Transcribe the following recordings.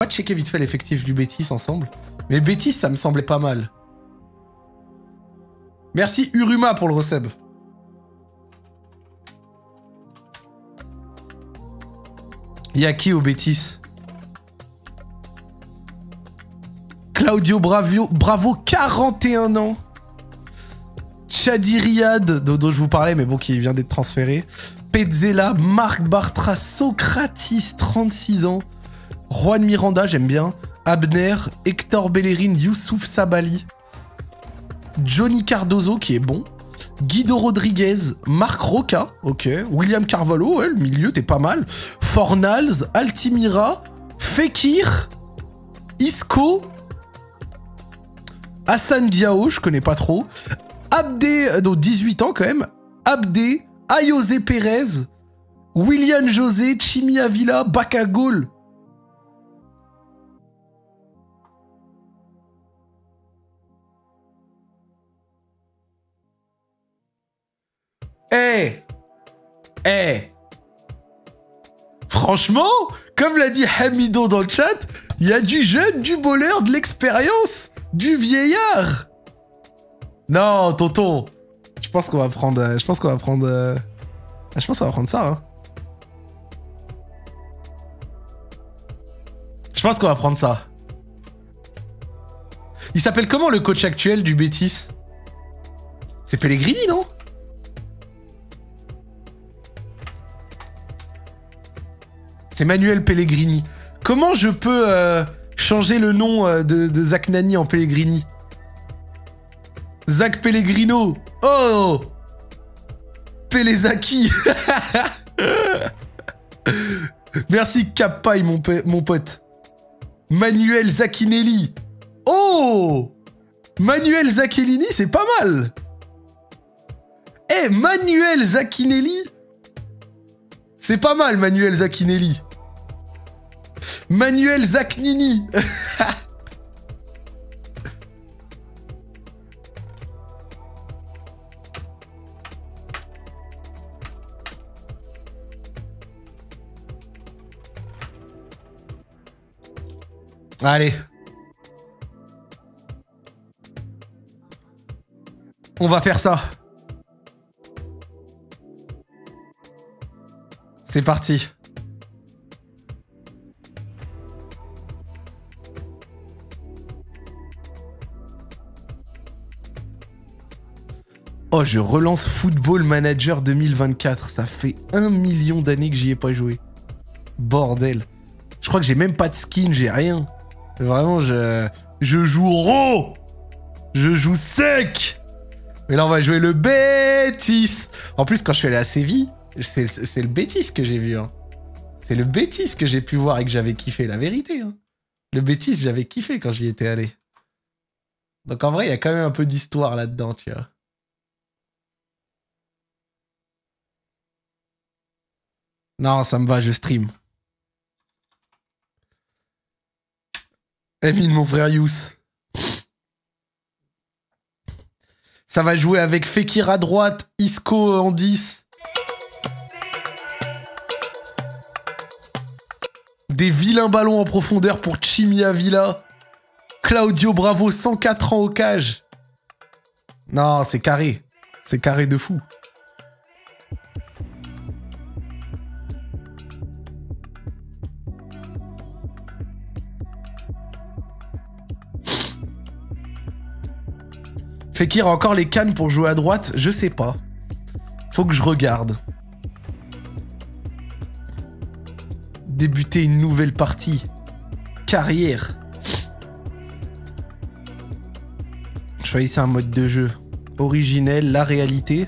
On va checker vite fait l'effectif du Betis ensemble. Mais le Betis, ça me semblait pas mal. Merci Uruma pour le resub. Y'a qui au Betis? Claudio Bravo, 41 ans. Chadi Riyad, dont je vous parlais, mais bon, qui vient d'être transféré. Petzela, Marc Bartra, Socratis, 36 ans. Juan Miranda, j'aime bien. Abner, Hector Bellerin, Youssouf Sabali. Johnny Cardozo, qui est bon. Guido Rodriguez, Marc Roca, ok. William Carvalho, ouais, le milieu, t'es pas mal. Fornals, Altimira, Fekir, Isco, Hassan Diao, je connais pas trop. Abdé, donc 18 ans quand même. Abdé, Ayose Perez, William José, Chimi Avila, Bakagol. Franchement, comme l'a dit Hamido dans le chat, il y a du jeune, du boleur, de l'expérience, du vieillard. Non, tonton. Je pense qu'on va prendre... Je pense qu'on va prendre ça, hein. Je pense qu'on va prendre ça. Il s'appelle comment le coach actuel du Betis? C'est Pellegrini, non? C'est Manuel Pellegrini. Comment je peux changer le nom de Zach Nani en Pellegrini? Zach Pellegrino. Oh, Pelezaki. Merci Capaille, mon pote. Manuel Zachinelli. Oh, Manuel Zacchellini, c'est pas mal. Eh, Manuel Zachinelli. C'est pas mal, Manuel Zachinelli. Manuel Zachnini. Allez. On va faire ça. C'est parti. Oh, je relance Football Manager 2024. Ça fait 1 million d'années que j'y ai pas joué. Bordel. Je crois que j'ai même pas de skin, j'ai rien. Vraiment, je joue raw. Je joue sec. Mais là, on va jouer le Betis. En plus, quand je suis allé à Séville, c'est le Betis que j'ai vu. Hein. C'est le Betis que j'ai pu voir et que j'avais kiffé, la vérité. Hein. Le Betis, j'avais kiffé quand j'y étais allé. Donc en vrai, il y a quand même un peu d'histoire là-dedans, tu vois. Non, ça me va, je stream. Emile, mon frère Yous. Ça va jouer avec Fekir à droite, Isco en 10. Des vilains ballons en profondeur pour Chimi Avila. Claudio Bravo, 104 ans au cage. Non, c'est carré. C'est carré de fou. Fekir a encore les cannes pour jouer à droite? Je sais pas. Faut que je regarde. Débuter une nouvelle partie. Carrière. Choisissez un mode de jeu. Originel, la réalité.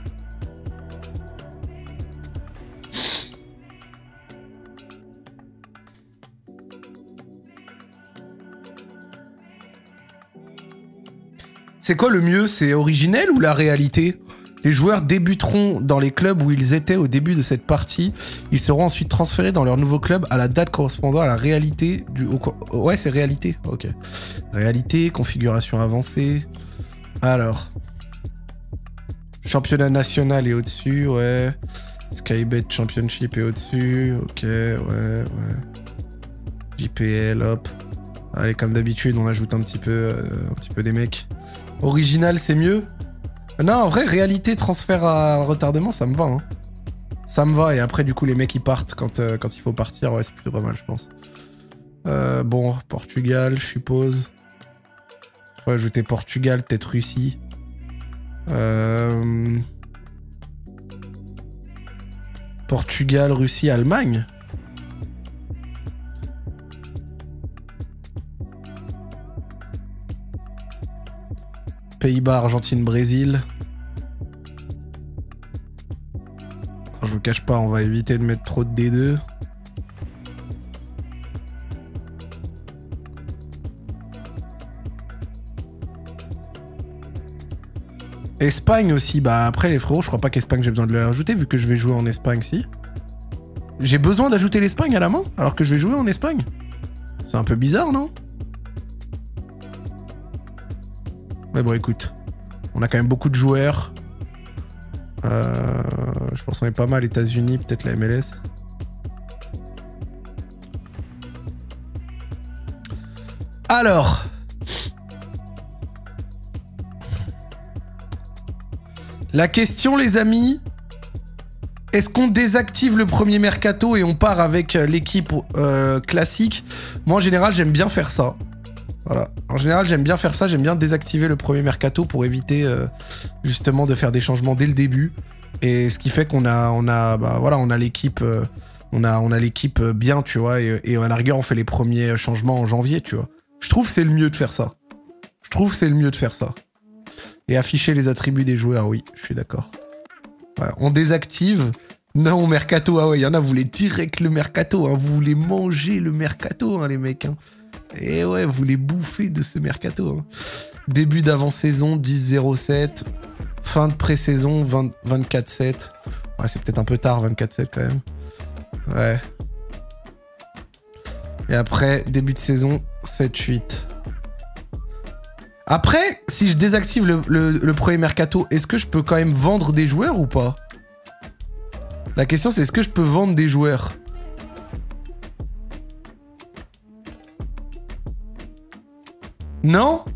C'est quoi le mieux? C'est originel ou la réalité? Les joueurs débuteront dans les clubs où ils étaient au début de cette partie. Ils seront ensuite transférés dans leur nouveau club à la date correspondant à la réalité du... Ouais, c'est réalité. Ok. Réalité, configuration avancée. Alors. Championnat national est au-dessus, ouais. Skybet Championship est au-dessus. Ok, ouais. JPL, hop. Allez, comme d'habitude, on ajoute un petit peu des mecs. Original, c'est mieux? Non, en vrai, réalité, transfert à retardement, ça me va. Hein. Ça me va, et après, du coup, les mecs, ils partent quand il faut partir. Ouais, c'est plutôt pas mal, je pense. Bon, Portugal, je suppose. Je vais ajouter Portugal, peut-être Russie. Portugal, Russie, Allemagne. Pays-Bas, Argentine, Brésil. Alors, je vous cache pas, on va éviter de mettre trop de D2. Espagne aussi, bah après les frérots, je crois pas qu'Espagne j'ai besoin de le rajouter vu que je vais jouer en Espagne, si. J'ai besoin d'ajouter l'Espagne à la main alors que je vais jouer en Espagne? C'est un peu bizarre, non? Mais bon, écoute, on a quand même beaucoup de joueurs. Je pense qu'on est pas mal, États-Unis, peut-être la MLS. Alors... La question, les amis, est-ce qu'on désactive le premier mercato et on part avec l'équipe classique? Moi, en général, j'aime bien faire ça. Voilà. En général, j'aime bien faire ça. J'aime bien désactiver le premier mercato pour éviter justement de faire des changements dès le début. Et ce qui fait qu'on a l'équipe, on a l'équipe bien, tu vois. Et à la rigueur, on fait les premiers changements en janvier, tu vois. Je trouve que c'est le mieux de faire ça. Je trouve que c'est le mieux de faire ça. Et afficher les attributs des joueurs, oui, je suis d'accord. Ouais, on désactive. Non, mercato, ah ouais, il y en a, vous voulez direct le mercato, hein, vous voulez manger le mercato, hein, les mecs. Hein. Et ouais, vous voulez bouffer de ce mercato. Hein. Début d'avant-saison, 10-07. Fin de pré-saison, 24-7. Ouais, c'est peut-être un peu tard, 24-7 quand même. Ouais. Et après, début de saison, 7-8. Après, si je désactive le premier mercato, est-ce que je peux quand même vendre des joueurs ou pas? La question, c'est est-ce que je peux vendre des joueurs? Non?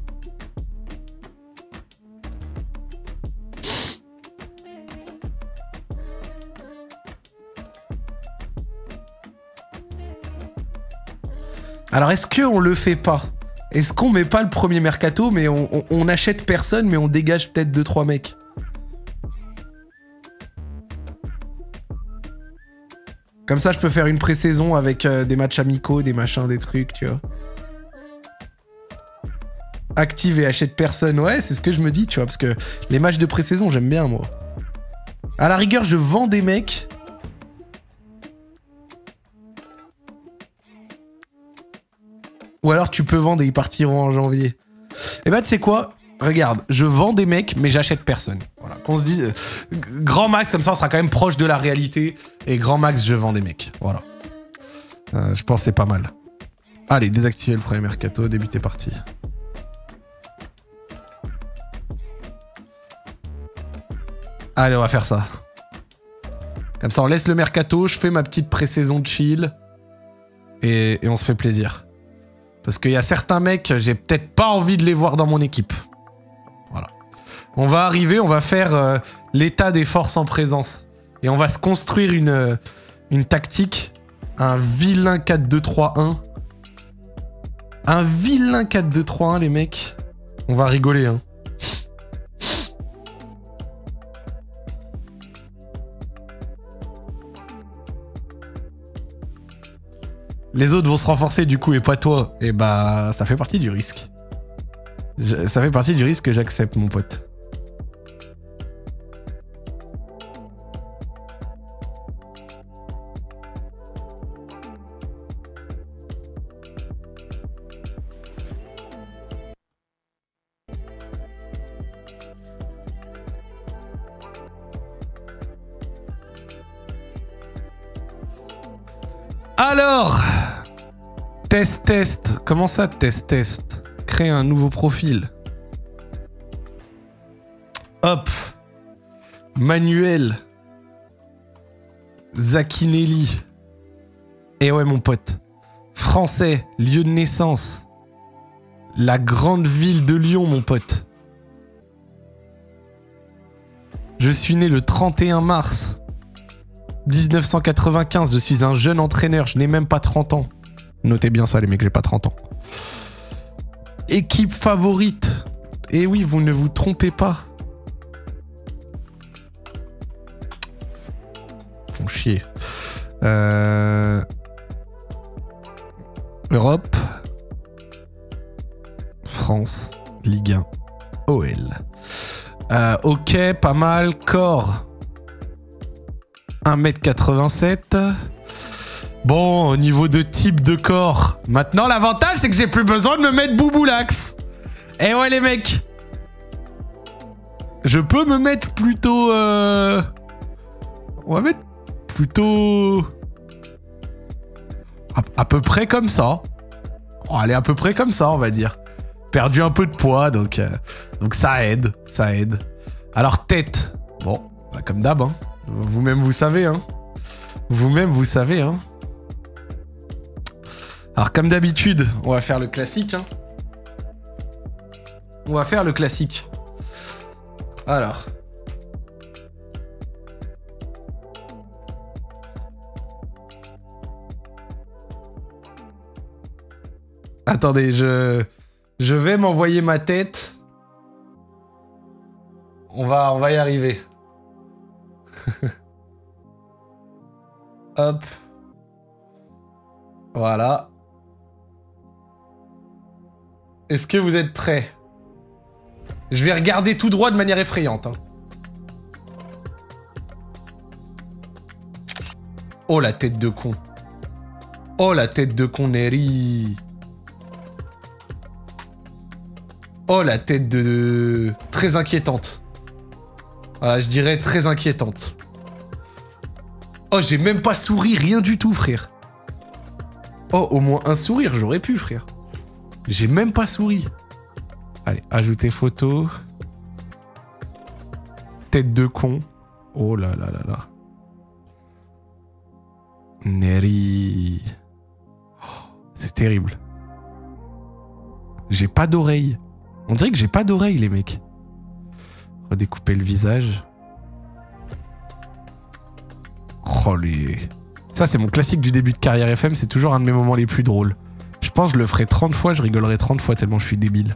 Alors, est-ce qu'on le fait pas? Est-ce qu'on met pas le premier mercato, mais on achète personne, mais on dégage peut-être 2-3 mecs? Comme ça, je peux faire une pré-saison avec des matchs amicaux, des machins, des trucs, tu vois. Active et achète personne, ouais, c'est ce que je me dis, tu vois, parce que les matchs de pré-saison, j'aime bien, moi. À la rigueur, je vends des mecs... Ou alors tu peux vendre et ils partiront en janvier. Et bah tu sais quoi? Regarde, je vends des mecs mais j'achète personne. Voilà, qu'on se dise... grand max, comme ça on sera quand même proche de la réalité. Et grand max, je vends des mecs. Voilà. Je pense que c'est pas mal. Allez, désactiver le premier mercato, débuter parti. Allez, on va faire ça. Comme ça on laisse le mercato, je fais ma petite pré-saison de chill. Et on se fait plaisir. Parce qu'il y a certains mecs, j'ai peut-être pas envie de les voir dans mon équipe. Voilà. On va arriver, on va faire l'état des forces en présence. Et on va se construire une tactique. Un vilain 4-2-3-1. Un vilain 4-2-3-1, les mecs. On va rigoler, hein. Les autres vont se renforcer du coup et pas toi. Et bah ça fait partie du risque. Ça fait partie du risque que j'accepte, mon pote. Alors, test. Comment ça, test? Créer un nouveau profil. Hop. Manuel. Zachinelli. Et ouais, mon pote. Français, lieu de naissance. La grande ville de Lyon, mon pote. Je suis né le 31 mars 1995. Je suis un jeune entraîneur. Je n'ai même pas 30 ans. Notez bien ça, les mecs, j'ai pas 30 ans. Équipe favorite. Eh oui, vous ne vous trompez pas. Font chier. Europe. France. Ligue 1. OL. Ok, pas mal. Corps. 1m87. Bon, au niveau de type de corps. Maintenant, l'avantage, c'est que j'ai plus besoin de me mettre bouboulax. Eh ouais, les mecs. Je peux me mettre plutôt... On va mettre plutôt... À peu près comme ça. Oh, allez, à peu près comme ça, on va dire. Perdu un peu de poids, donc ça aide. Ça aide. Alors, tête. Bon, bah, comme d'hab, hein. Vous-même, vous savez, hein. Vous-même, vous savez, hein. Alors, comme d'habitude, on va faire le classique, hein. On va faire le classique. Alors. Attendez, je vais m'envoyer ma tête. On va y arriver. Hop. Voilà. Est-ce que vous êtes prêts? Je vais regarder tout droit de manière effrayante. Hein. Oh, la tête de con. Oh, la tête de con, Neri. Oh, la tête de... Très inquiétante. Voilà, je dirais très inquiétante. Oh, j'ai même pas souri, rien du tout, frère. Oh, au moins un sourire, j'aurais pu, frère. J'ai même pas souri. Allez, ajouter photo. Tête de con. Oh là là là là. Neri. Oh, c'est terrible. J'ai pas d'oreille. On dirait que j'ai pas d'oreille, les mecs. Redécouper le visage. Oh les... Ça, c'est mon classique du début de carrière FM. C'est toujours un de mes moments les plus drôles. Je pense que je le ferai 30 fois, je rigolerai 30 fois tellement je suis débile.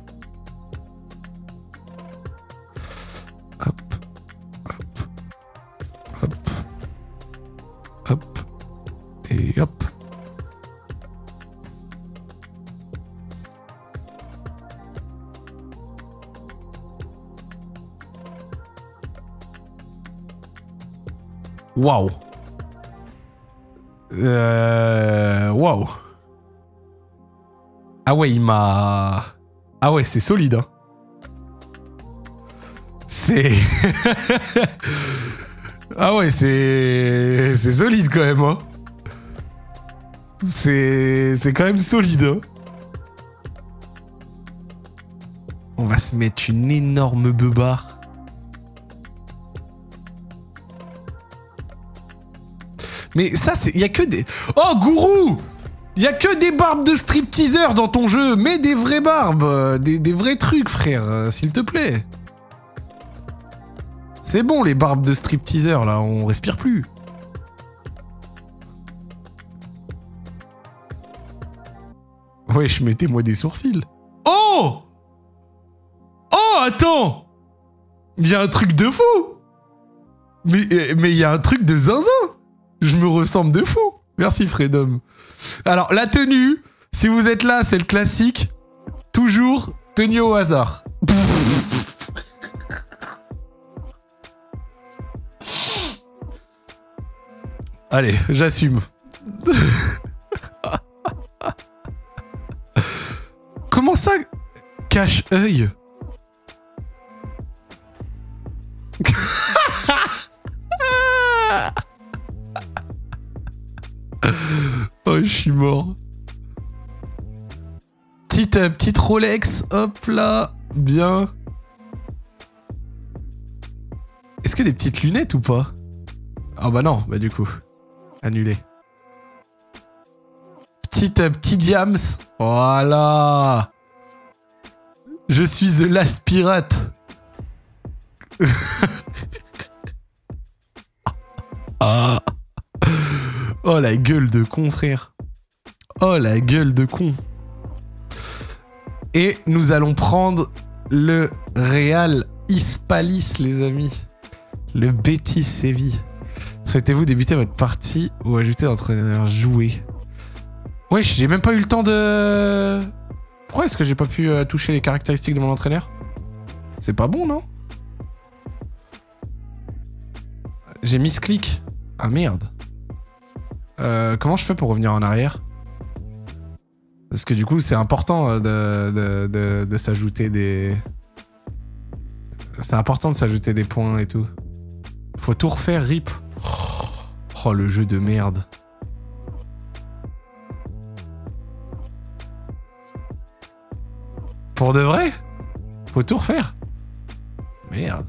Hop. Hop. Hop. Hop. Et hop. Waouh. Waouh. Ah ouais, il m'a... Ah ouais, c'est solide, hein. C'est... Ah ouais, c'est solide quand même, hein. C'est quand même solide, hein. On va se mettre une énorme beubare. Mais ça, c'est... Y a que des... Oh, gourou! Y a que des barbes de stripteaseurs dans ton jeu. Mets des vraies barbes. Des vrais trucs, frère. S'il te plaît. C'est bon, les barbes de stripteaseurs, là. On respire plus. Wesh, mettez-moi des sourcils. Oh! Oh, attends! Il y a un truc de fou! Mais il y a un truc de zinzin! Je me ressemble de fou! Merci, Fredom. Alors, la tenue, si vous êtes là, c'est le classique. Toujours tenue au hasard. Allez, j'assume. Comment ça, cache-œil? Oh, je suis mort. Petite Rolex, hop là, bien. Est-ce que des petites lunettes ou pas? Ah bah non, bah du coup, annulé. Petit diams. Voilà. Je suis The Last Pirate. Ah. Oh la gueule de con, frère. Oh la gueule de con. Et nous allons prendre le Real Hispalis, les amis. Le Betis Séville. Souhaitez-vous débuter votre partie ou ajouter l'entraîneur joué? Wesh, j'ai même pas eu le temps de... Pourquoi est-ce que j'ai pas pu toucher les caractéristiques de mon entraîneur? C'est pas bon, non? J'ai mis ce clic. Ah merde. Comment je fais pour revenir en arrière? Parce que du coup, c'est important de s'ajouter des... C'est important de s'ajouter des points et tout. Faut tout refaire, rip. Oh, le jeu de merde. Pour de vrai? Faut tout refaire? Merde.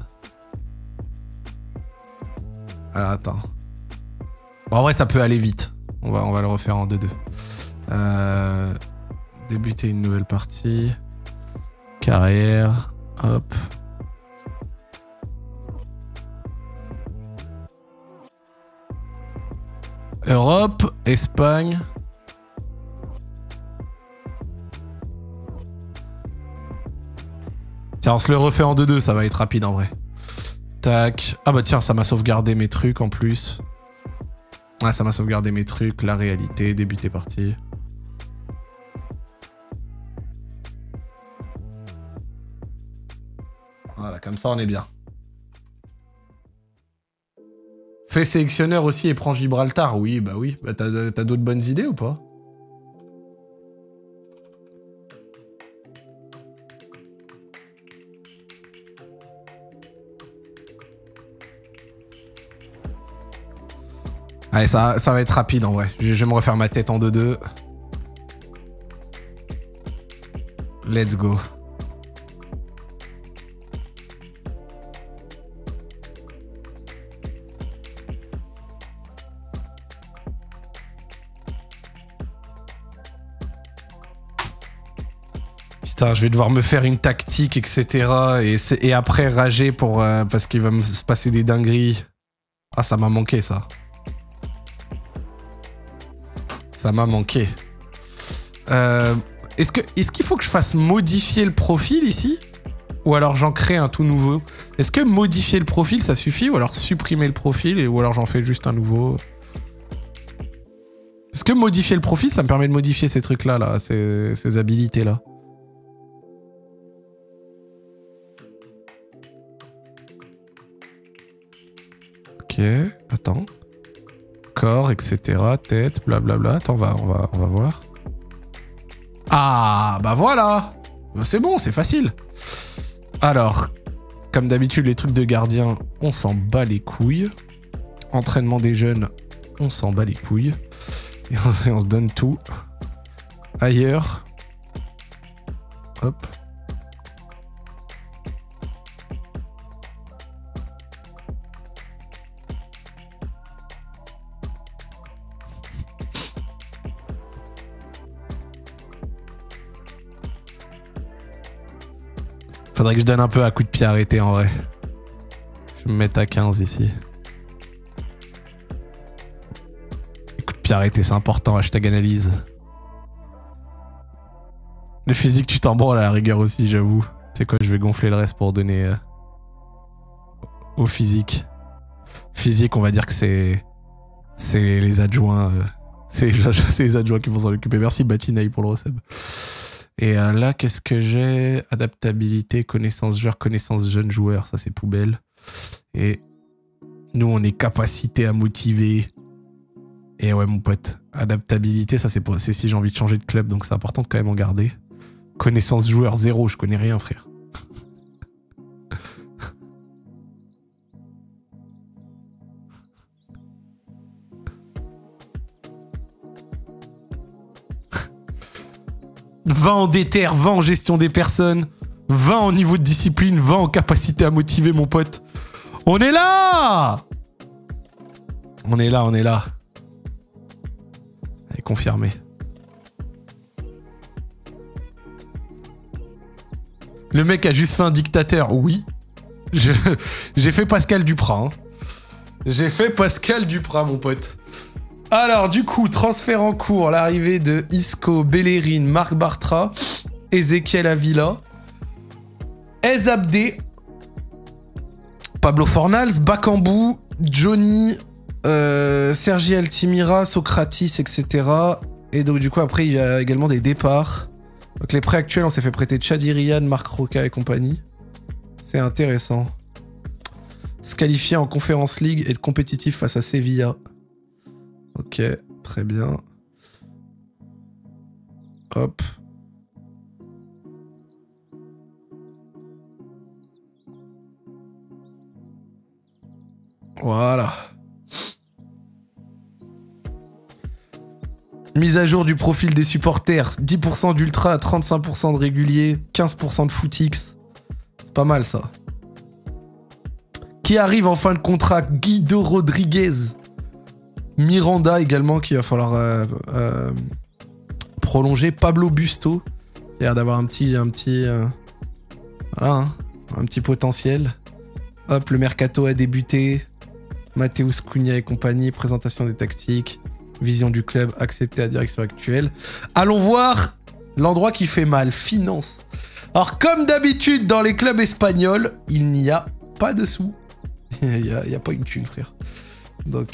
Alors, attends. Bon, en vrai, ça peut aller vite. On va le refaire en 2-2. Débuter une nouvelle partie. Carrière. Hop. Europe, Espagne. Tiens, on se le refait en 2-2, ça va être rapide en vrai. Tac. Ah bah tiens, ça m'a sauvegardé mes trucs en plus. Ah, ça m'a sauvegardé mes trucs, la réalité, débuter partie. Voilà, comme ça on est bien. Fais sélectionneur aussi et prends Gibraltar. Oui, bah oui. Bah t'as d'autres bonnes idées ou pas? Allez, ça va être rapide en vrai. Je vais me refaire ma tête en 2-2. Let's go. Putain, je vais devoir me faire une tactique, etc. Et après rager pour parce qu'il va me se passer des dingueries. Ah, ça m'a manqué, ça. Ça m'a manqué. Est-ce qu'il faut que je fasse modifier le profil ici? Ou alors j'en crée un tout nouveau? Est-ce que modifier le profil, ça suffit? Ou alors supprimer le profil? Ou alors j'en fais juste un nouveau? Est-ce que modifier le profil, ça me permet de modifier ces trucs-là, là, ces habilités-là? Ok, attends. Corps, etc. Tête, blablabla. Attends, on va voir. Ah, bah voilà. C'est bon, c'est facile. Alors, comme d'habitude, les trucs de gardien, on s'en bat les couilles. Entraînement des jeunes, on s'en bat les couilles. Et on se donne tout. Ailleurs. Hop. Faudrait que je donne un peu à coup de pied arrêté en vrai. Je vais me mettre à 15 ici. Coup de pied arrêté, c'est important, hashtag analyse. Le physique, tu t'en branles à la rigueur aussi, j'avoue. C'est quoi, je vais gonfler le reste pour donner au physique. Physique, on va dire que c'est les adjoints. C'est les adjoints qui vont s'en occuper. Merci Batinaï pour le receb. Et là, qu'est-ce que j'ai? Adaptabilité, connaissance joueur, connaissance jeune joueur. Ça, c'est poubelle. Et nous, on est capacité à motiver. Et ouais, mon pote. Adaptabilité, ça, c'est si j'ai envie de changer de club. Donc, c'est important de quand même en garder. Connaissance joueur, 0. Je connais rien, frère. « 20 en déter, 20 en gestion des personnes, 20 en niveau de discipline, 20 en capacité à motiver, mon pote. On est là! On est là, on est là. Allez, confirmé. Le mec a juste fait un dictateur. Oui. J'ai fait Pascal Duprat. Hein. J'ai fait Pascal Duprat, mon pote. Alors, du coup, transfert en cours. L'arrivée de Isco, Bellerin, Marc Bartra, Ezequiel Avila, Ezabde, Pablo Fornals, Bakambu, Johnny, Sergi Altimira, Socratis, etc. Et donc, du coup, après, il y a également des départs. Donc, les prêts actuels, on s'est fait prêter Chadi Riyad, Marc Roca et compagnie. C'est intéressant. Se qualifier en Conference League et être compétitif face à Sevilla. Ok, très bien. Hop. Voilà. Mise à jour du profil des supporters. 10% d'ultra, 35% de régulier, 15% de footix. C'est pas mal ça. Qui arrive en fin de contrat, Guido Rodriguez. Miranda également, qu'il va falloir prolonger. Pablo Busto, qui a l'air d'avoir un petit potentiel. Hop, le mercato a débuté. Mateusz Cunha et compagnie, présentation des tactiques, vision du club, accepté à la direction actuelle. Allons voir l'endroit qui fait mal, finance. Alors, comme d'habitude dans les clubs espagnols, il n'y a pas de sous. Il n'y a pas une thune, frère. Donc,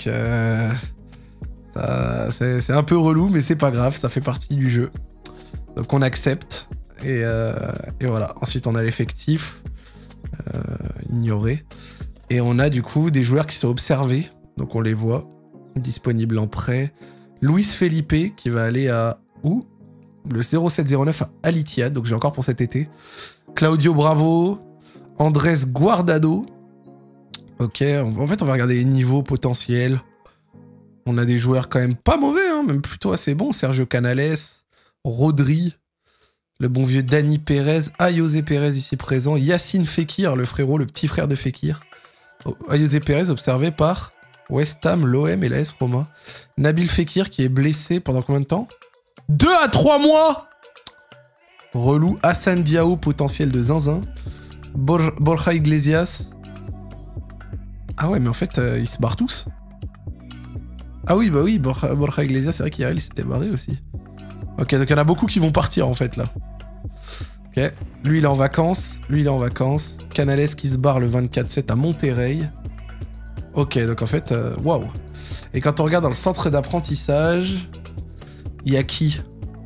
c'est un peu relou, mais c'est pas grave, ça fait partie du jeu. Donc, on accepte. Et voilà. Ensuite, on a l'effectif. Ignoré. Et on a du coup des joueurs qui sont observés. Donc, on les voit. Disponibles en prêt. Luis Felipe, qui va aller à... Où ? Le 0709 à Al-Ittihad. Donc, j'ai encore pour cet été. Claudio Bravo. Andrés Guardado. Ok, en fait, on va regarder les niveaux potentiels. On a des joueurs quand même pas mauvais, hein, même plutôt assez bons. Sergio Canales, Rodri, le bon vieux Dani Pérez, Ayoze Pérez ici présent, Yacine Fekir, le frérot, le petit frère de Fekir. Ayoze Pérez observé par West Ham, l'OM et l'AS Roma. Nabil Fekir qui est blessé pendant combien de temps ? 2 à 3 mois. Relou. Hassan Diao, potentiel de zinzin. Borja Iglesias. Ah ouais, mais en fait, ils se barrent tous. Ah oui, bah oui, Borja Iglesias, c'est vrai qu'hier, il s'était barré aussi. Ok, donc il y en a beaucoup qui vont partir, en fait, là. Ok, lui, il est en vacances. Lui, il est en vacances. Canales qui se barre le 24/7 à Monterrey. Ok, donc en fait, waouh. Et quand on regarde dans le centre d'apprentissage, il y a qui ?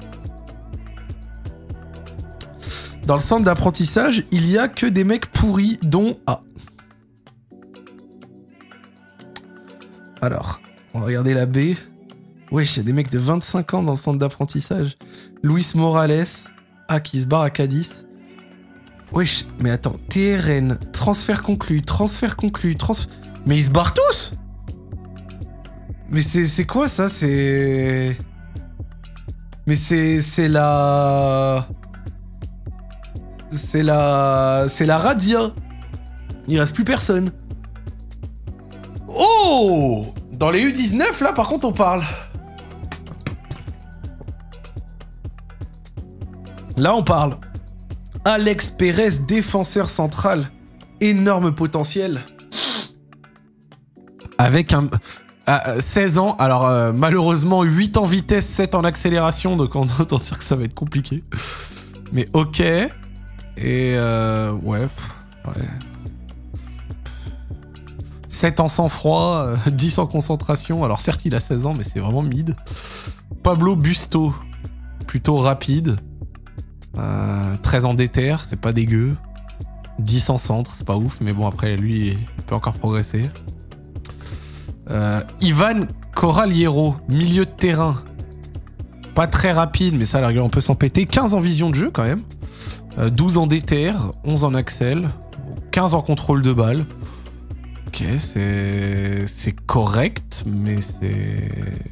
Dans le centre d'apprentissage, il y a que des mecs pourris, dont... Ah. Alors, on va regarder la B. Wesh, il y a des mecs de 25 ans dans le centre d'apprentissage. Luis Morales. Ah, qui se barre à Cadiz. Wesh, mais attends. TRN. Transfert conclu. Mais ils se barrent tous. Mais c'est quoi ça? C'est... Mais c'est la... C'est la radia. Il reste plus personne. Oh! Dans les U19, là, par contre, on parle. Là, on parle. Alex Pérez, défenseur central. Énorme potentiel. Avec un... 16 ans, alors malheureusement 8 en vitesse, 7 en accélération, donc on entend dire que ça va être compliqué. Mais ok. Et ouais. 7 en sang-froid, 10 en concentration. Alors certes il a 16 ans mais c'est vraiment mid. Pablo Busto, plutôt rapide. 13 en déter, c'est pas dégueu. 10 en centre, c'est pas ouf, mais bon après lui il peut encore progresser. Ivan Coraliero, milieu de terrain. Pas très rapide, mais ça, à la rigueur, on peut s'en péter. 15 en vision de jeu, quand même. 12 en déter, 11 en axel, 15 en contrôle de balle. Ok, c'est correct, mais c'est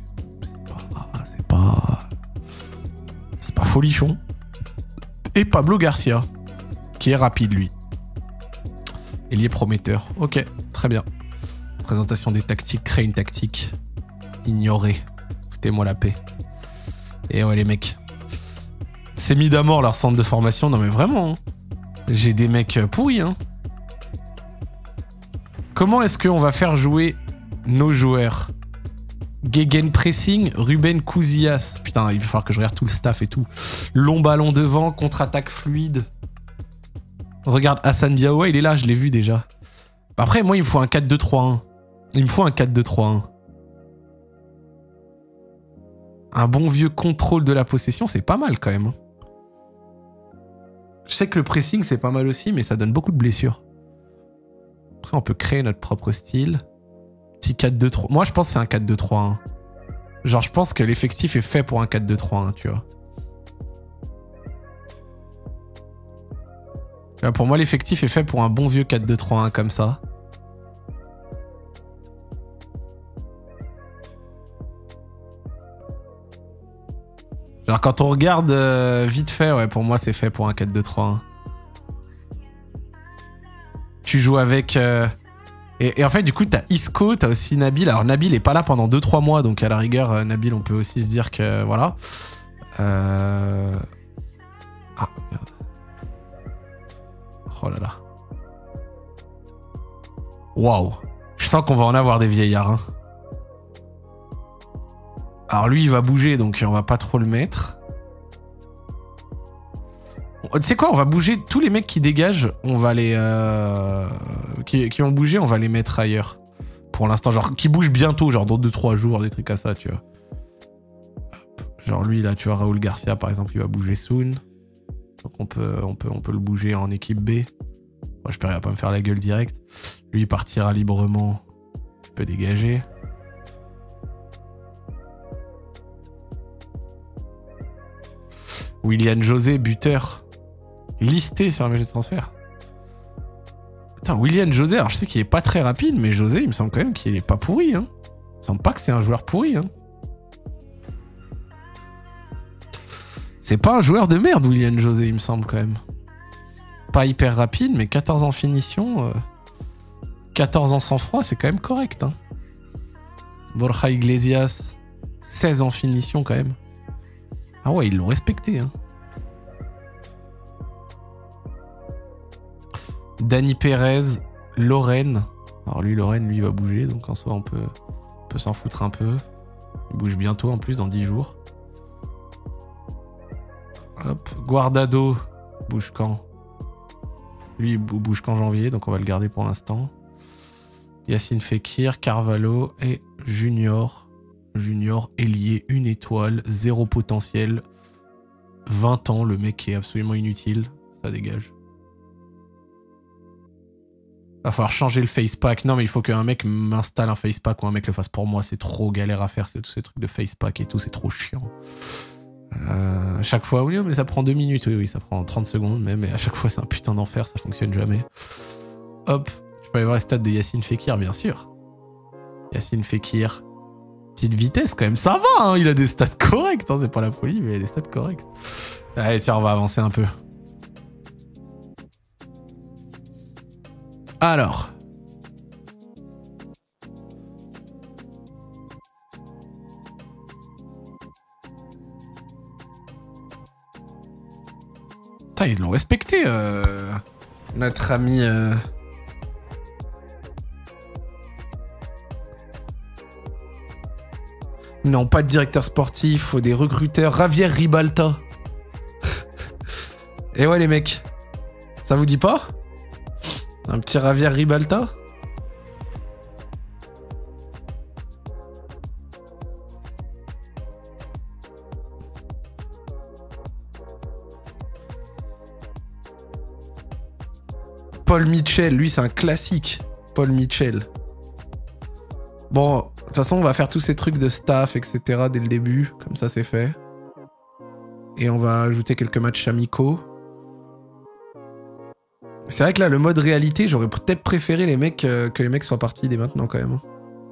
pas folichon. Et Pablo Garcia, qui est rapide, lui. Il est prometteur. Ok, très bien. Présentation des tactiques, créer une tactique. Ignorer. Foutez-moi la paix. Et ouais, les mecs. C'est mis d'à mort leur centre de formation. Non, mais vraiment. Hein. J'ai des mecs pourris, hein. Comment est-ce qu'on va faire jouer nos joueurs? Gegenpressing, Ruben Cousillas. Putain, il va falloir que je regarde tout le staff et tout. Long ballon devant, contre-attaque fluide. Regarde, Hassan Diawa, il est là, je l'ai vu déjà. Après, moi, il me faut un 4-2-3-1. Il me faut un 4-2-3-1. Un bon vieux contrôle de la possession, c'est pas mal quand même. Je sais que le pressing, c'est pas mal aussi, mais ça donne beaucoup de blessures. Après, on peut créer notre propre style. Petit 4-2-3. Moi, je pense que c'est un 4-2-3-1. Genre, je pense que l'effectif est fait pour un 4-2-3-1, tu vois. Pour moi, l'effectif est fait pour un bon vieux 4-2-3-1 comme ça. Genre, quand on regarde vite fait, ouais, pour moi, c'est fait pour un 4-2-3-1. Tu joues avec... Et en fait, du coup, t'as Isco, t'as aussi Nabil. Alors, Nabil est pas là pendant 2-3 mois, donc à la rigueur, Nabil, on peut aussi se dire que... Voilà. Ah, merde. Oh là là. Waouh. Je sens qu'on va en avoir des vieillards. Hein. Alors lui, il va bouger, donc on va pas trop le mettre. Tu sais quoi, on va bouger tous les mecs qui dégagent, on va les... qui ont bougé, on va les mettre ailleurs. Pour l'instant, genre, qui bougent bientôt, genre dans 2-3 jours, des trucs à ça, tu vois. Genre lui, là, tu vois, Raúl Garcia, par exemple, il va bouger soon. Donc on peut le bouger en équipe B. Moi, je ne pas me faire la gueule direct. Lui, il partira librement. Il peut dégager. Willian José, buteur. Listé sur un match de transfert. Putain, Willian José, alors je sais qu'il est pas très rapide, mais José, il me semble quand même qu'il est pas pourri. Hein. Il me semble pas que c'est un joueur pourri. Hein. C'est pas un joueur de merde, Willian José, il me semble quand même. Pas hyper rapide, mais 14 en finition. 14 en sang-froid, c'est quand même correct. Hein. Borja Iglesias, 16 en finition quand même. Ah ouais, ils l'ont respecté. Hein. Dani Pérez, Lorraine. Alors lui, Lorraine, lui, il va bouger, donc en soi, on peut s'en foutre un peu. Il bouge bientôt, en plus, dans 10 jours. Hop, Guardado, bouge quand? Lui, il bouge qu'en janvier, donc on va le garder pour l'instant. Yacine Fekir, Carvalho et Junior. Junior, ailier, 1 étoile, 0 potentiel. 20 ans, le mec est absolument inutile. Ça dégage. Va falloir changer le facepack. Non, mais il faut qu'un mec m'installe un facepack ou un mec le fasse pour moi. C'est trop galère à faire, c'est tous ces trucs de facepack et tout, c'est trop chiant. À chaque fois, oui, mais ça prend 2 minutes. Oui, ça prend 30 secondes même. Mais à chaque fois, c'est un putain d'enfer, ça fonctionne jamais. Hop, tu peux aller voir les stats de Yacine Fekir, bien sûr. Yacine Fekir. Petite vitesse quand même, ça va, hein, il a des stats corrects. Hein, c'est pas la folie, mais il a des stats corrects. Allez, tiens, on va avancer un peu. Alors. Putain, ils l'ont respecté, notre ami... Non, pas de directeur sportif, faut des recruteurs. Javier Ribalta. Et ouais, les mecs. Ça vous dit pas? Un petit Javier Ribalta? Paul Mitchell, lui, c'est un classique. Paul Mitchell. Bon, de toute façon, on va faire tous ces trucs de staff, etc. dès le début. Comme ça, c'est fait. Et on va ajouter quelques matchs amicaux. C'est vrai que là, le mode réalité, j'aurais peut-être préféré les mecs, que les mecs soient partis dès maintenant, quand même.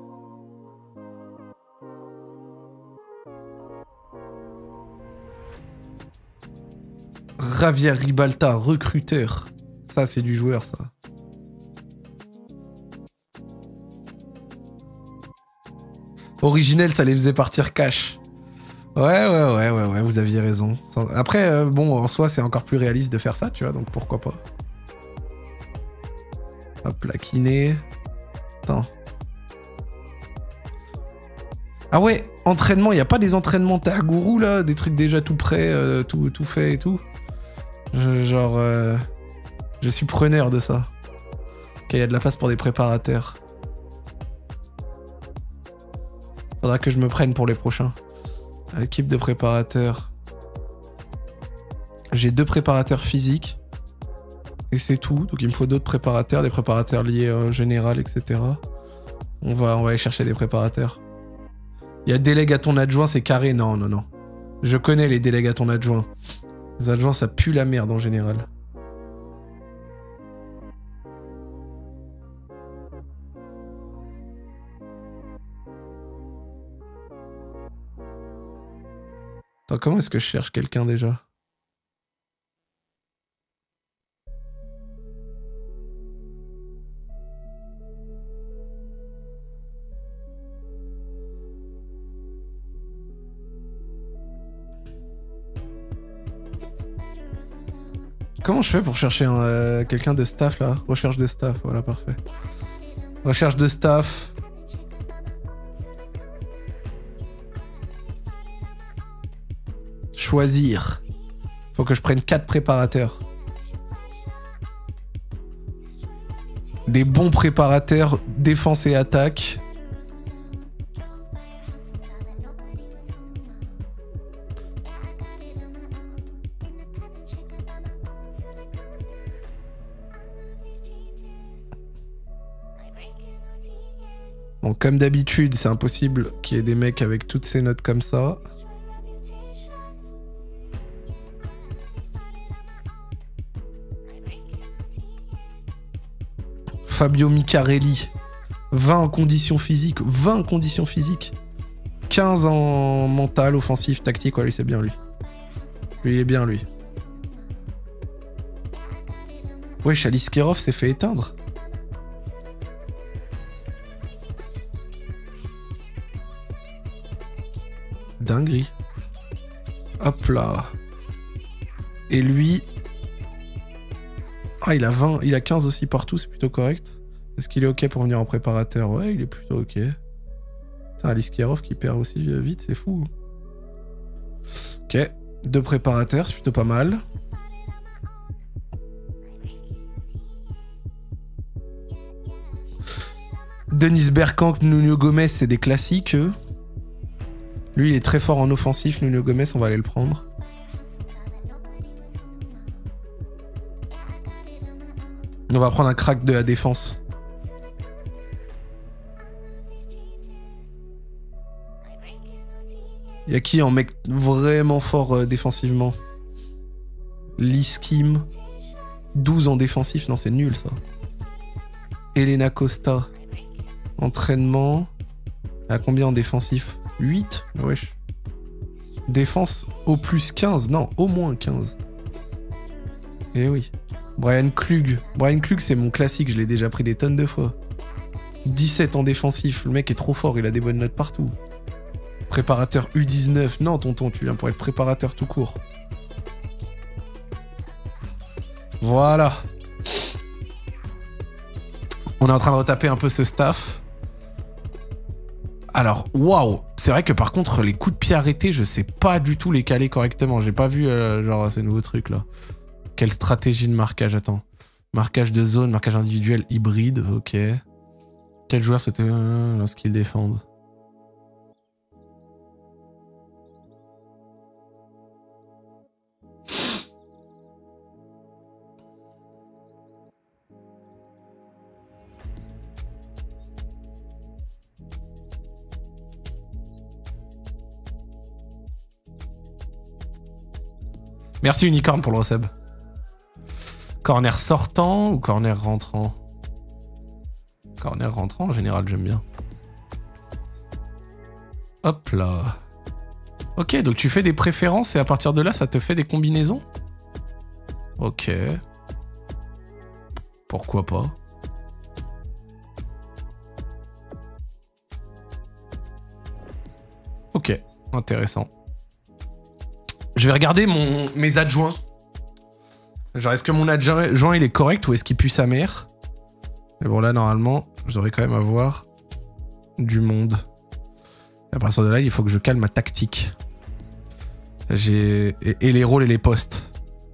Javier Ribalta, recruteur. Ça, c'est du joueur, ça. Originel, ça les faisait partir cash. Ouais, vous aviez raison. Après, bon, en soi, c'est encore plus réaliste de faire ça, tu vois, donc pourquoi pas. Hop, la kiné. Attends. Ah ouais, entraînement, il n'y a pas des entraînements Tagourou là, des trucs déjà tout prêts, tout fait et tout. Je suis preneur de ça. Ok, il y a de la place pour des préparateurs. Faudra que je me prenne pour les prochains. Équipe de préparateurs. J'ai 2 préparateurs physiques. Et c'est tout. Donc il me faut d'autres préparateurs, des préparateurs liés au général, etc. On va aller chercher des préparateurs. Il y a délègue à ton adjoint, c'est carré. Non, non, non. Je connais les délègues à ton adjoint. Les adjoints, ça pue la merde en général. Attends, comment est-ce que je cherche quelqu'un déjà ? Comment je fais pour chercher quelqu'un de staff là ? Recherche de staff, voilà, parfait. Recherche de staff. Choisir. Faut que je prenne 4 préparateurs. Des bons préparateurs, défense et attaque. Bon, comme d'habitude, c'est impossible qu'il y ait des mecs avec toutes ces notes comme ça. Fabio Micarelli, 20 en conditions physiques, 20 en conditions physiques, 15 en mental, offensif, tactique, ouais, lui c'est bien lui. Lui il est bien lui. Wesh, Aliskerov s'est fait éteindre. Dinguerie. Hop là. Et lui... Ah, il a 20, il a 15 aussi partout, c'est plutôt correct. Est-ce qu'il est ok pour venir en préparateur? Ouais, il est plutôt ok. Putain, Aliskerov qui perd aussi vite, c'est fou. Ok, 2 préparateurs, c'est plutôt pas mal. Denis Bergkamp, Nuno Gomes, c'est des classiques, eux. Lui, il est très fort en offensif. Nuno Gomes, on va aller le prendre. On va prendre un crack de la défense. Il y a qui en mec vraiment fort défensivement? Liskim. 12 en défensif. Non, c'est nul, ça. Elena Costa. Entraînement. À combien en défensif? 8? Wesh. Défense au plus 15. Non, au moins 15. Eh oui. Brian Klug. Brian Klug, c'est mon classique. Je l'ai déjà pris des tonnes de fois. 17 en défensif. Le mec est trop fort. Il a des bonnes notes partout. Préparateur U19. Non, tonton, tu viens pour être préparateur tout court. Voilà. On est en train de retaper un peu ce staff. Alors, waouh. C'est vrai que par contre, les coups de pied arrêtés, je sais pas du tout les caler correctement. J'ai pas vu, genre, ce nouveau truc là. Quelle stratégie de marquage? Attends. Marquage de zone, marquage individuel hybride. Ok. Quel joueur souhaitait lorsqu'ils défendent? Merci Unicorn pour le resub. Corner sortant ou corner rentrant? Corner rentrant en général, j'aime bien. Hop là. Ok, donc tu fais des préférences et à partir de là, ça te fait des combinaisons? Ok. Pourquoi pas? Ok, intéressant. Je vais regarder mes adjoints. Genre, est-ce que mon adjoint, il est correct ou est-ce qu'il pue sa mère? Mais bon, là, normalement, je devrais quand même avoir du monde. Et à partir de là, il faut que je calme ma tactique. Et les rôles et les postes.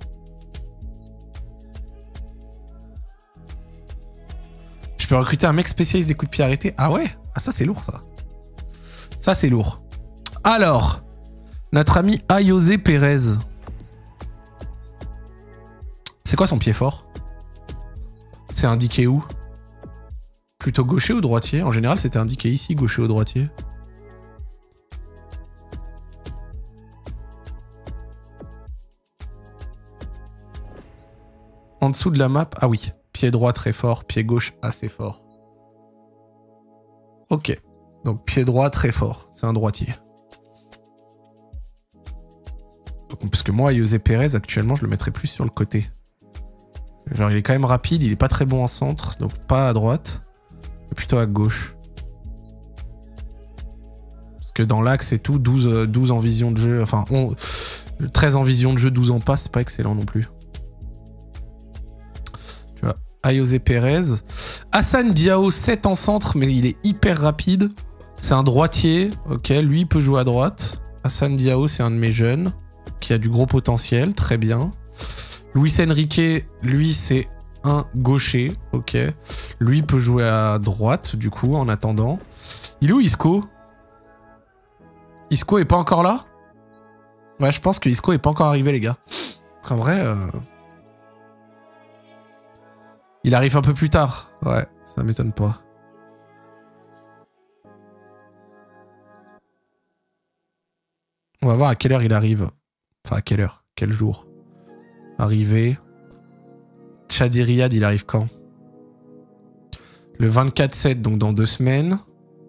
Je peux recruter un mec spécialiste des coups de pied arrêtés. Ah ouais? Ah ça, c'est lourd, ça. Ça, c'est lourd. Alors, notre ami Ayose Perez. C'est quoi son pied fort? C'est indiqué où? Plutôt gaucher ou droitier? En général, c'était indiqué ici, gaucher ou droitier. En dessous de la map, ah oui. Pied droit très fort, pied gauche assez fort. Ok. Donc pied droit très fort, c'est un droitier. Donc, parce que moi, Ayose Perez, actuellement, je le mettrais plus sur le côté. Genre, il est quand même rapide, il est pas très bon en centre, donc pas à droite, mais plutôt à gauche. Parce que dans l'axe et tout, 12 en vision de jeu, enfin, 13 en vision de jeu, 12 en passe, c'est pas excellent non plus. Tu vois, Ayose Perez. Hassan Diao, 7 en centre, mais il est hyper rapide. C'est un droitier, ok, lui il peut jouer à droite. Hassan Diao, c'est un de mes jeunes, qui a du gros potentiel, très bien. Luis Enrique, lui, c'est un gaucher, ok. Lui peut jouer à droite, du coup, en attendant. Il est où, Isco? Isco est pas encore là? Ouais, je pense que Isco est pas encore arrivé, les gars. En vrai, il arrive un peu plus tard. Ouais, ça m'étonne pas. On va voir à quelle heure il arrive. Enfin, à quelle heure? Quel jour? Arrivé. Chadi Riyad, il arrive quand? Le 24-7, donc dans 2 semaines.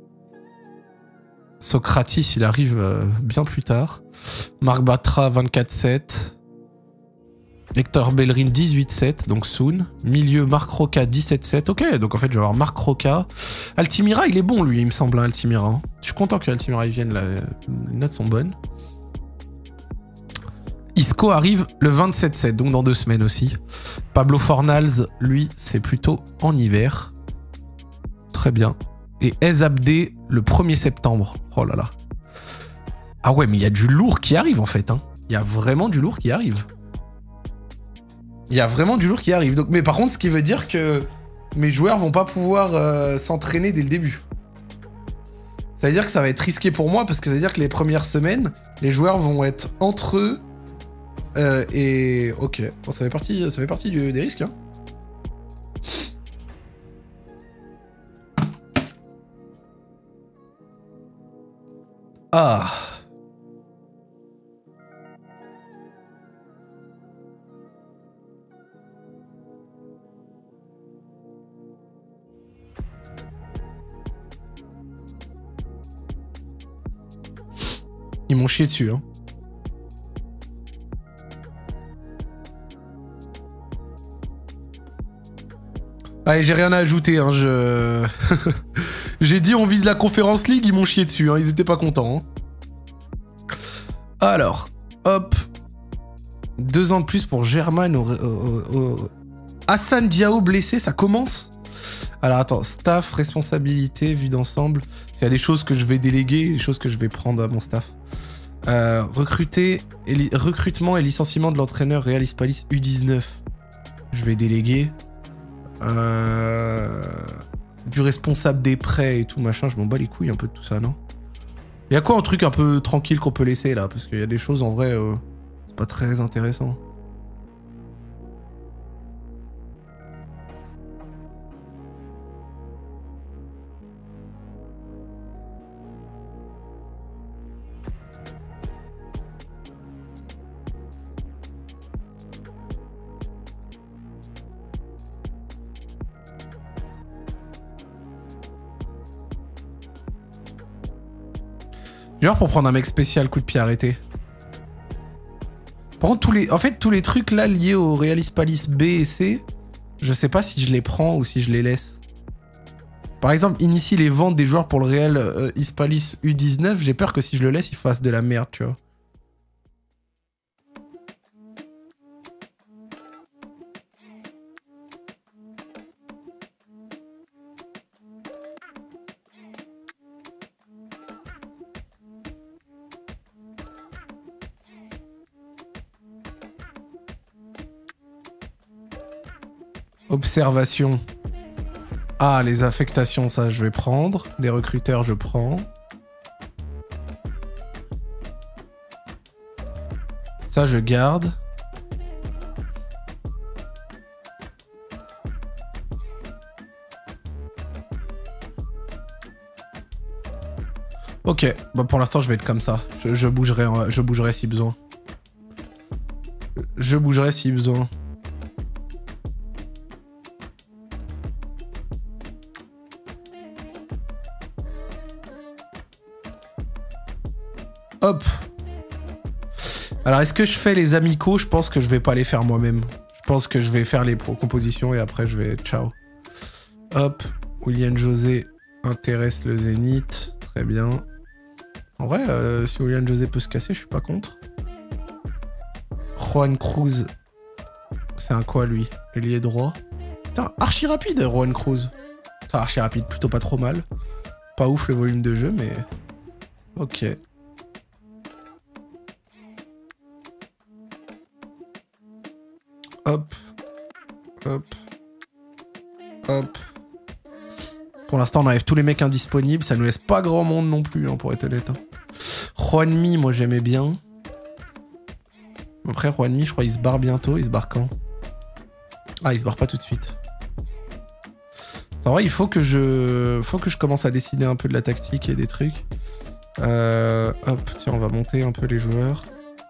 Socratis, il arrive bien plus tard. Marc Batra, 24-7. Hector Bellerin, 18-7, donc soon. Milieu, Marc Roca, 17-7. Ok, donc en fait, je vais avoir Marc Roca. Altimira, il est bon, lui, il me semble, hein, Altimira. Je suis content que Altimira il vienne, là. Les notes sont bonnes. Isco arrive le 27-7, donc dans 2 semaines aussi. Pablo Fornals, lui, c'est plutôt en hiver. Très bien. Et Ez Abdé, le 1er septembre. Oh là là. Ah ouais, mais il y a du lourd qui arrive, en fait. Hein. Il y a vraiment du lourd qui arrive. Il y a vraiment du lourd qui arrive. Donc, mais par contre, ce qui veut dire que mes joueurs vont pas pouvoir s'entraîner dès le début. Ça veut dire que ça va être risqué pour moi, parce que ça veut dire que les premières semaines, les joueurs vont être entre eux. Et ok, bon, ça fait partie des risques. Hein. Ah. Ils m'ont chié dessus, hein. Allez, j'ai rien à ajouter, hein, J'ai dit on vise la Conference League, ils m'ont chié dessus, hein, ils étaient pas contents. Hein. Alors, hop. 2 ans de plus pour Germain Hassan blessé, ça commence. Alors attends, staff, responsabilité, vue d'ensemble. Il y a des choses que je vais déléguer, des choses que je vais prendre à mon staff. Recrutement et licenciement de l'entraîneur Real Hispalis U19. Je vais déléguer. Du responsable des prêts et tout machin, je m'en bats les couilles un peu de tout ça, non? Y a quoi un truc un peu tranquille qu'on peut laisser là? Parce qu'il y a des choses en vrai, c'est pas très intéressant. Genre pour prendre un mec spécial coup de pied arrêté. Par contre, tous les trucs là liés au Real Hispalis B et C, je sais pas si je les prends ou si je les laisse. Par exemple, initie les ventes des joueurs pour le Real Hispalis U19, j'ai peur que si je le laisse, il fasse de la merde, tu vois. Observation. Ah, les affectations, ça, je vais prendre. Des recruteurs, je prends. Ça, je garde. Ok, bah pour l'instant, je vais être comme ça. Je bougerai si besoin. Je bougerai si besoin. Hop. Alors, est-ce que je fais les amicaux? Je pense que je vais pas les faire moi-même. Je pense que je vais faire les compositions et après je vais... Ciao. Hop. William José intéresse le Zénith. Très bien. En vrai, si William José peut se casser, je suis pas contre. Juan Cruz. C'est un quoi, lui? Ailier droit. Putain, archi rapide, Juan Cruz. Putain, archi rapide, plutôt pas trop mal. Pas ouf le volume de jeu, mais... Ok. Hop. Hop. Hop. Pour l'instant, on enlève tous les mecs indisponibles. Ça nous laisse pas grand monde non plus, hein, pour être honnête. Hein. Juanmi, moi j'aimais bien. Après, Juanmi, je crois qu'il se barre bientôt. Il se barre quand? Ah, il se barre pas tout de suite. En vrai, il faut que je commence à décider un peu de la tactique et des trucs. Hop, tiens, on va monter un peu les joueurs.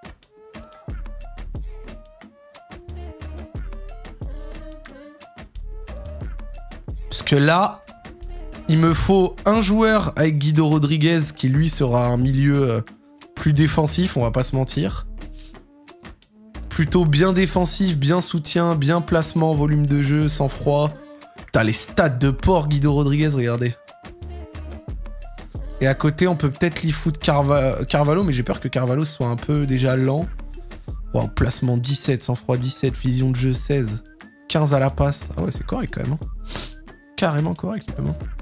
Parce que là, il me faut un joueur avec Guido Rodriguez qui, lui, sera un milieu plus défensif, on va pas se mentir. Plutôt bien défensif, bien soutien, bien placement, volume de jeu, sang-froid. T'as les stats de porc Guido Rodriguez, regardez. Et à côté, on peut peut-être l'y foutre Carvalho, mais j'ai peur que Carvalho soit un peu déjà lent. Wow, placement 17, sang-froid 17, vision de jeu 16, 15 à la passe. Ah ouais, c'est correct quand même. Hein. Carrément correct quand même. Hein.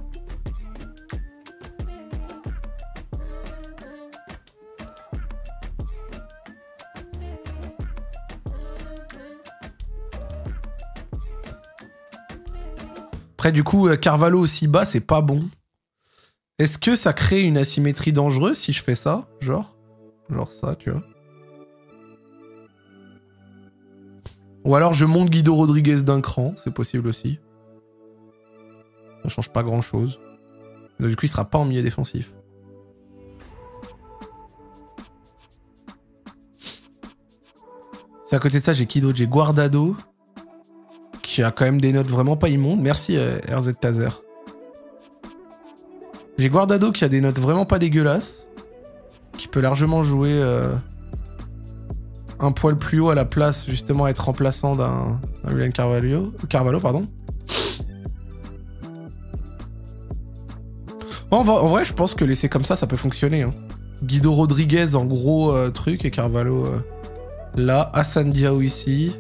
Après, du coup, Carvalho aussi bas, c'est pas bon. Est-ce que ça crée une asymétrie dangereuse si je fais ça? Genre ça, tu vois. Ou alors je monte Guido Rodriguez d'un cran, c'est possible aussi. Ça change pas grand-chose. Du coup, il sera pas en milieu défensif. C'est à côté de ça, j'ai qui d'autre? J'ai Guardado, qui a quand même des notes vraiment pas immondes. Merci RZ Tazer. J'ai Guardado qui a des notes vraiment pas dégueulasses. Qui peut largement jouer un poil plus haut à la place, justement être remplaçant d'un William Carvalho, pardon. En vrai, je pense que laisser comme ça peut fonctionner. Hein. Guido Rodriguez en gros truc et Carvalho là. Hassan Diao ici.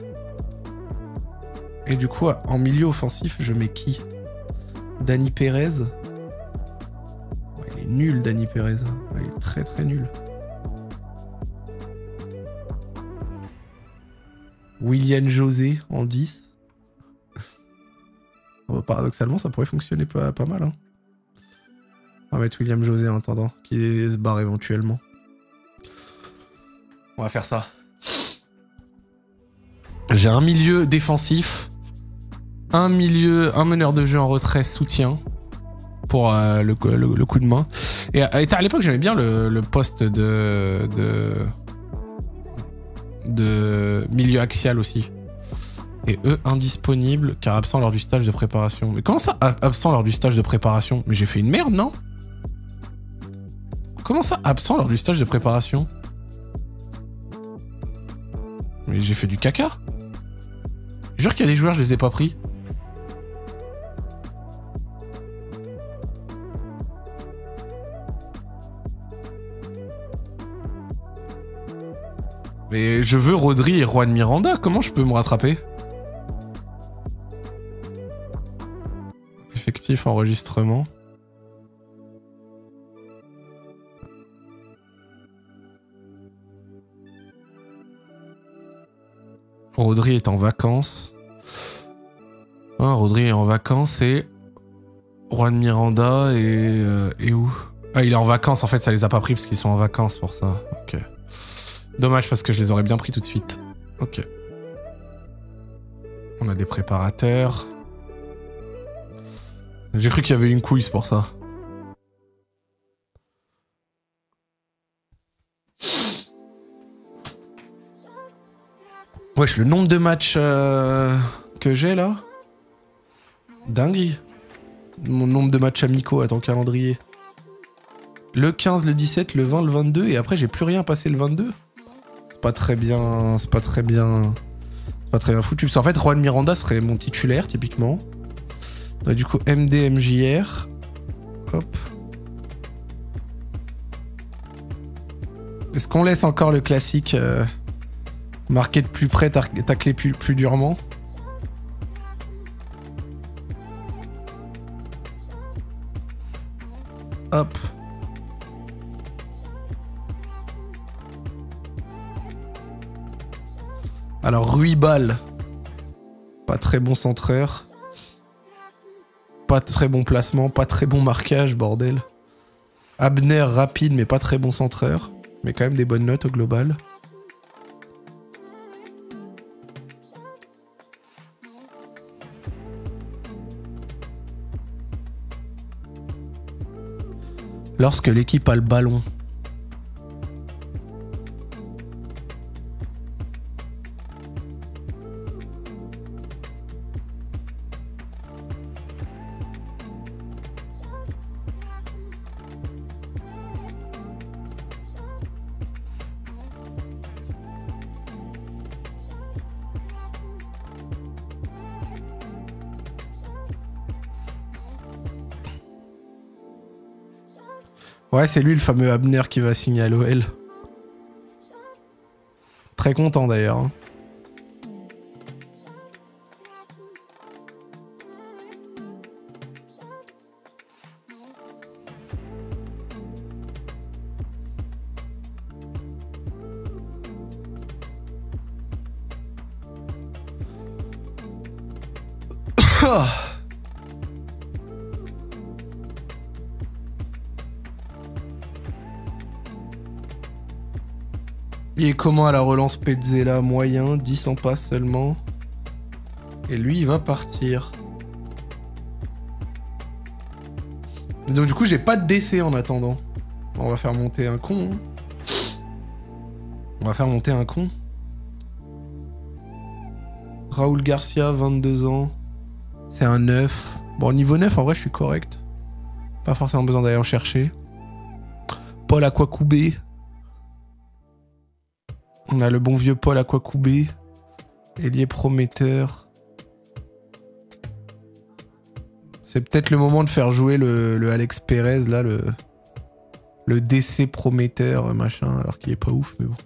Et du coup, en milieu offensif, je mets qui? Dani Pérez. Ouais, il est nul, Dani Pérez. Ouais, il est très très nul. William José en 10. Bon, paradoxalement, ça pourrait fonctionner pas mal. Hein. On va mettre William José en attendant, qui se barre éventuellement. On va faire ça. J'ai un milieu défensif, un meneur de jeu en retrait soutien pour le coup de main. Et à l'époque, j'aimais bien le poste de milieu axial aussi. Et eux, indisponibles, car absent lors du stage de préparation. Mais comment ça, absent lors du stage de préparation? Mais j'ai fait une merde, non? Comment ça, absent lors du stage de préparation? Mais j'ai fait du caca. Je jure qu'il y a des joueurs, je les ai pas pris. Mais je veux Rodri et Juan Miranda, comment je peux me rattraper? Effectif enregistrement. Rodri est en vacances. Ah, Rodri est en vacances et... Juan Miranda et où? Ah, il est en vacances, en fait, ça les a pas pris parce qu'ils sont en vacances pour ça. Ok. Dommage parce que je les aurais bien pris tout de suite. Ok. On a des préparateurs. J'ai cru qu'il y avait une couille, c'est pour ça. Wesh, le nombre de matchs que j'ai là. Dingue. Mon nombre de matchs amicaux à ton calendrier. Le 15, le 17, le 20, le 22 et après j'ai plus rien passé le 22. C'est pas très bien, c'est pas très bien foutu. Parce qu'en fait Juan Miranda serait mon titulaire typiquement. Donc, du coup MD, MJR. Hop. Est-ce qu'on laisse encore le classique marquer de plus près, tacler plus durement? Hop. Alors Ruibal, pas très bon centreur. Pas très bon placement, pas très bon marquage, bordel. Abner rapide mais pas très bon centreur. Mais quand même des bonnes notes au global. Lorsque l'équipe a le ballon. Ouais, c'est lui le fameux Abner qui va signer à l'OL. Très content d'ailleurs. Hein. Il est comment à la relance Petzela? Moyen, 10 en passe seulement. Et lui, il va partir. Donc du coup, j'ai pas de décès en attendant. On va faire monter un con. Hein. On va faire monter un con. Raoul Garcia, 22 ans. C'est un 9. Bon, niveau 9, en vrai, je suis correct. Pas forcément besoin d'aller en chercher. Paul Akwakoubé. On a le bon vieux Paul Akwakoubé. Ailier prometteur. C'est peut-être le moment de faire jouer le Alex Pérez, là, le décès prometteur, machin, alors qu'il est pas ouf, mais bon.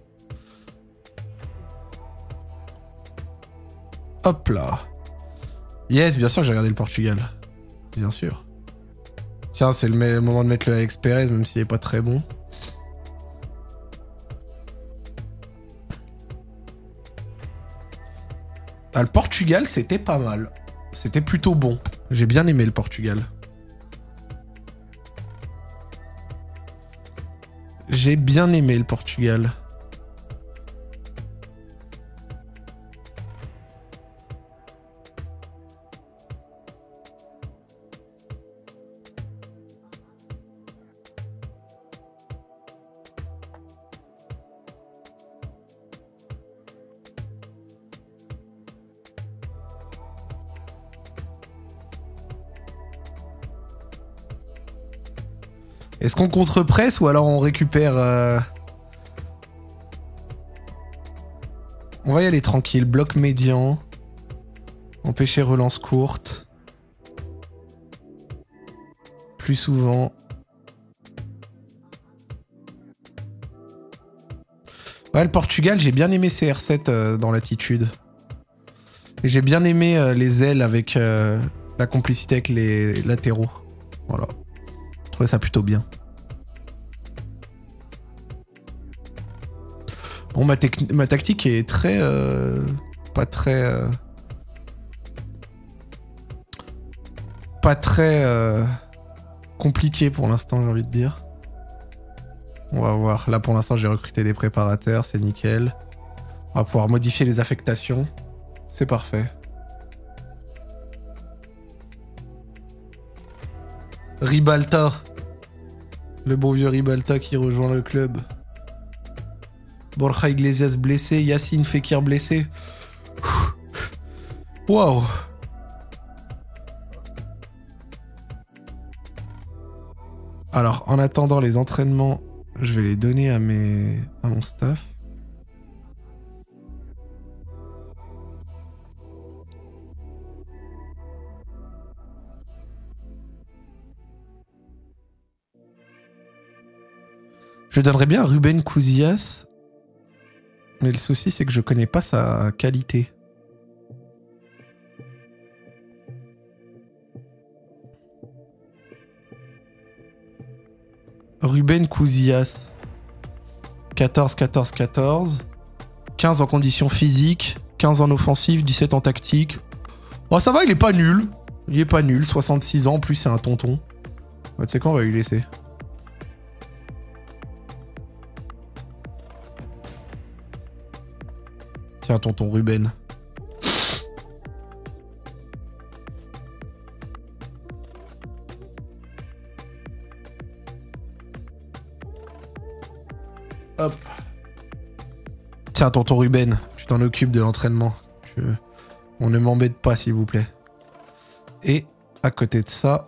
Hop là. Yes, bien sûr que j'ai regardé le Portugal. Bien sûr. Tiens, c'est le moment de mettre le Alex Pérez, même s'il est pas très bon. Ah, le Portugal, c'était pas mal. C'était plutôt bon. J'ai bien aimé le Portugal. J'ai bien aimé le Portugal. Est-ce qu'on contre-presse ou alors on récupère... On va y aller tranquille. Bloc médian. Empêcher relance courte. Plus souvent. Ouais, le Portugal, j'ai bien aimé CR7 dans l'attitude. Et j'ai bien aimé les ailes avec la complicité avec les latéraux. Voilà. Je trouvais ça plutôt bien. Bon, ma tactique est très... pas très... pas très compliqué pour l'instant, j'ai envie de dire. On va voir. Là, pour l'instant, j'ai recruté des préparateurs, c'est nickel. On va pouvoir modifier les affectations. C'est parfait. Ribalta. Le bon vieux Ribalta qui rejoint le club. Borja Iglesias blessé. Yacine Fekir blessé. Waouh. Alors, en attendant les entraînements, je vais les donner à mon staff. Je donnerais bien à Ruben Cousillas, mais le souci c'est que je connais pas sa qualité. Ruben Cousillas. 14, 14, 14. 15 en conditions physiques. 15 en offensive, 17 en tactique. Oh, ça va, il est pas nul. Il est pas nul. 66 ans, en plus, c'est un tonton. Ouais, tu sais quoi, on va lui laisser. Tiens, tonton Ruben. Hop. Tiens, tonton Ruben, tu t'en occupes de l'entraînement. On ne m'embête pas, s'il vous plaît. Et à côté de ça,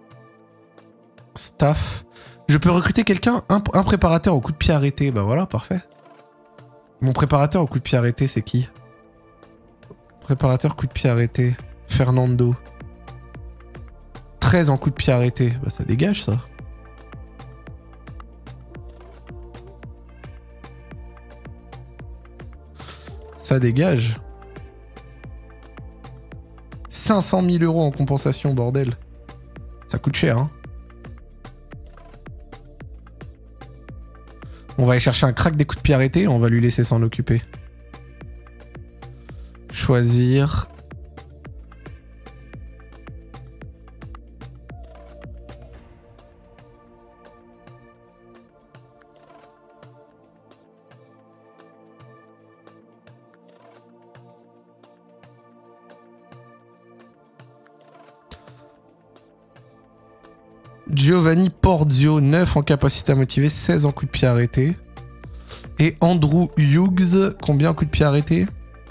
staff. Je peux recruter quelqu'un, un préparateur au coup de pied arrêté. Bah voilà, parfait. Mon préparateur au coup de pied arrêté, c'est qui? Préparateur coup de pied arrêté. Fernando. 13 en coup de pied arrêté. Bah ça dégage, ça. Ça dégage. 500 000 € en compensation, bordel. Ça coûte cher, hein. On va aller chercher un crack des coups de pied arrêtés et on va lui laisser s'en occuper. Choisir. Giovanni Porzio, 9 en capacité à motiver, 16 en coup de pied arrêté. Et Andrew Hughes, combien en coup de pied arrêté?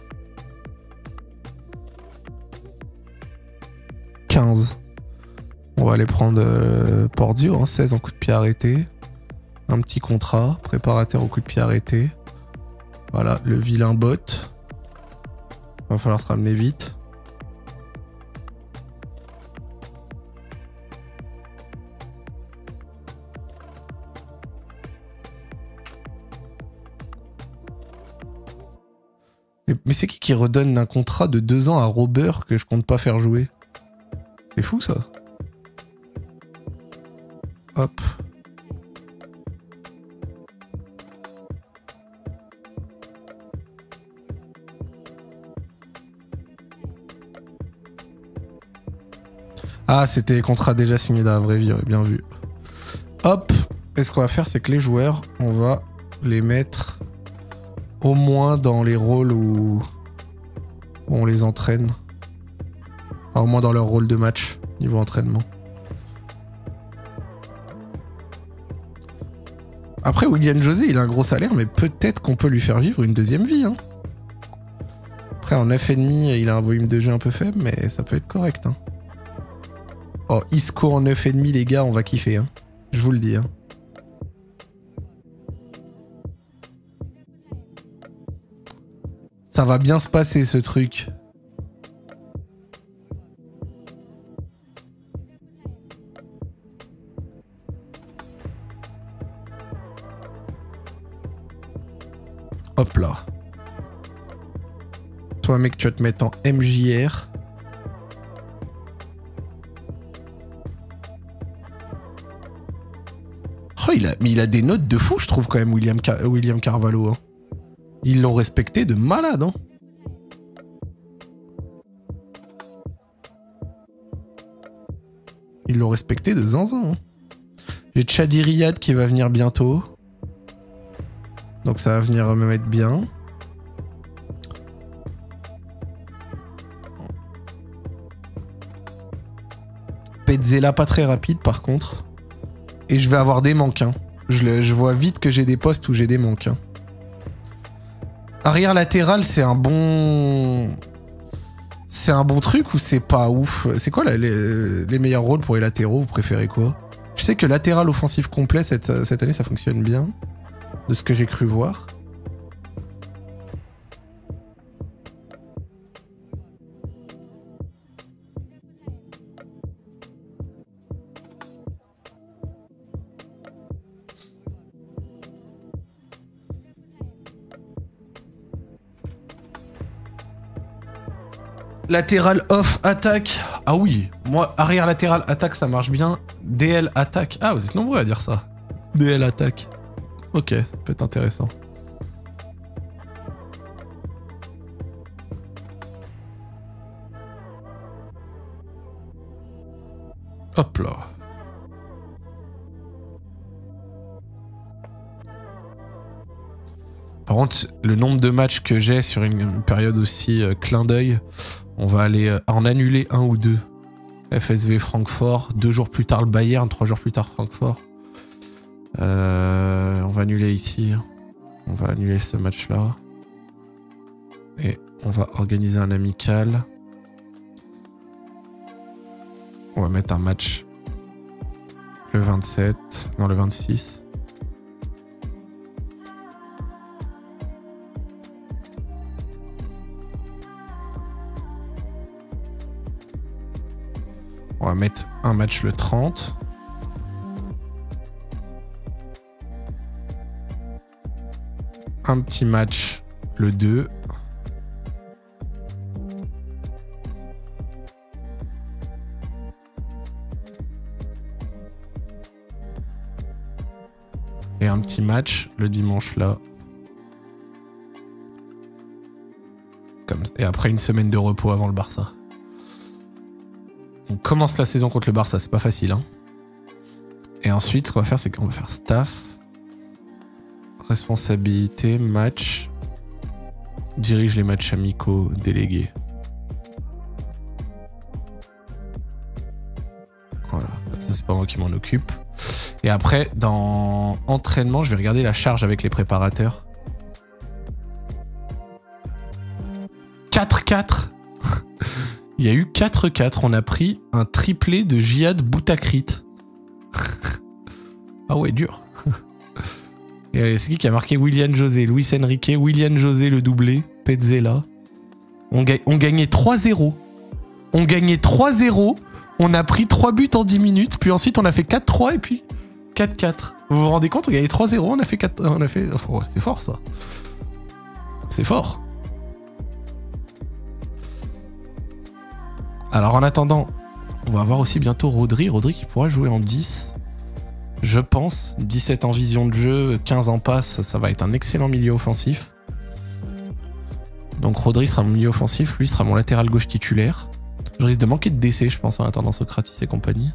15. On va aller prendre Porzio, hein, 16 en coup de pied arrêté. Un petit contrat, préparateur au coup de pied arrêté. Voilà, le vilain bot. Va falloir se ramener vite. Mais c'est qui redonne un contrat de 2 ans à Robert que je compte pas faire jouer? C'est fou ça. Hop. Ah, c'était les contrats déjà signés dans la vraie vie, ouais, bien vu. Hop. Et ce qu'on va faire, c'est que les joueurs, on va les mettre au moins dans les rôles où on les entraîne. Enfin, au moins dans leur rôle de match, niveau entraînement. Après, William José, il a un gros salaire, mais peut-être qu'on peut lui faire vivre une deuxième vie. Hein. Après, en 9,5, il a un volume de jeu un peu faible, mais ça peut être correct. Hein. Oh, Isco en 9,5, les gars, on va kiffer. Hein. Je vous le dis. Hein. Ça va bien se passer, ce truc. Hop là. Toi, mec, tu vas te mettre en MJR. Oh, il a des notes de fou, je trouve, quand même, William Carvalho. Hein. Ils l'ont respecté de malade, hein. Ils l'ont respecté de zinzin. Hein. J'ai Chadi Riyad qui va venir bientôt. Donc ça va venir me mettre bien. Petzela pas très rapide par contre. Et je vais avoir des manques. Hein. Je vois vite que j'ai des postes où j'ai des manques. Hein. Arrière latéral, c'est un bon... C'est un bon truc ou c'est pas ouf? C'est quoi les meilleurs rôles pour les latéraux? Vous préférez quoi? Je sais que latéral offensif complet, cette année, ça fonctionne bien. De ce que j'ai cru voir. Latéral off attaque. Ah oui, moi arrière latéral attaque ça marche bien. DL attaque. Ah vous êtes nombreux à dire ça. DL attaque. Ok, ça peut être intéressant. Hop là. Par contre, le nombre de matchs que j'ai sur une période aussi clin d'œil, on va aller en annuler un ou deux. FSV Francfort, 2 jours plus tard le Bayern, 3 jours plus tard Francfort. On va annuler ici. On va annuler ce match-là. Et on va organiser un amical. On va mettre un match le 27, non le 26. On va mettre un match le 30. Un petit match le 2. Et un petit match le dimanche là. Et après une semaine de repos avant le Barça. On commence la saison contre le Barça, c'est pas facile. Hein. Et ensuite, ce qu'on va faire, c'est qu'on va faire staff, responsabilité, match, dirige les matchs amicaux, délégué. Voilà, ça c'est pas moi qui m'en occupe. Et après, dans entraînement, je vais regarder la charge avec les préparateurs. 4-4. Il y a eu 4-4. On a pris un triplé de Jihad Boutakrit. Ah ouais, dur. Et c'est qui a marqué Willian José, Luis Enrique, Willian José le doublé, Petzela. On gagnait 3-0. On gagnait 3-0. On a pris 3 buts en 10 minutes. Puis ensuite, on a fait 4-3 et puis 4-4. Vous vous rendez compte? On gagnait 3-0. On a fait 4... On a fait... Oh, ouais, c'est fort, ça. C'est fort. Alors en attendant, on va avoir aussi bientôt Rodri. Rodri qui pourra jouer en 10. Je pense. 17 en vision de jeu, 15 en passe. Ça va être un excellent milieu offensif. Donc Rodri sera mon milieu offensif. Lui sera mon latéral gauche titulaire. Je risque de manquer de DC, je pense, en attendant Socrates et compagnie.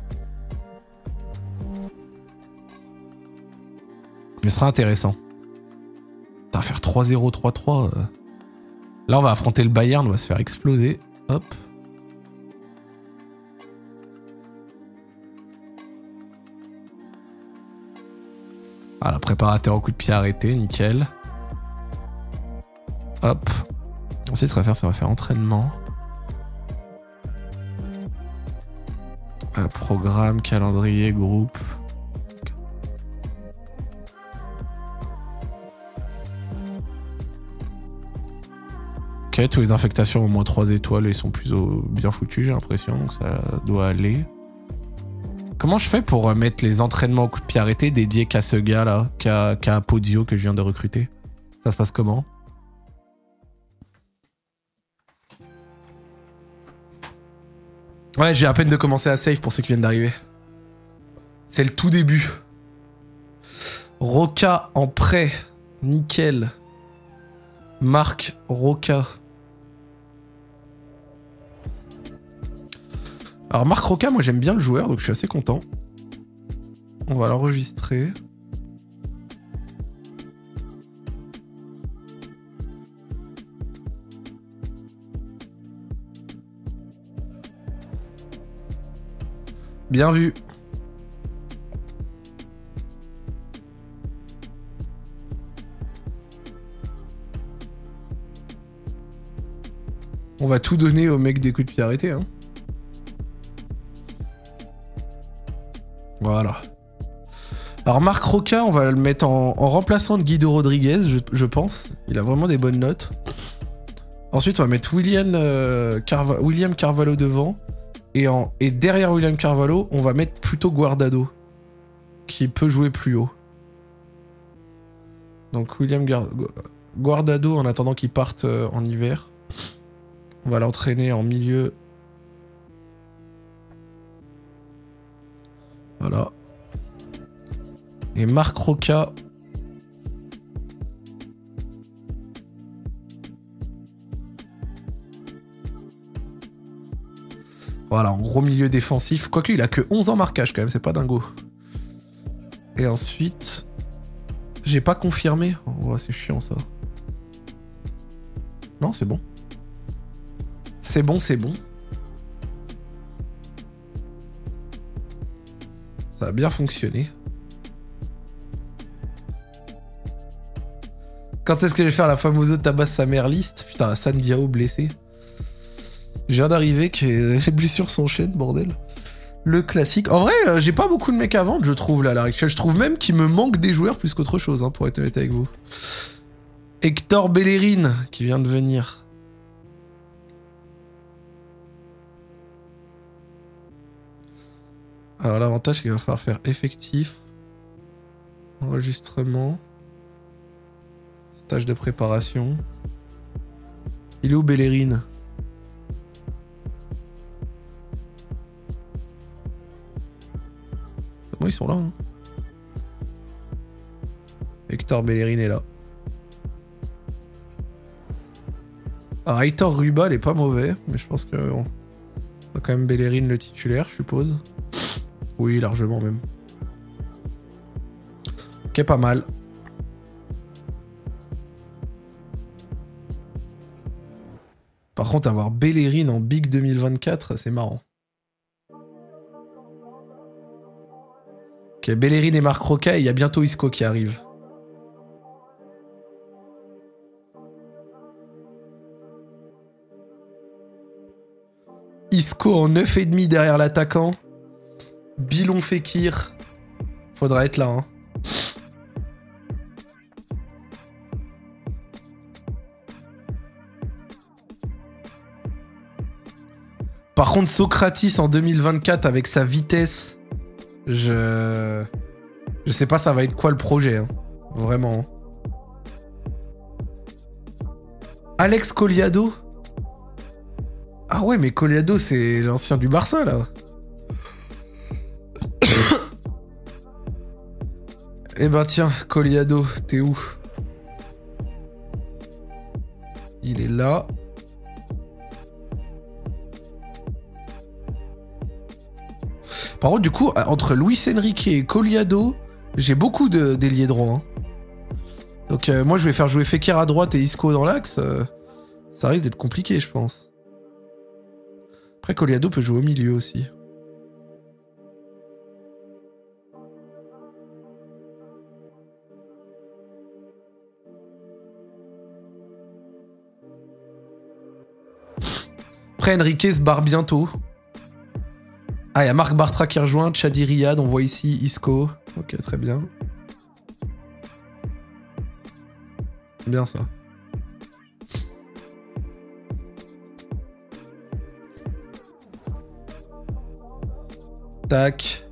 Mais ce sera intéressant. Putain, faire 3-0, 3-3. Là, on va affronter le Bayern. On va se faire exploser. Hop. Voilà, préparateur au coup de pied arrêté, nickel. Hop. Ensuite, ce qu'on va faire, c'est qu'on va faire entraînement. Programme, calendrier, groupe. Ok, tous les infectations au moins 3 étoiles, ils sont plutôt bien foutus, j'ai l'impression, donc ça doit aller. Comment je fais pour mettre les entraînements au coup de pied arrêté dédiés qu'à ce gars là, qu'à Podio que je viens de recruter? Ça se passe comment? Ouais, j'ai à peine de commencer à save pour ceux qui viennent d'arriver. C'est le tout début. Roca en prêt. Nickel. Marc Roca. Alors Marc Roca, moi j'aime bien le joueur, donc je suis assez content. On va l'enregistrer. Bien vu. On va tout donner au mec des coups de pied arrêtés, hein. Voilà. Alors Marc Roca, on va le mettre en remplaçant de Guido Rodriguez, je pense. Il a vraiment des bonnes notes. Ensuite, on va mettre William Carvalho devant. Et derrière William Carvalho, on va mettre plutôt Guardado, qui peut jouer plus haut. Donc Guardado, en attendant qu'il parte en hiver. On va l'entraîner en milieu. Voilà. Et Marc Roca. Voilà, en gros milieu défensif. Quoique, il a que 11 ans marquage quand même, c'est pas dingo. Et ensuite... J'ai pas confirmé. Oh, c'est chiant ça. Non, c'est bon. C'est bon, c'est bon. Ça a bien fonctionné. Quand est-ce que je vais faire la fameuse tabasse sa mère liste? Putain, Hassan Diao blessé. Je viens d'arriver que les blessures s'enchaînent, bordel. Le classique. En vrai, j'ai pas beaucoup de mecs à vendre, je trouve, là, à l'heure actuelle. Je trouve même qu'il me manque des joueurs plus qu'autre chose, hein, pour être honnête avec vous. Hector Bellerin, qui vient de venir. Alors, l'avantage, c'est qu'il va falloir faire effectif. Enregistrement. Stage de préparation. Il est où, Bellerin? Moi, ils sont là. Hein. Hector Bellerin est là. Alors, Hector Rubal est pas mauvais, mais je pense que on va quand même Bellerin le titulaire, je suppose. Oui, largement même. Ok, pas mal. Par contre, avoir Bellerin en Big 2024, c'est marrant. Ok, Bellerin et Marc Roca, et il y a bientôt Isco qui arrive. Isco en 9,5 derrière l'attaquant. Bilon Fekir. Faudra être là, hein. Par contre, Socrates en 2024 avec sa vitesse... Je sais pas ça va être quoi le projet, hein. Vraiment. Alex Collado. Ah ouais, mais Collado, c'est l'ancien du Barça, là. Eh ben tiens, Collado, t'es où? Il est là. Par contre, du coup, entre Luis Enrique et Collado, j'ai beaucoup d'ailiers droits. Hein. Donc moi, je vais faire jouer Fekir à droite et Isco dans l'axe. Ça risque d'être compliqué, je pense. Après, Collado peut jouer au milieu aussi. Après, Enrique se barre bientôt. Ah, il y a Marc Bartra qui rejoint, Chadi Riyad, on voit ici Isco. Ok, très bien. Bien ça. Tac.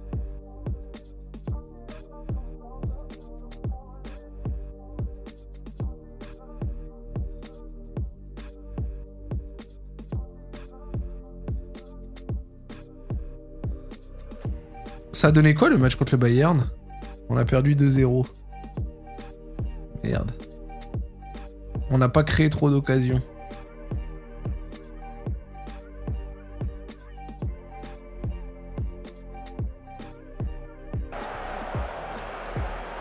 Ça a donné quoi le match contre le Bayern? On a perdu 2-0. Merde. On n'a pas créé trop d'occasions.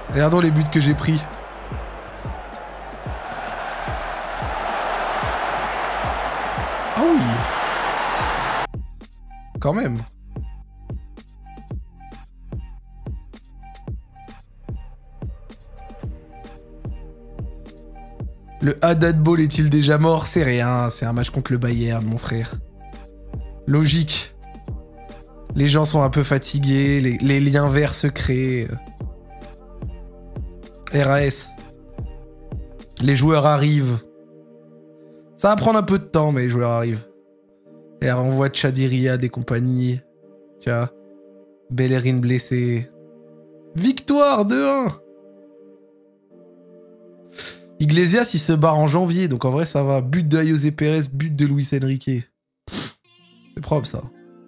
Regardons les buts que j'ai pris. Ah oui. Quand même. Le Haddad Ball est-il déjà mort? C'est rien, c'est un match contre le Bayern, mon frère. Logique. Les gens sont un peu fatigués, les liens verts se créent. RAS. Les joueurs arrivent. Ça va prendre un peu de temps, mais les joueurs arrivent. Et on voit Chadiria et compagnie. Tiens. Bellerin blessé. Victoire 2-1. Iglesias, il se barre en janvier, donc en vrai, ça va. But de José Pérez, but de Luis Enrique. C'est propre, ça.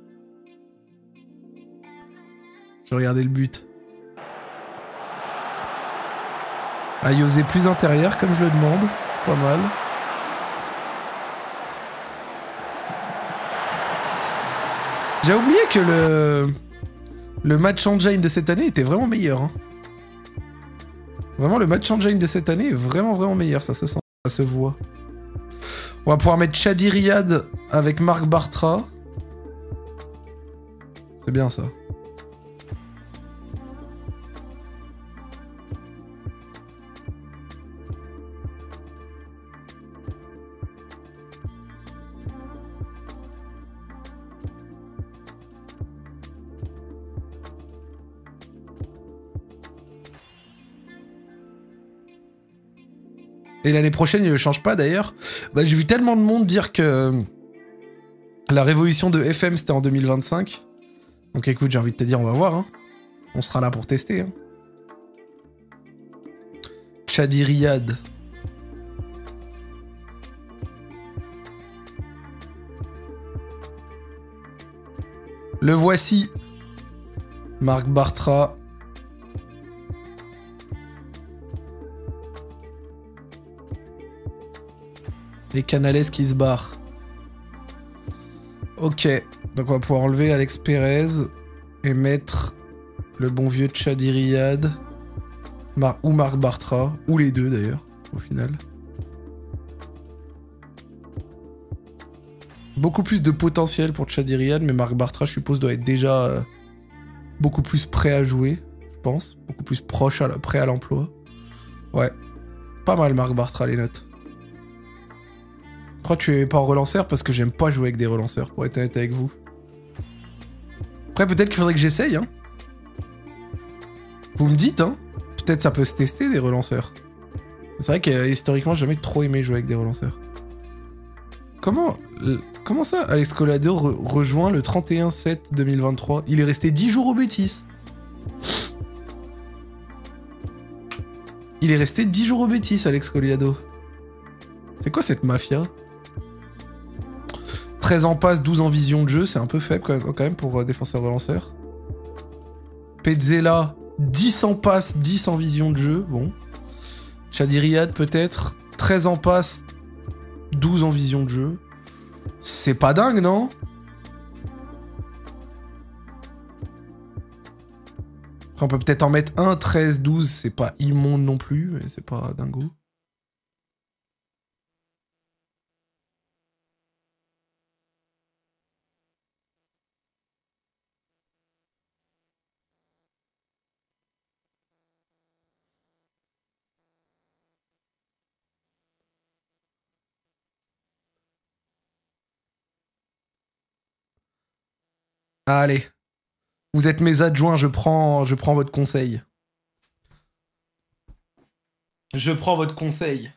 Je regardais le but. Ah, José plus intérieur, comme je le demande. C'est pas mal. J'ai oublié que le match engine de cette année était vraiment meilleur. Hein. Vraiment, le match engine de cette année est vraiment, vraiment meilleur. Ça se sent, ça se voit. On va pouvoir mettre Chadi Riyad avec Marc Bartra. C'est bien, ça. Et l'année prochaine, il ne change pas d'ailleurs. Bah, j'ai vu tellement de monde dire que la révolution de FM c'était en 2025. Donc écoute, j'ai envie de te dire, on va voir. Hein. On sera là pour tester. Hein. Chadi Riyad. Le voici. Marc Bartra. Et Canales qui se barre. Ok. Donc on va pouvoir enlever Alex Pérez et mettre le bon vieux Chadi Riyad. Ou Marc Bartra. Ou les deux d'ailleurs, au final. Beaucoup plus de potentiel pour Chadi Riyad, mais Marc Bartra, je suppose, doit être déjà beaucoup plus prêt à jouer, je pense. Beaucoup plus proche, prêt à l'emploi. Ouais. Pas mal Marc Bartra, les notes. Je crois que tu es pas en relanceur parce que j'aime pas jouer avec des relanceurs, pour être honnête avec vous. Après, peut-être qu'il faudrait que j'essaye, hein. Vous me dites, hein. Peut-être ça peut se tester, des relanceurs. C'est vrai que historiquement, j'ai jamais trop aimé jouer avec des relanceurs. Comment ça, Alex Collado rejoint le 31/7/2023? Il est resté 10 jours au Betis. Il est resté 10 jours au Betis, Alex Collado. C'est quoi cette mafia? 13 en passe, 12 en vision de jeu, c'est un peu faible quand même pour défenseur relanceur. Petzela, 10 en passe, 10 en vision de jeu, bon. Chadi Riyad peut-être, 13 en passe, 12 en vision de jeu. C'est pas dingue, non? Après, on peut peut-être en mettre un, 13, 12, c'est pas immonde non plus, mais c'est pas dingo. Allez. Vous êtes mes adjoints, je prends votre conseil. Je prends votre conseil.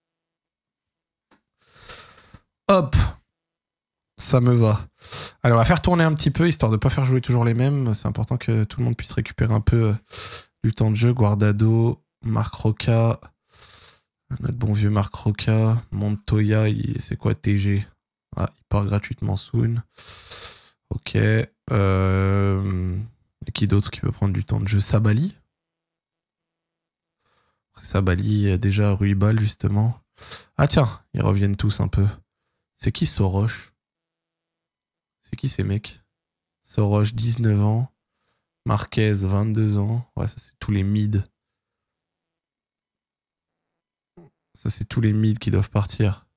Hop. Ça me va. Allez, on va faire tourner un petit peu, histoire de pas faire jouer toujours les mêmes. C'est important que tout le monde puisse récupérer un peu du temps de jeu. Guardado, Marc Roca, notre bon vieux Marc Roca, Montoya, c'est quoi TG? Ah, il part gratuitement soon. Ok. Et qui d'autre qui peut prendre du temps de jeu? Sabali. Sabali, déjà Ruibal, justement. Ah tiens, ils reviennent tous un peu. C'est qui Soroche? C'est qui ces mecs? Soroche, 19 ans. Marquez, 22 ans. Ouais, ça c'est tous les mids. Ça, c'est tous les mids qui doivent partir.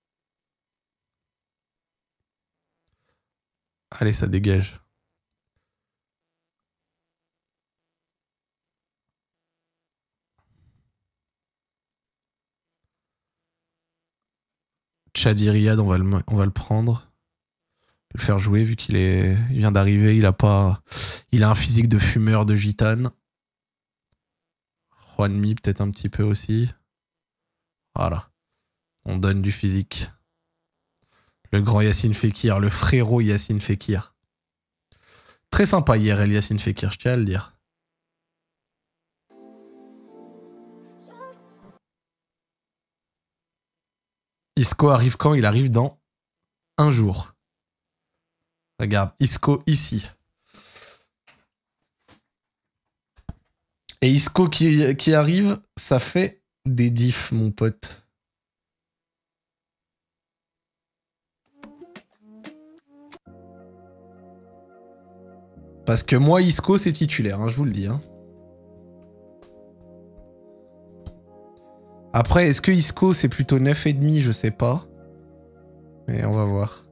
Allez, ça dégage. Chadi Riyad, on va le prendre. Le faire jouer vu qu'il vient d'arriver. Il a un physique de fumeur, de gitane. Juanmi, peut-être un petit peu aussi. Voilà. On donne du physique. Le grand Yacine Fekir, le frérot Yacine Fekir. Très sympa IRL Yacine Fekir, je tiens à le dire. Isco arrive quand? Il arrive dans un jour. Regarde, Isco ici. Et Isco qui arrive, ça fait des diffs, mon pote. Parce que moi, Isco, c'est titulaire, hein, je vous le dis. Hein. Après, est-ce que Isco, c'est plutôt 9,5? Je sais pas. Mais on va voir.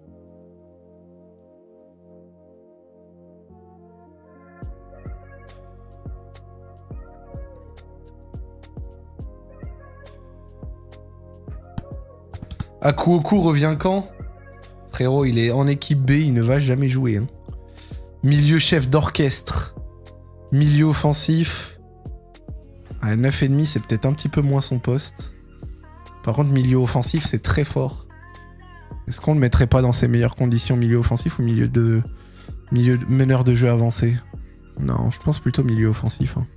Akuoku revient quand? Frérot, il est en équipe B, il ne va jamais jouer. Hein. Milieu chef d'orchestre. Milieu offensif. À 9,5, c'est peut-être un petit peu moins son poste. Par contre, milieu offensif, c'est très fort. Est-ce qu'on le mettrait pas dans ses meilleures conditions, milieu offensif ou milieu meneur de jeu avancé? Non, je pense plutôt milieu offensif. Hein.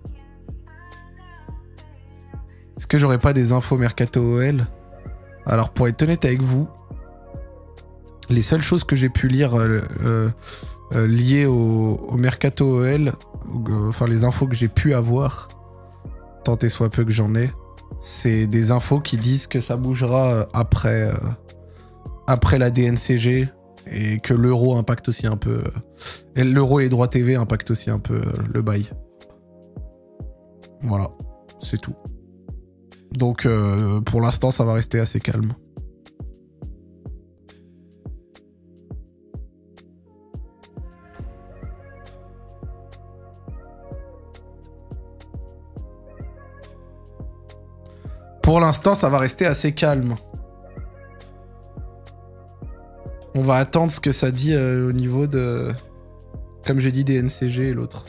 Est-ce que j'aurais pas des infos Mercato OL? Alors, pour être honnête avec vous, les seules choses que j'ai pu lire liées au Mercato OL, enfin les infos que j'ai pu avoir, tant et soit peu que j'en ai, c'est des infos qui disent que ça bougera après la DNCG et que l'euro impacte aussi un peu. L'euro et les droits TV impactent aussi un peu le bail. Voilà, c'est tout. Donc pour l'instant, ça va rester assez calme. Pour l'instant, ça va rester assez calme. On va attendre ce que ça dit au niveau de... Comme j'ai dit, des NCG et l'autre.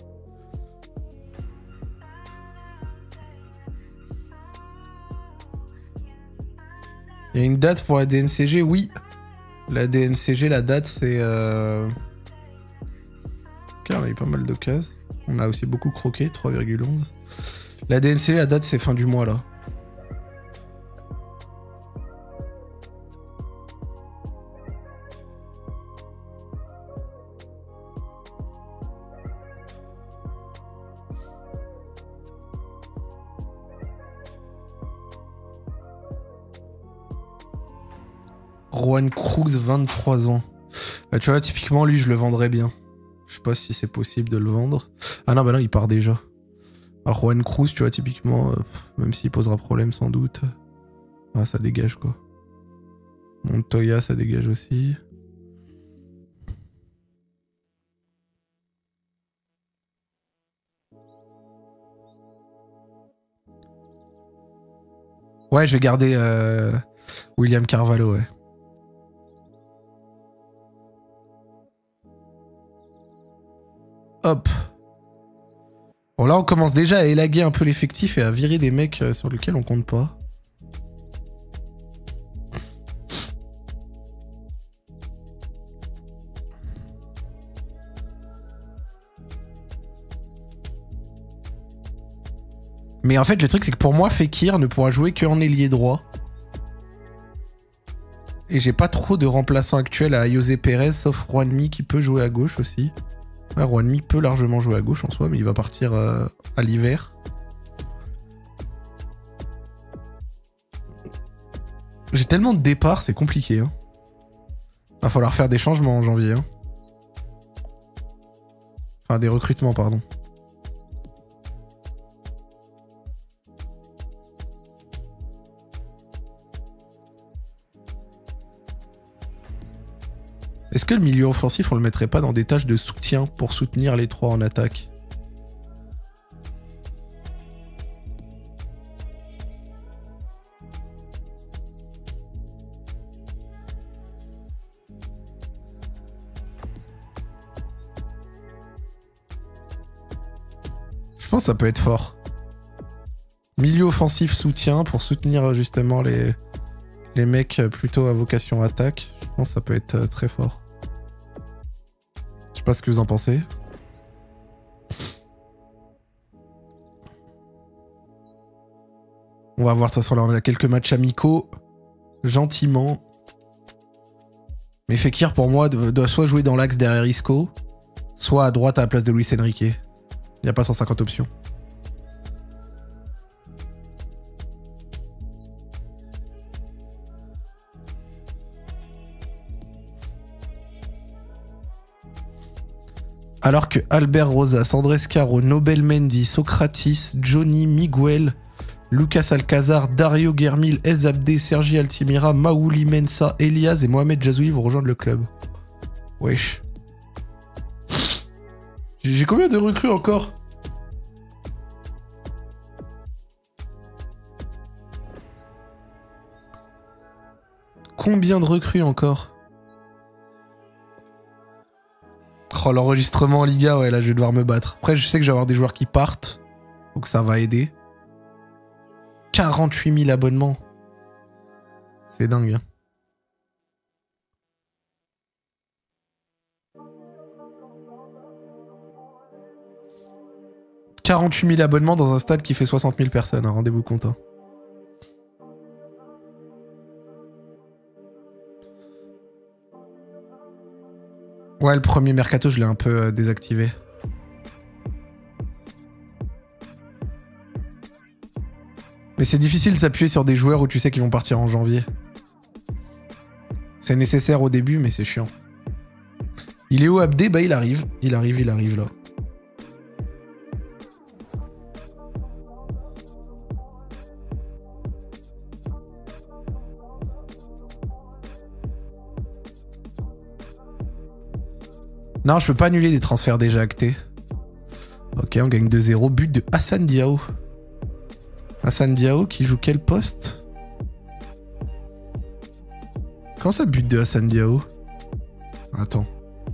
Il y a une date pour la DNCG? Oui. La DNCG, la date, c'est... Car on a eu pas mal d'occasions. On a aussi beaucoup croqué, 3,11. La DNCG, la date, c'est fin du mois, là. Juan Cruz, 23 ans. Bah, tu vois, typiquement, lui, je le vendrais bien. Je sais pas si c'est possible de le vendre. Ah non, bah non, il part déjà. Alors, Juan Cruz, tu vois, typiquement, même s'il posera problème sans doute. Ah, ça dégage, quoi. Montoya, ça dégage aussi. Ouais, je vais garder William Carvalho, ouais. Hop. Bon, là, on commence déjà à élaguer un peu l'effectif et à virer des mecs sur lesquels on compte pas. Mais en fait, le truc, c'est que pour moi, Fekir ne pourra jouer qu'en ailier droit. Et j'ai pas trop de remplaçants actuels à José Pérez, sauf Juanmi qui peut jouer à gauche aussi. Ouais, Juanmi peut largement jouer à gauche en soi, mais il va partir à l'hiver. J'ai tellement de départs, c'est compliqué. Hein. Va falloir faire des changements en janvier. Hein. Enfin, des recrutements, pardon. Est-ce que le milieu offensif, on le mettrait pas dans des tâches de soutien pour soutenir les 3 en attaque? Je pense que ça peut être fort. Milieu offensif soutien pour soutenir justement les mecs plutôt à vocation attaque. Je pense que ça peut être très fort. Je sais pas ce que vous en pensez. On va voir, de toute façon là on a quelques matchs amicaux. Gentiment. Mais Fekir pour moi doit soit jouer dans l'axe derrière Isco, soit à droite à la place de Luis Enrique. Il n'y a pas 150 options. Alors que Albert Rosas, Andrés Caro, Nobel Mendy, Socratis, Johnny, Miguel, Lucas Alcazar, Dario Guermil, Ezabde, Sergi Altimira, Maouli Mensa, Elias et Mohamed Jazoui vont rejoindre le club. Wesh. J'ai combien de recrues encore? Combien de recrues encore? Oh, l'enregistrement en Liga, ouais, là, je vais devoir me battre. Après, je sais que je vais avoir des joueurs qui partent, donc ça va aider. 48 000 abonnements. C'est dingue, hein. « 48 000 abonnements dans un stade qui fait 60 000 personnes, hein, rendez-vous compte. Hein. Ouais, le premier mercato, je l'ai un peu désactivé. Mais c'est difficile de s'appuyer sur des joueurs où tu sais qu'ils vont partir en janvier. C'est nécessaire au début, mais c'est chiant. Il est où Abdé? Bah il arrive là. Non, je peux pas annuler des transferts déjà actés. Ok, on gagne 2-0. But de Hassan Diao. Hassan Diao qui joue quel poste? Comment ça, but de Hassan Diao? Attends.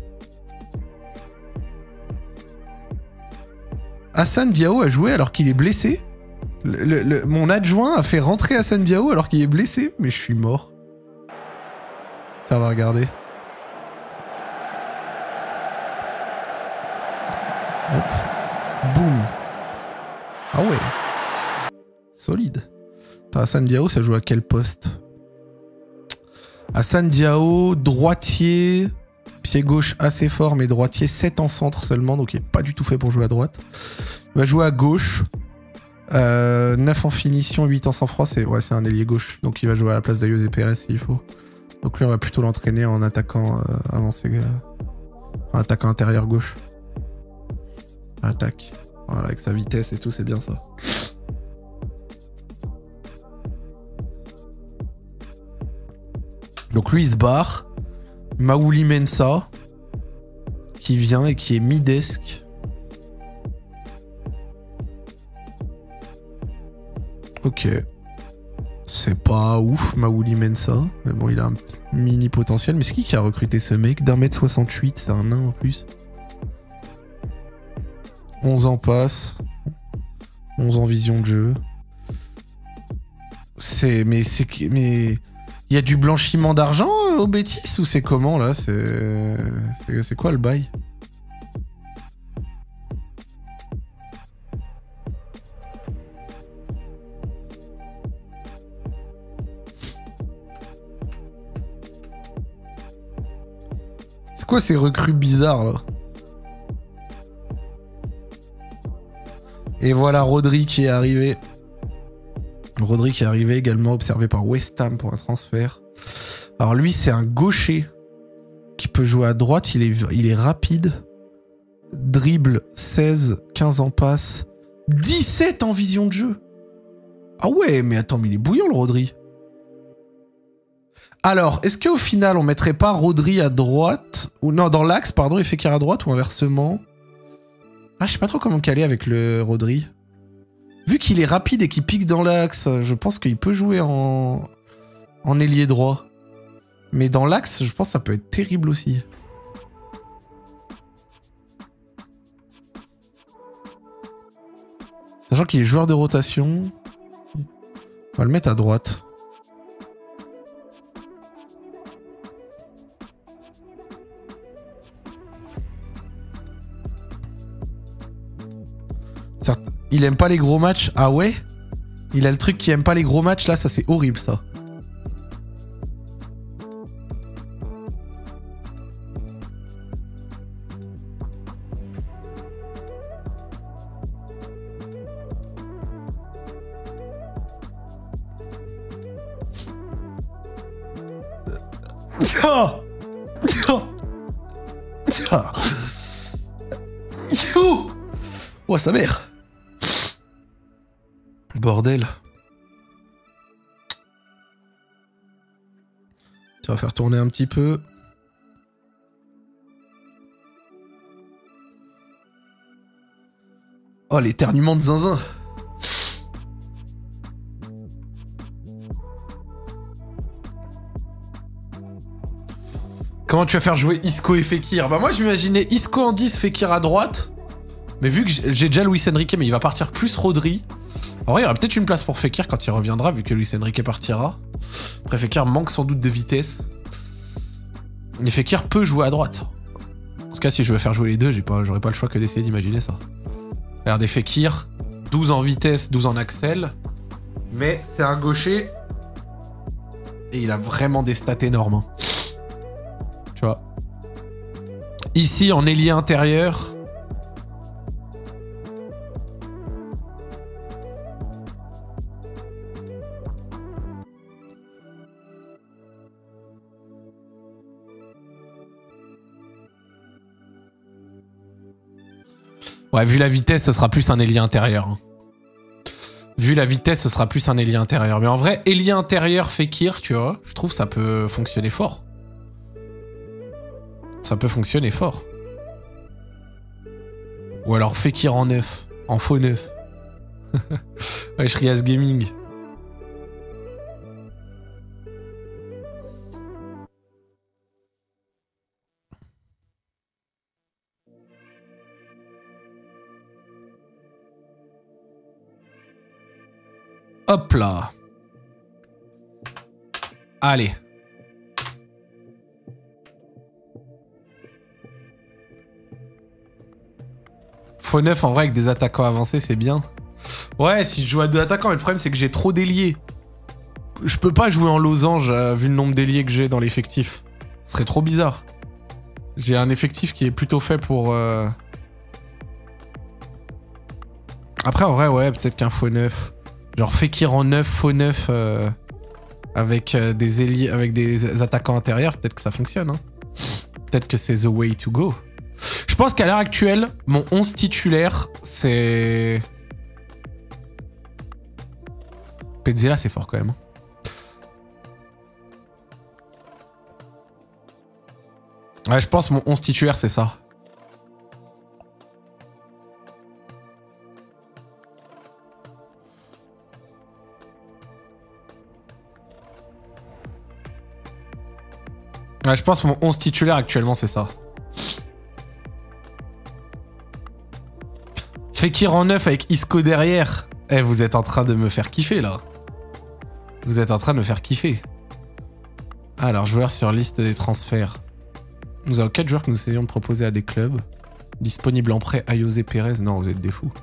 Hassan Diao a joué alors qu'il est blessé? Mon adjoint a fait rentrer Hassan Diao alors qu'il est blessé? Mais je suis mort. Ça va regarder. Hop. Boum. Ah ouais. Solide. Attends, Hassan Diao, ça joue à quel poste? Hassan Diao, droitier. Pied gauche assez fort, mais droitier. 7 en centre seulement, donc il n'est pas du tout fait pour jouer à droite. Il va jouer à gauche. 9 en finition, 8 en sang-froid. C'est un ailier gauche. Donc il va jouer à la place d'Ayoze Pérez s'il faut. Donc lui, on va plutôt l'entraîner en attaquant avancé. En attaquant intérieur gauche. Attaque. Voilà, avec sa vitesse et tout, c'est bien ça. Donc lui, il se barre. Maouli Mensa, qui vient et qui est mi-desk. Ok. C'est pas ouf, Maouli Mensa. Mais bon, il a un mini potentiel. Mais c'est qui a recruté ce mec d'1m68? C'est un nain en plus. 11 ans passe. 11 ans vision de jeu. Mais il y a du blanchiment d'argent au Betis ou c'est comment là? C'est quoi le bail? C'est quoi ces recrues bizarres là? Et voilà Rodri qui est arrivé. Rodri qui est arrivé également observé par West Ham pour un transfert. Alors lui c'est un gaucher qui peut jouer à droite, il est rapide. Dribble 16, 15 en passe, 17 en vision de jeu. Ah ouais mais attends mais il est bouillant le Rodri. Alors, est-ce qu'au final, on mettrait pas Rodri à droite? Ou non, dans l'axe, pardon, et Fekir à droite, ou inversement? Ah, je sais pas trop comment caler avec le Rodri. Vu qu'il est rapide et qu'il pique dans l'axe, je pense qu'il peut jouer en ailier droit. Mais dans l'axe, je pense que ça peut être terrible aussi. Sachant qu'il est joueur de rotation. On va le mettre à droite. Certes, il aime pas les gros matchs. Ah ouais? Il a le truc qui aime pas les gros matchs, là, ça c'est horrible ça. Oh, sa mère. Bordel. Ça va faire tourner un petit peu. Oh, l'éternuement de zinzin. Comment tu vas faire jouer Isco et Fekir? Bah moi je m'imaginais Isco en 10, Fekir à droite. Mais vu que j'ai déjà Luis Enrique, mais il va partir plus Rodri. En vrai, il y aura peut-être une place pour Fekir quand il reviendra, vu que Luis Enrique partira. Après, Fekir manque sans doute de vitesse. Et Fekir peut jouer à droite. En tout cas, si je veux faire jouer les deux, j'aurais pas le choix que d'essayer d'imaginer ça. Regardez Fekir, 12 en vitesse, 12 en axel. Mais c'est un gaucher. Et il a vraiment des stats énormes. Hein. Tu vois. Ici, en ailier intérieur... Ouais, vu la vitesse, ce sera plus un ailier intérieur. Vu la vitesse, ce sera plus un ailier intérieur. Mais en vrai, ailier intérieur Fekir, tu vois, je trouve que ça peut fonctionner fort. Ça peut fonctionner fort. Ou alors Fekir en neuf, en faux neuf. Ouais, Shrias Gaming. Hop là. Allez. Faux neuf en vrai avec des attaquants avancés, c'est bien. Ouais, si je joue à deux attaquants, mais le problème c'est que j'ai trop d'ailiers. Je peux pas jouer en losange vu le nombre d'ailiers que j'ai dans l'effectif. Ce serait trop bizarre. J'ai un effectif qui est plutôt fait pour... Après, en vrai, ouais, peut-être qu'un faux neuf. Genre Fekir en neuf, faux neuf, avec des ailiers, avec des attaquants intérieurs, peut-être que ça fonctionne. Hein. Peut-être que c'est the way to go. Je pense qu'à l'heure actuelle, mon 11 titulaire, c'est... Petzela, c'est fort quand même. Ouais, je pense que mon 11 titulaire, c'est ça. Ouais, je pense que mon 11 titulaire actuellement, c'est ça. Fekir en neuf avec Isco derrière. Eh, vous êtes en train de me faire kiffer, là. Vous êtes en train de me faire kiffer. Alors, joueurs sur liste des transferts. Nous avons 4 joueurs que nous essayons de proposer à des clubs. Disponibles en prêt, Ayose Perez. Non, vous êtes des fous.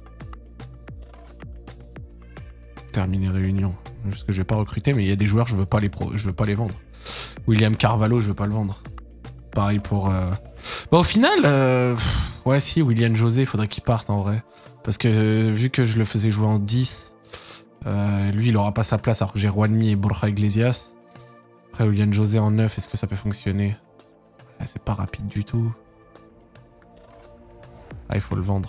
Terminer réunion. Parce que je vais pas recruter, mais il y a des joueurs, je veux pas les vendre. William Carvalho, je veux pas le vendre. Pareil pour... Bah, au final, ouais, si, William José, il faudrait qu'il parte en vrai. Parce que vu que je le faisais jouer en 10, lui, il aura pas sa place alors que j'ai Juanmi et Borja Iglesias. Après, William José en 9, est-ce que ça peut fonctionner? Ah, c'est pas rapide du tout. Ah, il faut le vendre.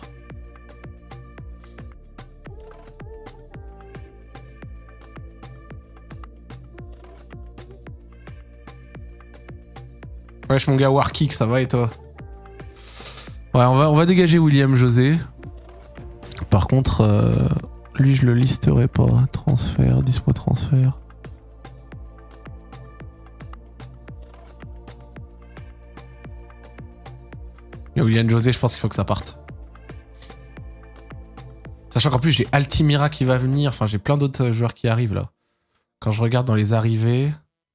Wesh mon gars, Warkick, ça va et toi? Ouais, on va dégager William José. Par contre, lui je le listerai pas. Transfert, dispo transfert. Et William José, je pense qu'il faut que ça parte. Sachant qu'en plus j'ai Altimira qui va venir, enfin j'ai plein d'autres joueurs qui arrivent là. Quand je regarde dans les arrivées...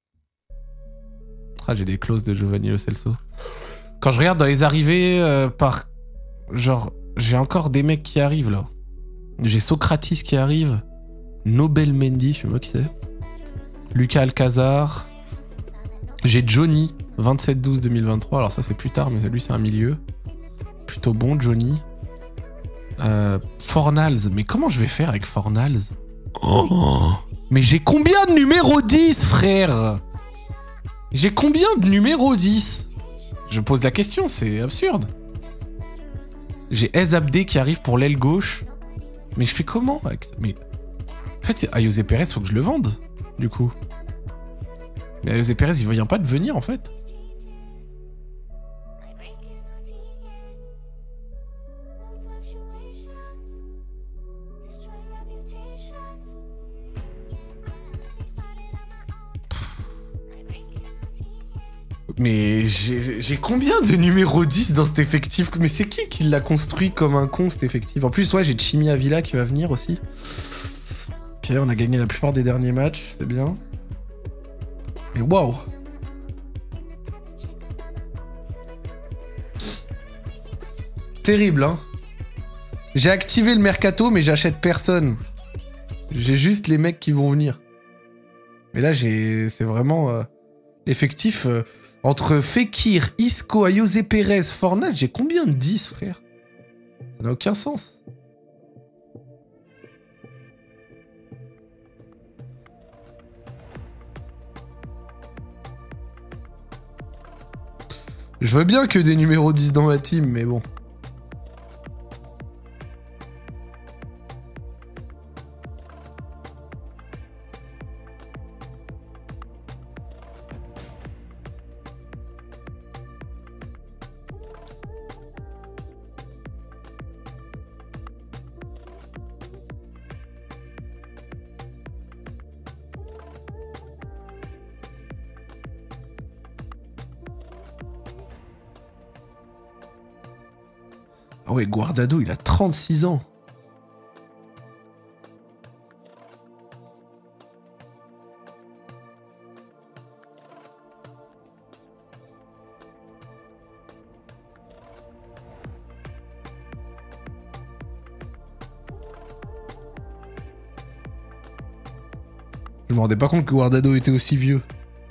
Ah, j'ai des clauses de Giovanni Lo Celso. Quand je regarde dans les arrivées, genre, j'ai encore des mecs qui arrivent là. J'ai Socratis qui arrive. Nobel Mendy, je sais pas qui c'est. Lucas Alcazar. J'ai Johnny, 27-12-2023. Alors ça c'est plus tard, mais lui c'est un milieu. Plutôt bon, Johnny. Fornals. Mais comment je vais faire avec Fornals? Oh. Mais j'ai combien de numéro 10, frère? J'ai combien de numéro 10? Je pose la question, c'est absurde. J'ai Ez Abdé qui arrive pour l'aile gauche. Mais je fais comment avec ça? Mais... En fait, Ayoze Perez, faut que je le vende, du coup. Mais Ayoze Perez, il vient pas de venir, en fait. Mais j'ai combien de numéro 10 dans cet effectif? Mais c'est qui l'a construit comme un con, cet effectif? En plus, ouais, j'ai Chimi Avila qui va venir aussi. Ok, on a gagné la plupart des derniers matchs, c'est bien. Mais waouh! Terrible, hein? J'ai activé le mercato, mais j'achète personne. J'ai juste les mecs qui vont venir. Mais là, c'est vraiment... l'effectif... entre Fekir, Isco, Ayoze Perez, Fornal, j'ai combien de 10, frère? Ça n'a aucun sens. Je veux bien que des numéros 10 dans ma team, mais bon. Ah ouais, Guardado, il a 36 ans. Je me rendais pas compte que Guardado était aussi vieux.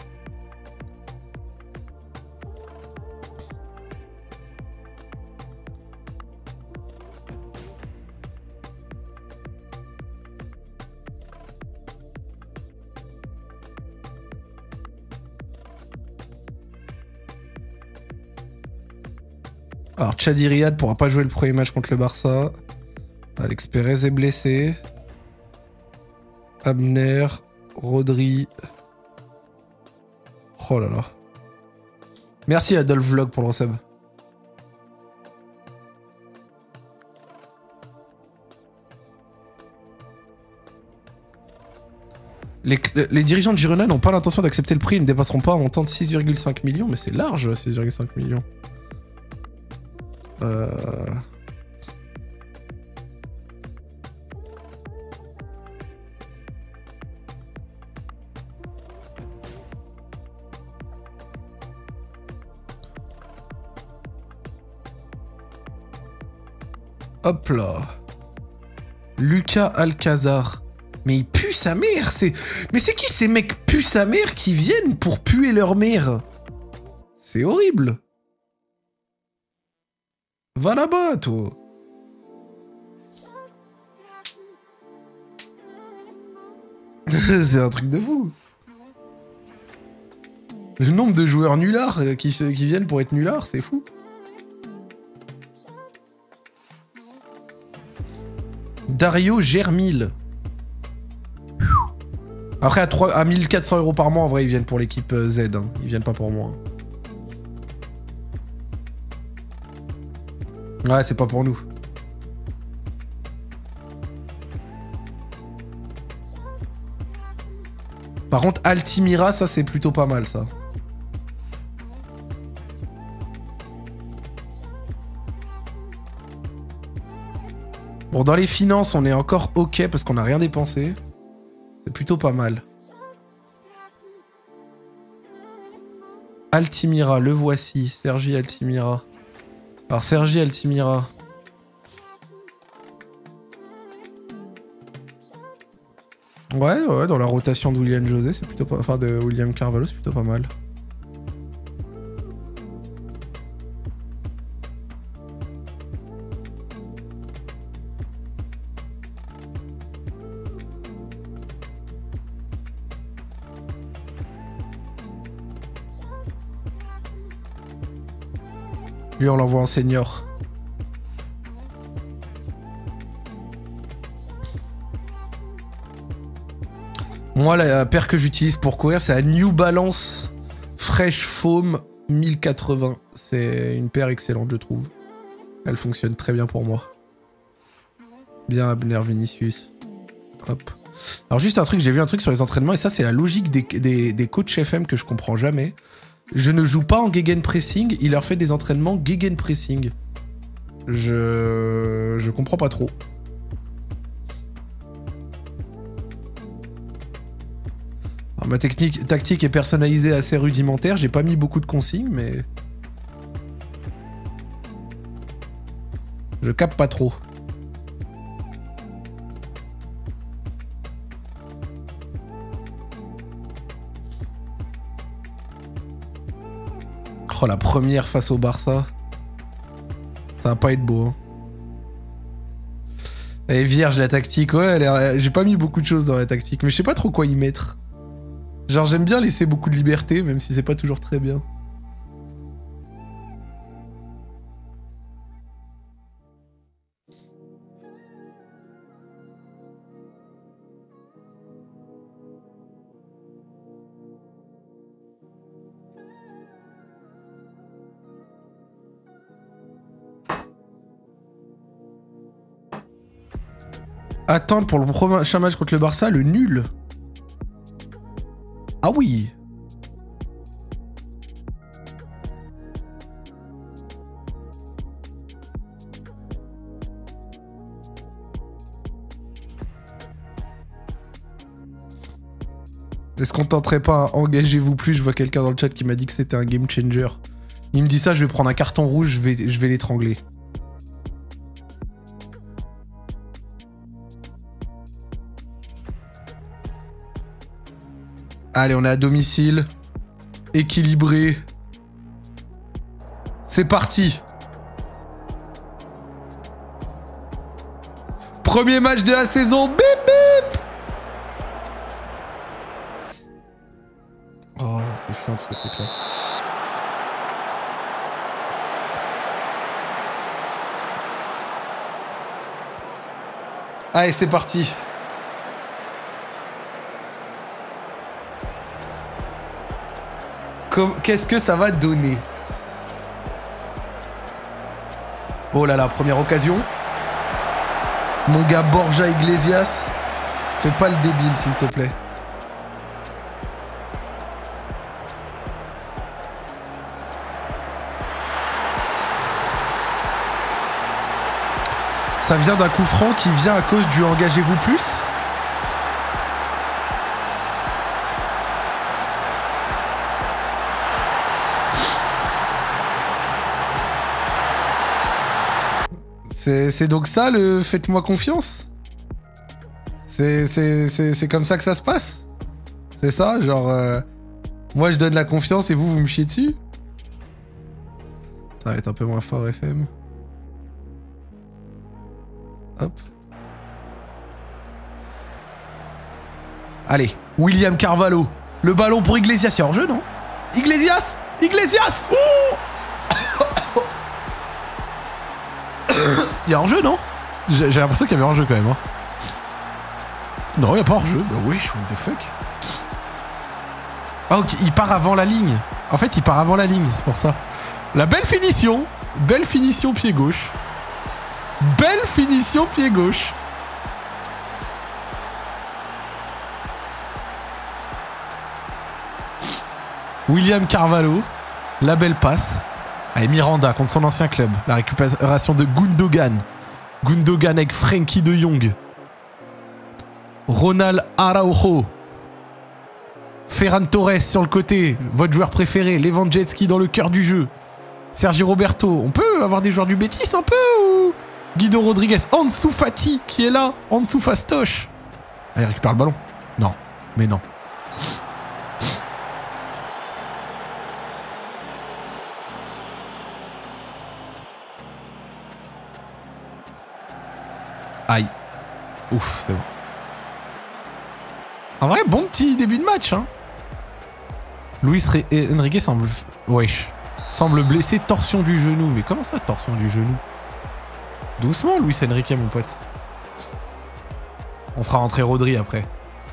Alors, Chadi Riyad pourra pas jouer le premier match contre le Barça. Alex Perez est blessé. Abner, Rodri. Oh là là. Merci à Adolphe Vlog pour le resub. Les dirigeants de Girona n'ont pas l'intention d'accepter le prix. Ils ne dépasseront pas un montant de 6,5 millions. Mais c'est large, 6,5 millions. Hop là. Lucas Alcazar. Mais il pue sa mère, Mais c'est qui ces mecs puent sa mère qui viennent pour puer leur mère? C'est horrible. Va là-bas, toi. C'est un truc de fou. Le nombre de joueurs nullards qui viennent pour être nullards, c'est fou. Dario Germil. Après, à 1400 € par mois, en vrai, ils viennent pour l'équipe Z. Hein. Ils viennent pas pour moi. Ouais, c'est pas pour nous. Par contre, Altimira, ça c'est plutôt pas mal ça. Bon, dans les finances, on est encore ok parce qu'on n'a rien dépensé. C'est plutôt pas mal. Altimira, le voici. Sergi Altimira. Alors, Sergi Altimira. Ouais, ouais, dans la rotation de William José, c'est plutôt pas... Enfin, de William Carvalho, c'est plutôt pas mal. Lui, on l'envoie en senior. Moi, la paire que j'utilise pour courir, c'est la New Balance Fresh Foam 1080. C'est une paire excellente, je trouve. Elle fonctionne très bien pour moi. Bien, Abner Vinicius. Hop. Alors, juste un truc, j'ai vu un truc sur les entraînements, et ça, c'est la logique des coachs FM que je comprends jamais. Je ne joue pas en gegenpressing, il leur fait des entraînements gegenpressing. Je comprends pas trop. Alors, ma tactique est personnalisée assez rudimentaire, j'ai pas mis beaucoup de consignes, mais... Je capte pas trop. Oh, la première face au Barça. Ça va pas être beau. Hein. Elle est vierge la tactique. Ouais, j'ai pas mis beaucoup de choses dans la tactique. Mais je sais pas trop quoi y mettre. Genre j'aime bien laisser beaucoup de liberté, même si c'est pas toujours très bien. Attendre pour le prochain match contre le Barça, le nul. Ah oui. Est-ce qu'on tenterait pas un engagez-vous plus? Je vois quelqu'un dans le chat qui m'a dit que c'était un game changer. Il me dit ça, je vais prendre un carton rouge, je vais l'étrangler. Allez, on est à domicile. Équilibré. C'est parti. Premier match de la saison. Bip bip. Oh, c'est chiant tous ces trucs-là. Allez, c'est parti. Qu'est-ce que ça va donner? Oh là là, première occasion. Mon gars Borja Iglesias. Fais pas le débile, s'il te plaît. Ça vient d'un coup franc qui vient à cause du engagez-vous plus. C'est donc ça le faites-moi confiance? C'est comme ça que ça se passe? C'est ça? Genre, moi je donne la confiance et vous me chiez dessus? Ça va être un peu moins fort, FM. Hop. Allez, William Carvalho. Le ballon pour Iglesias. Il y a hors-jeu, non? Iglesias! Iglesias! Ouh! Il y a hors-jeu, non? J'ai l'impression qu'il y avait hors-jeu quand même. Hein. Non, il n'y a pas hors-jeu. Bah oui, what the fuck. Ah ok, il part avant la ligne. En fait, il part avant la ligne, c'est pour ça. La belle finition pied gauche. Belle finition pied gauche. William Carvalho. La belle passe. Allez, Miranda contre son ancien club. La récupération de Gundogan. Gundogan avec Frenkie de Jong. Ronald Araujo. Ferran Torres sur le côté. Votre joueur préféré. Lewandowski dans le cœur du jeu. Sergi Roberto. On peut avoir des joueurs du Betis un peu ou... Guido Rodriguez. Ansu Fati qui est là. Ansu Fastoche. Allez, récupère le ballon. Non. Mais non. Aïe. Ouf, c'est bon. En vrai, bon petit début de match, hein. Luis Enrique semble... Wesh. Semble blessé, torsion du genou. Mais comment ça, torsion du genou? Doucement, Luis Enrique, mon pote. On fera rentrer Rodri après.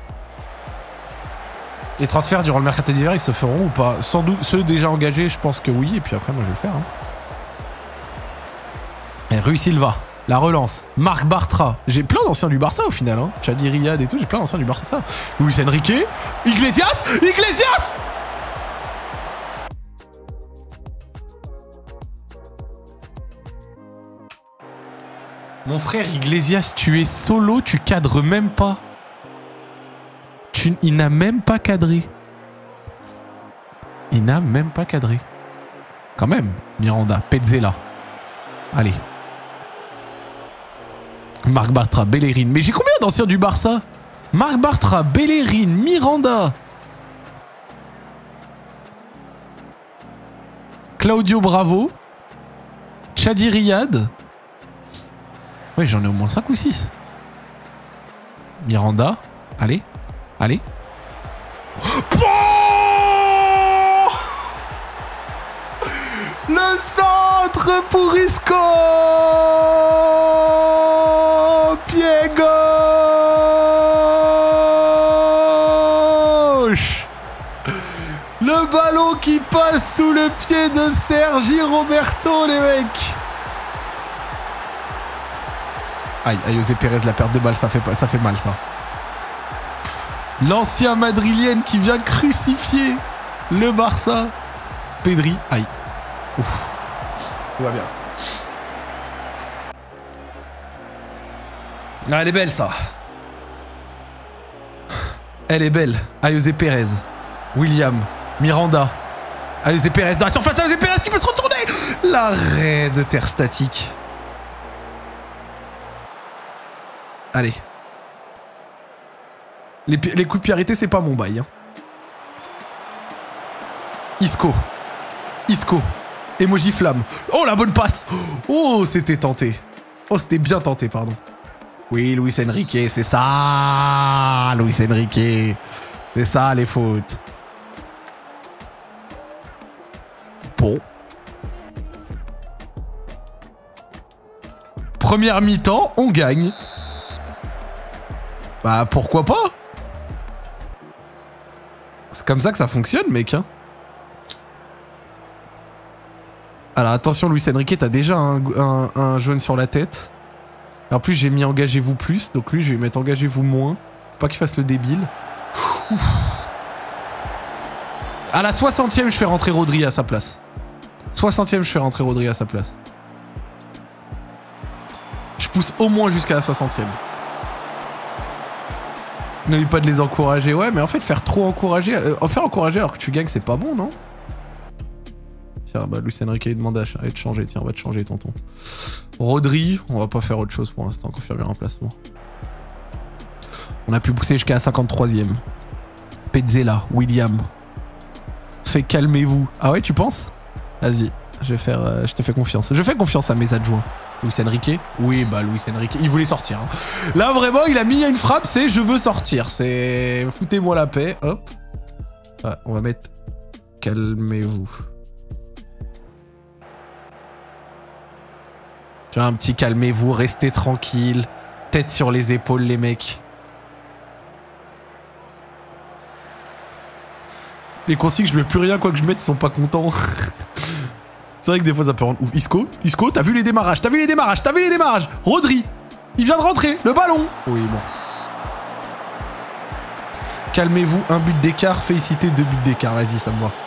Les transferts durant le mercato d'hiver, ils se feront ou pas? Sans doute, ceux déjà engagés, je pense que oui. Et puis après, moi, je vais le faire. Hein. Et Rui Silva. La relance. Marc Bartra. J'ai plein d'anciens du Barça au final. Hein. Chadi Riyad et tout. J'ai plein d'anciens du Barça. Luis Enrique. Iglesias. Iglesias. Mon frère Iglesias, tu es solo. Tu cadres même pas. Il n'a même pas cadré. Il n'a même pas cadré. Quand même. Miranda. Petzela. Allez. Marc Bartra, Bellerin. Mais j'ai combien d'anciens du Barça? Marc Bartra, Bellerin, Miranda. Claudio Bravo. Chadi Riyad. Ouais, j'en ai au moins 5 ou 6. Miranda. Allez. Allez. Oh, le centre pour Isco. Pied gauche. Le ballon qui passe sous le pied de Sergi Roberto, les mecs. Aïe, José Pérez, la perte de balle, ça fait mal, ça. L'ancien madrilène qui vient crucifier le Barça. Pedri, aïe. Ouf. Tout va bien. Ah, elle est belle, ça. Elle est belle. José Pérez. William. Miranda. José Pérez dans la surface. José Pérez qui peut se retourner. L'arrêt de Ter Static. Allez. Les coups de pied arrêtés, c'est pas mon bail. Hein. Isco. Isco. Emoji flamme. Oh, la bonne passe. Oh, c'était tenté. Oh, c'était bien tenté, pardon. Oui, Luis Enrique, c'est ça. Luis Enrique. C'est ça, les fautes. Bon. Première mi-temps, on gagne. Bah, pourquoi pas? C'est comme ça que ça fonctionne, mec. Hein. Alors, attention, Luis Enrique, t'as déjà un jaune sur la tête. En plus, j'ai mis engagez-vous plus. Donc lui, je vais mettre engagez-vous moins. Faut pas qu'il fasse le débile. Ouf. À la 60e, je fais rentrer Rodri à sa place. 60e, je fais rentrer Rodri à sa place. Je pousse au moins jusqu'à la 60e. N'oublie pas de les encourager. Ouais, mais en fait, faire trop encourager... faire encourager alors que tu gagnes, c'est pas bon, non? Tiens, bah, Luis Enrique, il demande à être changé. Tiens, on va te changer, tonton. Rodri, on va pas faire autre chose pour l'instant, confirmer le remplacement. On a pu pousser jusqu'à la 53e. Petzela, William. Fait calmez-vous. Ah ouais, tu penses? Vas-y, je vais faire... je te fais confiance. Je fais confiance à mes adjoints. Luis Enrique? Oui, bah Luis Enrique, il voulait sortir. Hein. Là, vraiment, il a mis une frappe, c'est je veux sortir. C'est foutez-moi la paix. Hop. Ah, on va mettre calmez-vous. Tu vois, un petit calmez-vous, restez tranquille. Tête sur les épaules, les mecs. Les consignes, je mets plus rien, quoi que je mette, ils sont pas contents. C'est vrai que des fois ça peut rendre ouf. Isco, t'as vu les démarrages, t'as vu les démarrages, t'as vu les démarrages. Rodri, il vient de rentrer, le ballon. Oui, bon. Calmez-vous, un but d'écart, félicitez 2 buts d'écart, vas-y, ça me va.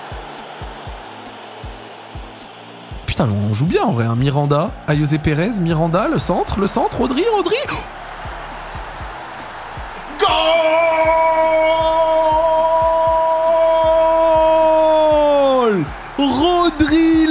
Putain, mais on joue bien en vrai, hein. Miranda, Ayoze Perez, Miranda, le centre, Rodri. Goal! Rodri,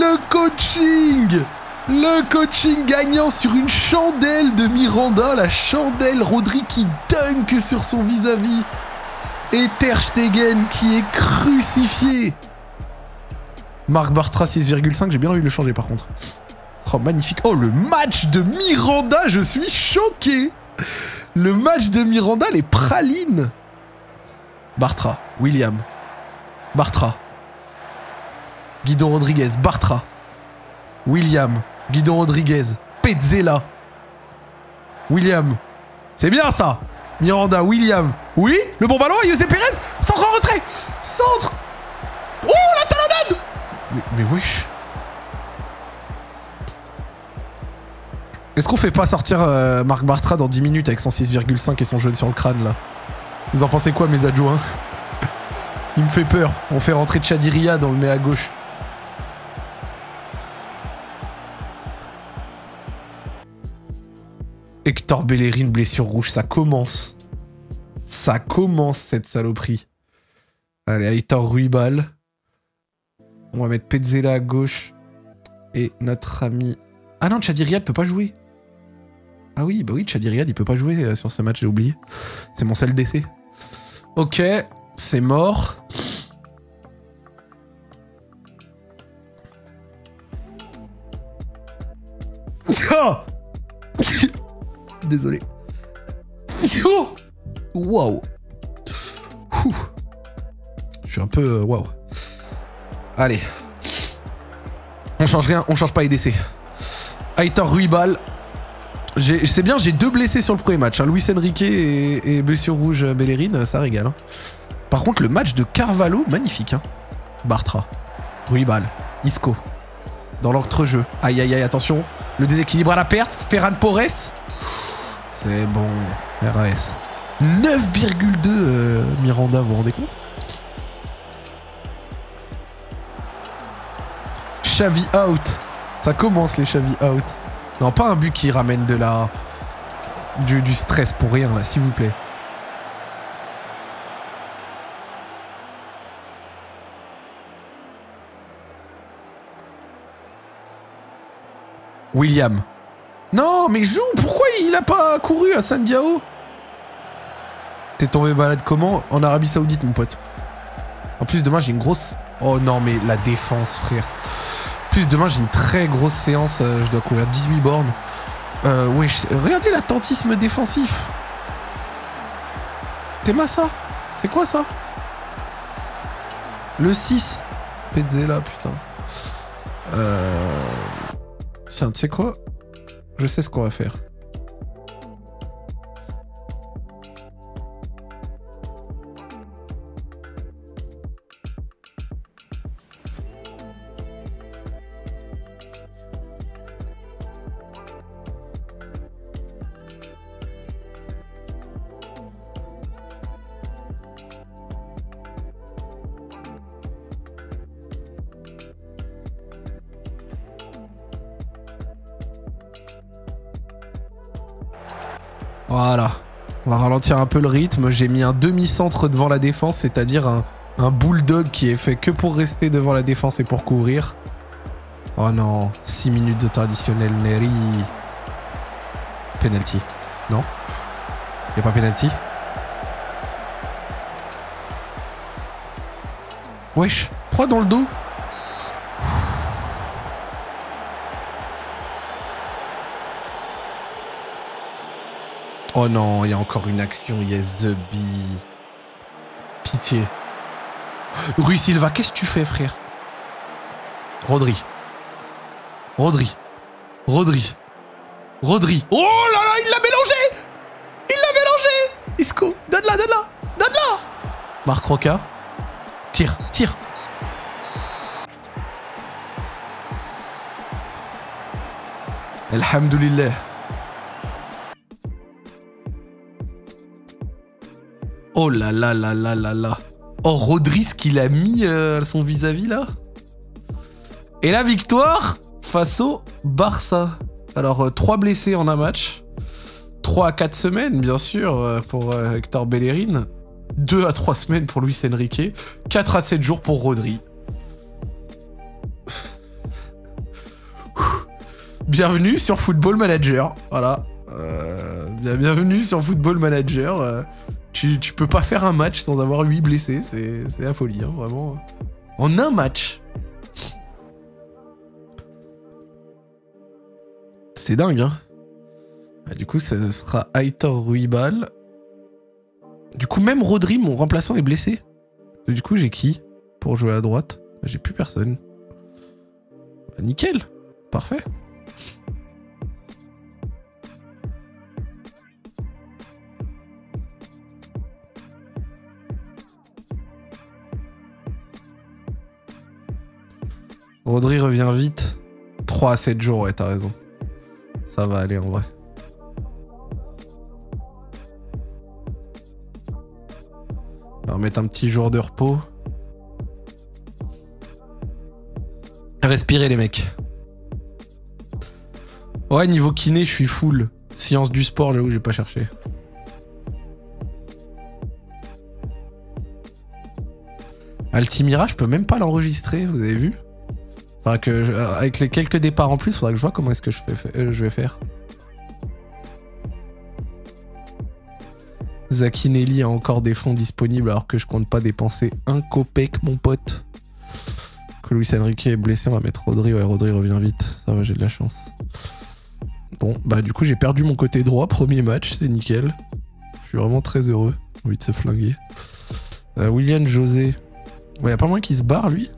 le coaching gagnant sur une chandelle de Miranda, la chandelle, Rodri qui dunk sur son vis-à-vis. Et Ter Stegen qui est crucifié. Marc Bartra 6,5, j'ai bien envie de le changer par contre. Oh, magnifique. Oh, le match de Miranda, je suis choqué. Le match de Miranda, les pralines. Bartra, William. Bartra. Guido Rodriguez, Bartra. William, Guido Rodriguez, Petzela. William. C'est bien ça. Miranda, William. Oui, le bon ballon, Ayoze Perez. Centre en retrait. Centre. Oh, la talonnade. Mais wesh. Est-ce qu'on fait pas sortir Marc Bartra dans 10 minutes avec son 6,5 et son jeune sur le crâne là? Vous en pensez quoi mes adjoints? Il me fait peur. On fait rentrer Chadi Riyad, on le met à gauche. Hector Bellerin, blessure rouge, ça commence. Ça commence cette saloperie. Allez, Aitor Ruibal. On va mettre Petzela à gauche. Et notre ami... Ah non, Chadi Riyad peut pas jouer. Ah oui, bah oui, Chadi Riyad il peut pas jouer sur ce match, j'ai oublié. C'est mon seul décès. Ok, c'est mort. Oh désolé. Oh wow. Je suis un peu... Waouh. Allez. On change rien, on change pas les décès. Aitor Ruibal. C'est bien, j'ai 2 blessés sur le premier match. Hein. Luis Enrique et blessure rouge Bellerin, ça régale. Hein. Par contre, le match de Carvalho, magnifique. Hein. Bartra. Ruibal. Isco. Dans l'entrejeu. Aïe aïe aïe, attention. Le déséquilibre à la perte. Ferran Porres. C'est bon. RAS. 9,2 Miranda, vous vous rendez compte? Xavi out. Ça commence les Xavi out. Non, pas un but qui ramène de la... Du stress pour rien, là, s'il vous plaît. William. Non, mais joue. Pourquoi il a pas couru à San Diao? T'es tombé malade comment? En Arabie Saoudite, mon pote. En plus, demain, j'ai une grosse... Oh non, mais la défense, frère. En plus, demain, j'ai une très grosse séance. Je dois courir 18 bornes. Ouais, regardez l'attentisme défensif. T'es massa. C'est quoi, ça? Le 6. Petzela, putain. Tiens, tu sais quoi? Je sais ce qu'on va faire. Voilà. On va ralentir un peu le rythme. J'ai mis un demi-centre devant la défense, c'est-à-dire un bulldog qui est fait que pour rester devant la défense et pour couvrir. Oh non. 6 minutes de traditionnel Neri. Penalty. Non? Y'a pas penalty? Wesh. 3 dans le dos. Oh non, il y a encore une action, yes the bee. Pitié. Rui Silva, qu'est-ce que tu fais, frère? Rodri. Rodri. Rodri. Rodri. Oh là là, il l'a mélangé! Il l'a mélangé! Isco, donne-la, donne-la! Donne-la! Marc Roca. Tire, tire. Alhamdoulilah. Oh là là là là là là. Oh, Rodri, ce qu'il a mis à son vis-à-vis là. Et la victoire face au Barça. Alors, 3 blessés en un match. 3 à 4 semaines, bien sûr, pour Hector Bellerin. 2 à 3 semaines pour Luis Enrique. 4 à 7 jours pour Rodri. Bienvenue sur Football Manager. Voilà. Bienvenue sur Football Manager. Tu peux pas faire un match sans avoir 8 blessés. C'est la folie, hein, vraiment. En un match. C'est dingue, hein. Du coup, ça sera Aitor Ruibal. Du coup, même Rodri, mon remplaçant, est blessé. Du coup, j'ai qui pour jouer à droite? J'ai plus personne. Bah, nickel. Parfait. Rodri revient vite. 3 à 7 jours, ouais, t'as raison. Ça va aller en vrai. On va remettre un petit jour de repos. Respirez les mecs. Ouais, niveau kiné, je suis full. Science du sport, j'avoue, j'ai pas cherché. Altimira, je peux même pas l'enregistrer, vous avez vu? Faudra que avec les quelques départs en plus, faudra que je vois comment est-ce que je vais faire. Zakinelli a encore des fonds disponibles alors que je compte pas dépenser un copec, mon pote. Que Luis Enrique est blessé, on va mettre Rodri. Ouais, Rodri revient vite. Ça va, j'ai de la chance. Bon, bah du coup, j'ai perdu mon côté droit. Premier match, c'est nickel. Je suis vraiment très heureux. Envie de se flinguer. William José. Ouais, y'a pas moins qu'il se barre, lui.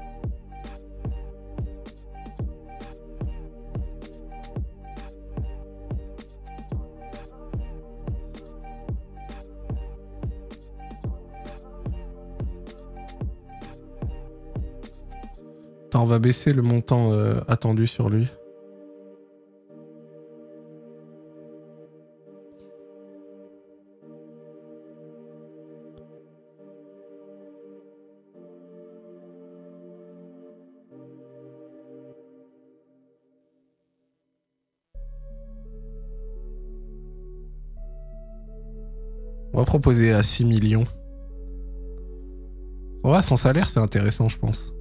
Attends, on va baisser le montant attendu sur lui. On va proposer à 6 millions. Ouais, son salaire, c'est intéressant, je pense.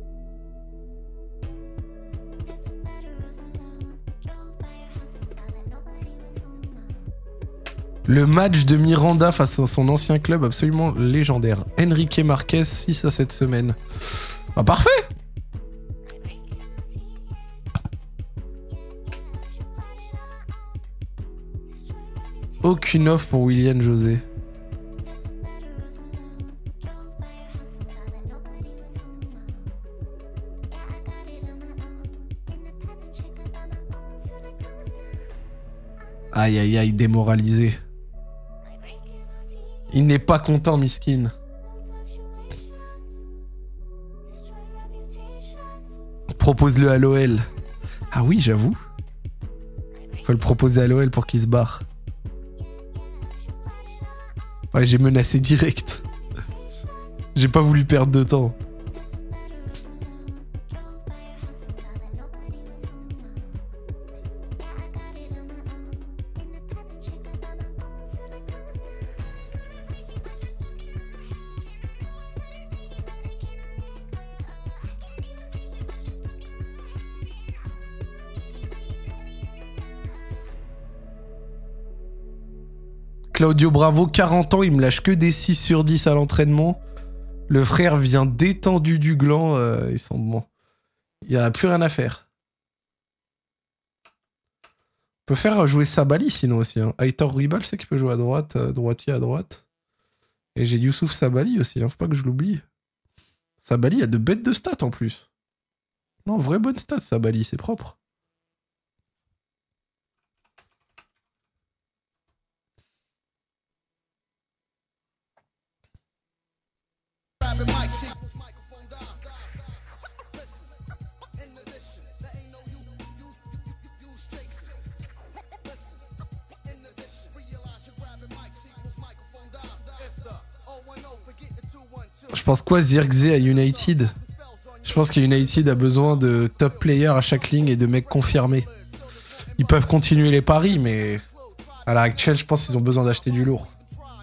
Le match de Miranda face à son ancien club absolument légendaire. Enrique Marquez, 6 à cette semaine. Ah, parfait! Aucune offre pour William José. Aïe aïe aïe, démoralisé. Il n'est pas content, miskin. Propose-le à l'OL. Ah oui, j'avoue. Faut le proposer à l'OL pour qu'il se barre. Ouais, j'ai menacé direct. J'ai pas voulu perdre de temps. Claudio Bravo, 40 ans, il me lâche que des 6 sur 10 à l'entraînement. Le frère vient détendu du gland, ils sont bons. Il n'y a plus rien à faire. On peut faire jouer Sabali sinon aussi. Hein. Aitor Ruibal, c'est qu'il peut jouer à droite, droitier à droite. Et j'ai Youssouf Sabali aussi, hein, faut pas que je l'oublie. Sabali a de bêtes de stats en plus. Non, vraie bonne stats Sabali, c'est propre. Je pense quoi Zirkzee à United? Je pense que United a besoin de top players à chaque ligne et de mecs confirmés. Ils peuvent continuer les paris, mais à l'heure actuelle, je pense qu'ils ont besoin d'acheter du lourd.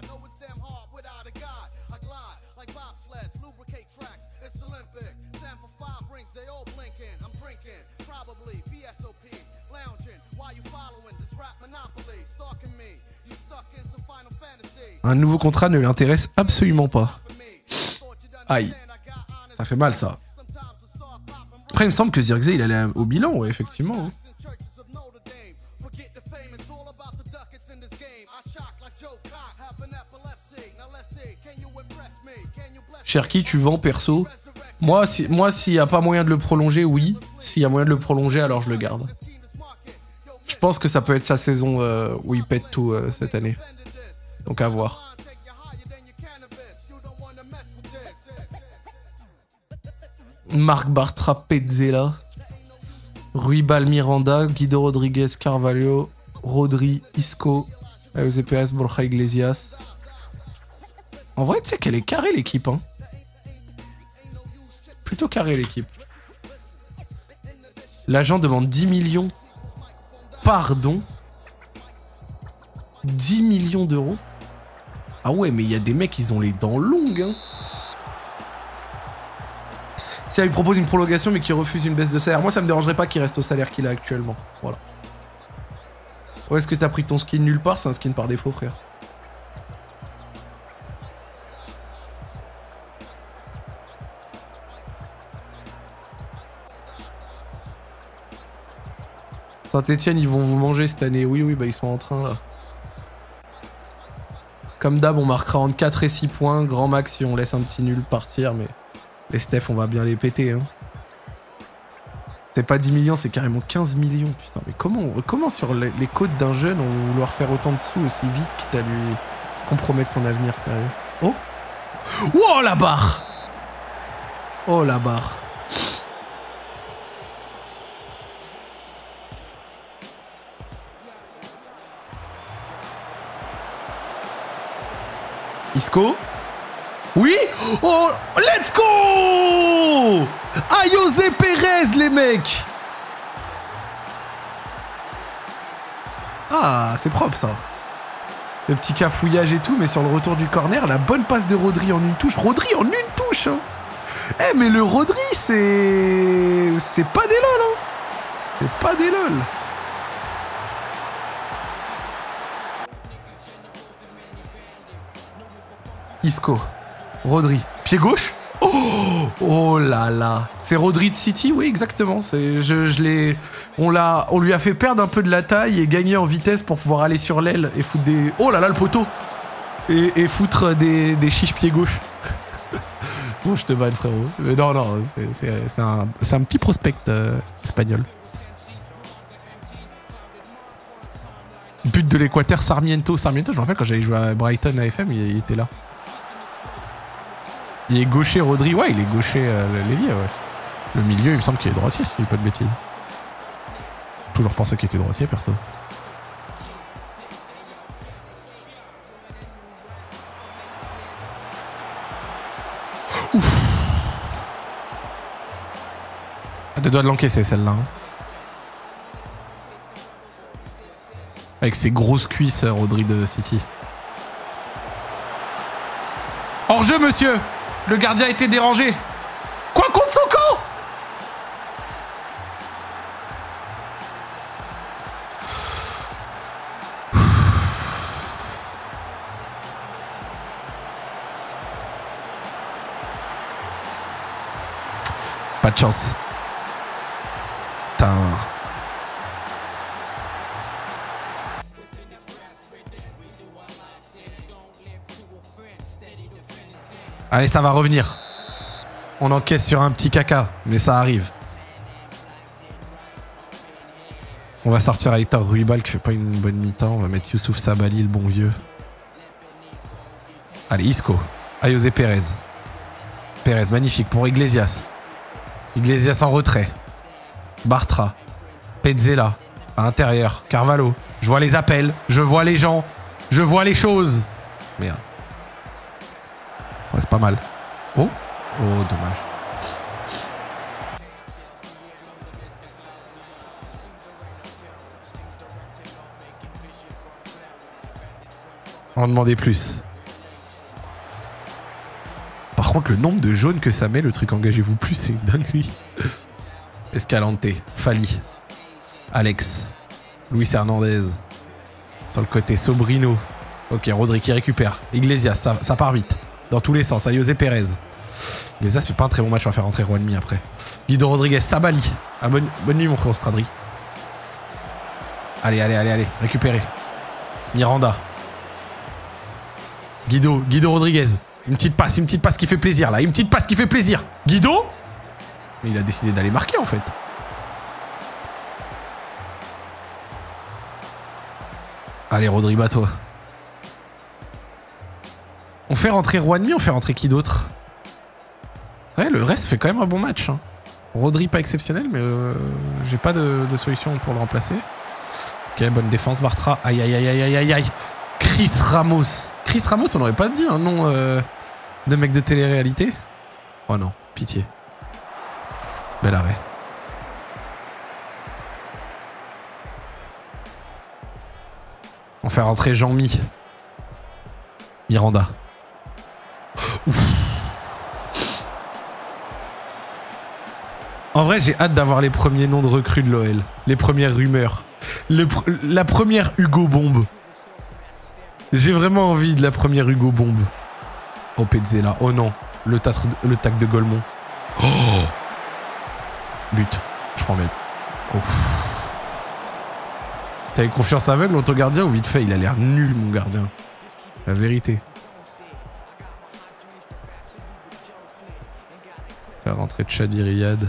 Un nouveau contrat ne l'intéresse absolument pas. Aïe. Ça fait mal, ça. Après, il me semble que Zirkzee, il allait au bilan, ouais, effectivement. Hein. Cherki, tu vends perso? Moi, s'il n'y a pas moyen de le prolonger, oui. S'il y a moyen de le prolonger, alors je le garde. Je pense que ça peut être sa saison où il pète tout cette année. Donc à voir. Marc Bartra, Petzela, Ruibal, Miranda, Guido Rodriguez, Carvalho, Rodri, Isco, EPS, Borja Iglesias. En vrai, tu sais qu'elle est carrée l'équipe. Hein. Plutôt carrée l'équipe. L'agent demande 10 millions. Pardon. 10 millions d'euros. Ah ouais, mais il y a des mecs, ils ont les dents longues. Hein. Si il propose une prolongation mais qu'il refuse une baisse de salaire, moi ça me dérangerait pas qu'il reste au salaire qu'il a actuellement. Voilà. Où est-ce que t'as pris ton skin nulle part? C'est un skin par défaut, frère. Saint-Etienne, ils vont vous manger cette année. Oui, oui, bah ils sont en train là. Comme d'hab, on marquera entre 4 et 6 points. Grand max si on laisse un petit nul partir, mais les Steph, on va bien les péter. Hein. C'est pas 10 millions, c'est carrément 15 millions. Putain, mais comment sur les côtes d'un jeune, on va vouloir faire autant de sous aussi vite, quitte à lui compromettre son avenir, sérieux? Oh! Oh, la barre! Oh, la barre! Isco? Oui? Oh, let's go! Ayoze Perez, les mecs! Ah, c'est propre, ça. Le petit cafouillage et tout, mais sur le retour du corner, la bonne passe de Rodri en une touche. Rodri en une touche, hein. Eh, mais le Rodri, c'est... C'est pas des lol, hein. C'est pas des lol. Isco. Rodri. Pied gauche. Oh, oh là là. C'est Rodri de City, oui, exactement. On lui a fait perdre un peu de la taille et gagner en vitesse pour pouvoir aller sur l'aile et foutre des... Oh là là, le poteau. Et foutre des chiches pied gauche. Bon, je te vanne, frérot. Mais non, non, c'est un petit prospect espagnol. But de l'Équateur, Sarmiento. Sarmiento, je me rappelle quand j'allais jouer à Brighton AFM, il était là. Il est gaucher, Rodri. Ouais, il est gaucher, l'ailier, ouais. Le milieu, il me semble qu'il est droitier, si je dis pas de bêtises. Toujours pensé qu'il était droitier, perso. Ouf. À deux doigts de l'encaisser, celle-là. Hein. Avec ses grosses cuisses, Rodri de City. Hors-jeu, monsieur! Le gardien a été dérangé. Quoi contre son camp? Pas de chance. Putain. Allez, ça va revenir. On encaisse sur un petit caca, mais ça arrive. On va sortir à Hector Ruibal qui fait pas une bonne mi-temps. On va mettre Youssouf Sabali, le bon vieux. Allez, Isco. Ayoze Perez. Perez, magnifique pour Iglesias. Iglesias en retrait. Bartra. Petzela. À l'intérieur. Carvalho. Je vois les appels. Je vois les gens. Je vois les choses. Merde. Ouais, c'est pas mal. Oh. Oh, dommage. On demandait plus. Par contre, le nombre de jaunes que ça met, le truc engagez-vous plus, c'est une dinguerie. Escalante, Fali, Alex, Luis Hernandez. Sur le côté, Sobrino. Ok, Rodri qui récupère. Iglesias, ça part vite. Dans tous les sens. José Pérez. Iglesias fait pas un très bon match, on va faire rentrer Juanmi après. Guido Rodriguez, Sabali. Ah, bonne nuit, mon frère Stradri. Allez. Récupérez. Miranda. Guido Rodriguez. Une petite passe qui fait plaisir là. Une petite passe qui fait plaisir. Guido? Mais il a décidé d'aller marquer en fait. Allez, Rodri, toi. On fait rentrer Juanmi, on fait rentrer qui d'autre? Ouais, le reste fait quand même un bon match. Hein. Rodri pas exceptionnel, mais j'ai pas de solution pour le remplacer. Ok, bonne défense, Bartra. Aïe. Chris Ramos. Chris Ramos, on n'aurait pas dit un nom de mec de télé-réalité? Oh non, pitié. Bel arrêt. On fait rentrer Jean-Mi. Miranda. Ouf. En vrai, j'ai hâte d'avoir les premiers noms de recrues de l'OL. Les premières rumeurs. La première Hugo Bombe. J'ai vraiment envie de la première Hugo Bombe. Oh, Petzela. Oh non. Le tac de Golemont. Oh. But. Je prends même. Ouf. T'avais confiance aveugle dans ton gardien ou vite fait? Il a l'air nul, mon gardien. La vérité. Faire rentrer Chadi Riyad.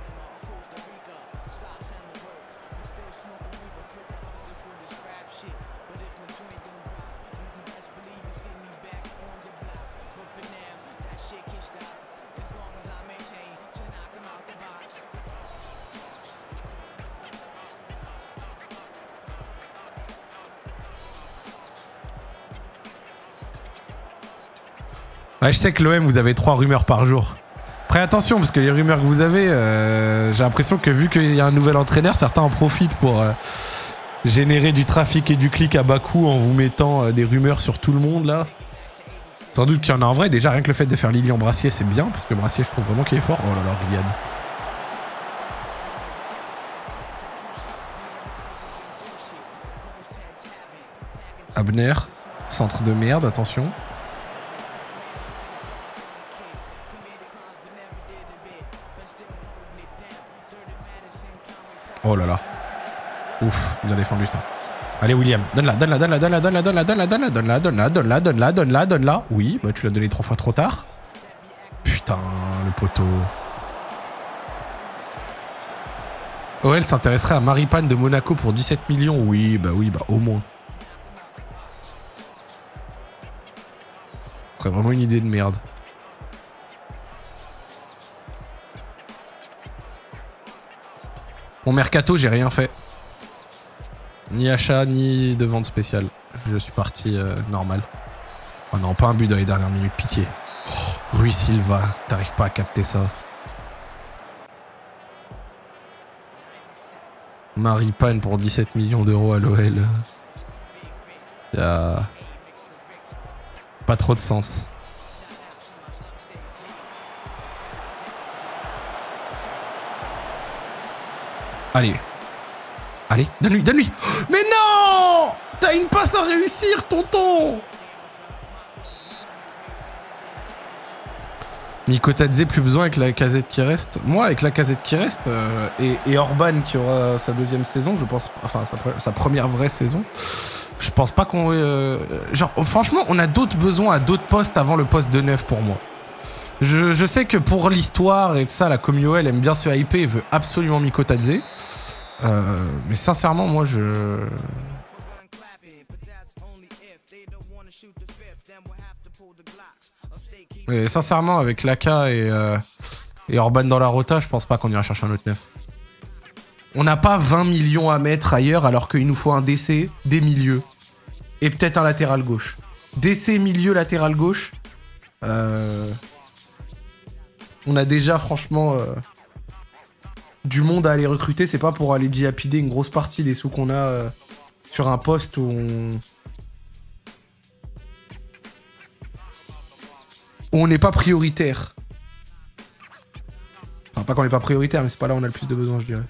Ouais, je sais que l'OM, vous avez 3 rumeurs par jour. Après, attention, parce que les rumeurs que vous avez, j'ai l'impression que vu qu'il y a un nouvel entraîneur, certains en profitent pour générer du trafic et du clic à bas coût en vous mettant des rumeurs sur tout le monde, là. Sans doute qu'il y en a en vrai. Déjà, rien que le fait de faire Lilian Brassier, c'est bien, parce que Brassier, je trouve vraiment qu'il est fort. Oh là là, Riyad. Abner, centre de merde, attention. Oh là là. Ouf, bien défendu ça. Allez William, donne-la. Oui, bah tu l'as donné 3 fois trop tard. Putain, le poteau. OL s'intéresserait à Maripane de Monaco pour 17 millions. Oui, bah au moins. Ce serait vraiment une idée de merde. Mon mercato, j'ai rien fait. Ni achat, ni de vente spéciale. Je suis parti normal. Oh non, pas un but dans les dernières minutes, pitié. Oh, Rui Silva, t'arrives pas à capter ça. Maripane pour 17 millions d'euros à l'OL. Y'a pas trop de sens. Allez. Allez, donne-lui. Mais non! T'as une passe à réussir, tonton! Mikotadze, plus besoin avec la casette qui reste. Moi, avec la casette qui reste, et Orban qui aura sa deuxième saison, je pense, enfin sa première vraie saison, je pense pas qu'on... genre, franchement, on a d'autres besoins à d'autres postes avant le poste de 9 pour moi. Je sais que pour l'histoire et tout ça, la commu OL aime bien se hyper et veut absolument Mikotadze. Mais sincèrement, moi, Et sincèrement, avec Laka et Orban dans la rota, je pense pas qu'on ira chercher un autre 9. On n'a pas 20 millions à mettre ailleurs alors qu'il nous faut un DC, des milieux. Et peut-être un latéral gauche. DC, milieu, latéral gauche. On a déjà, franchement, du monde à aller recruter. C'est pas pour aller dilapider une grosse partie des sous qu'on a sur un poste où on n'est pas prioritaire. Enfin, pas qu'on n'est pas prioritaire, mais c'est pas là où on a le plus de besoins, je dirais.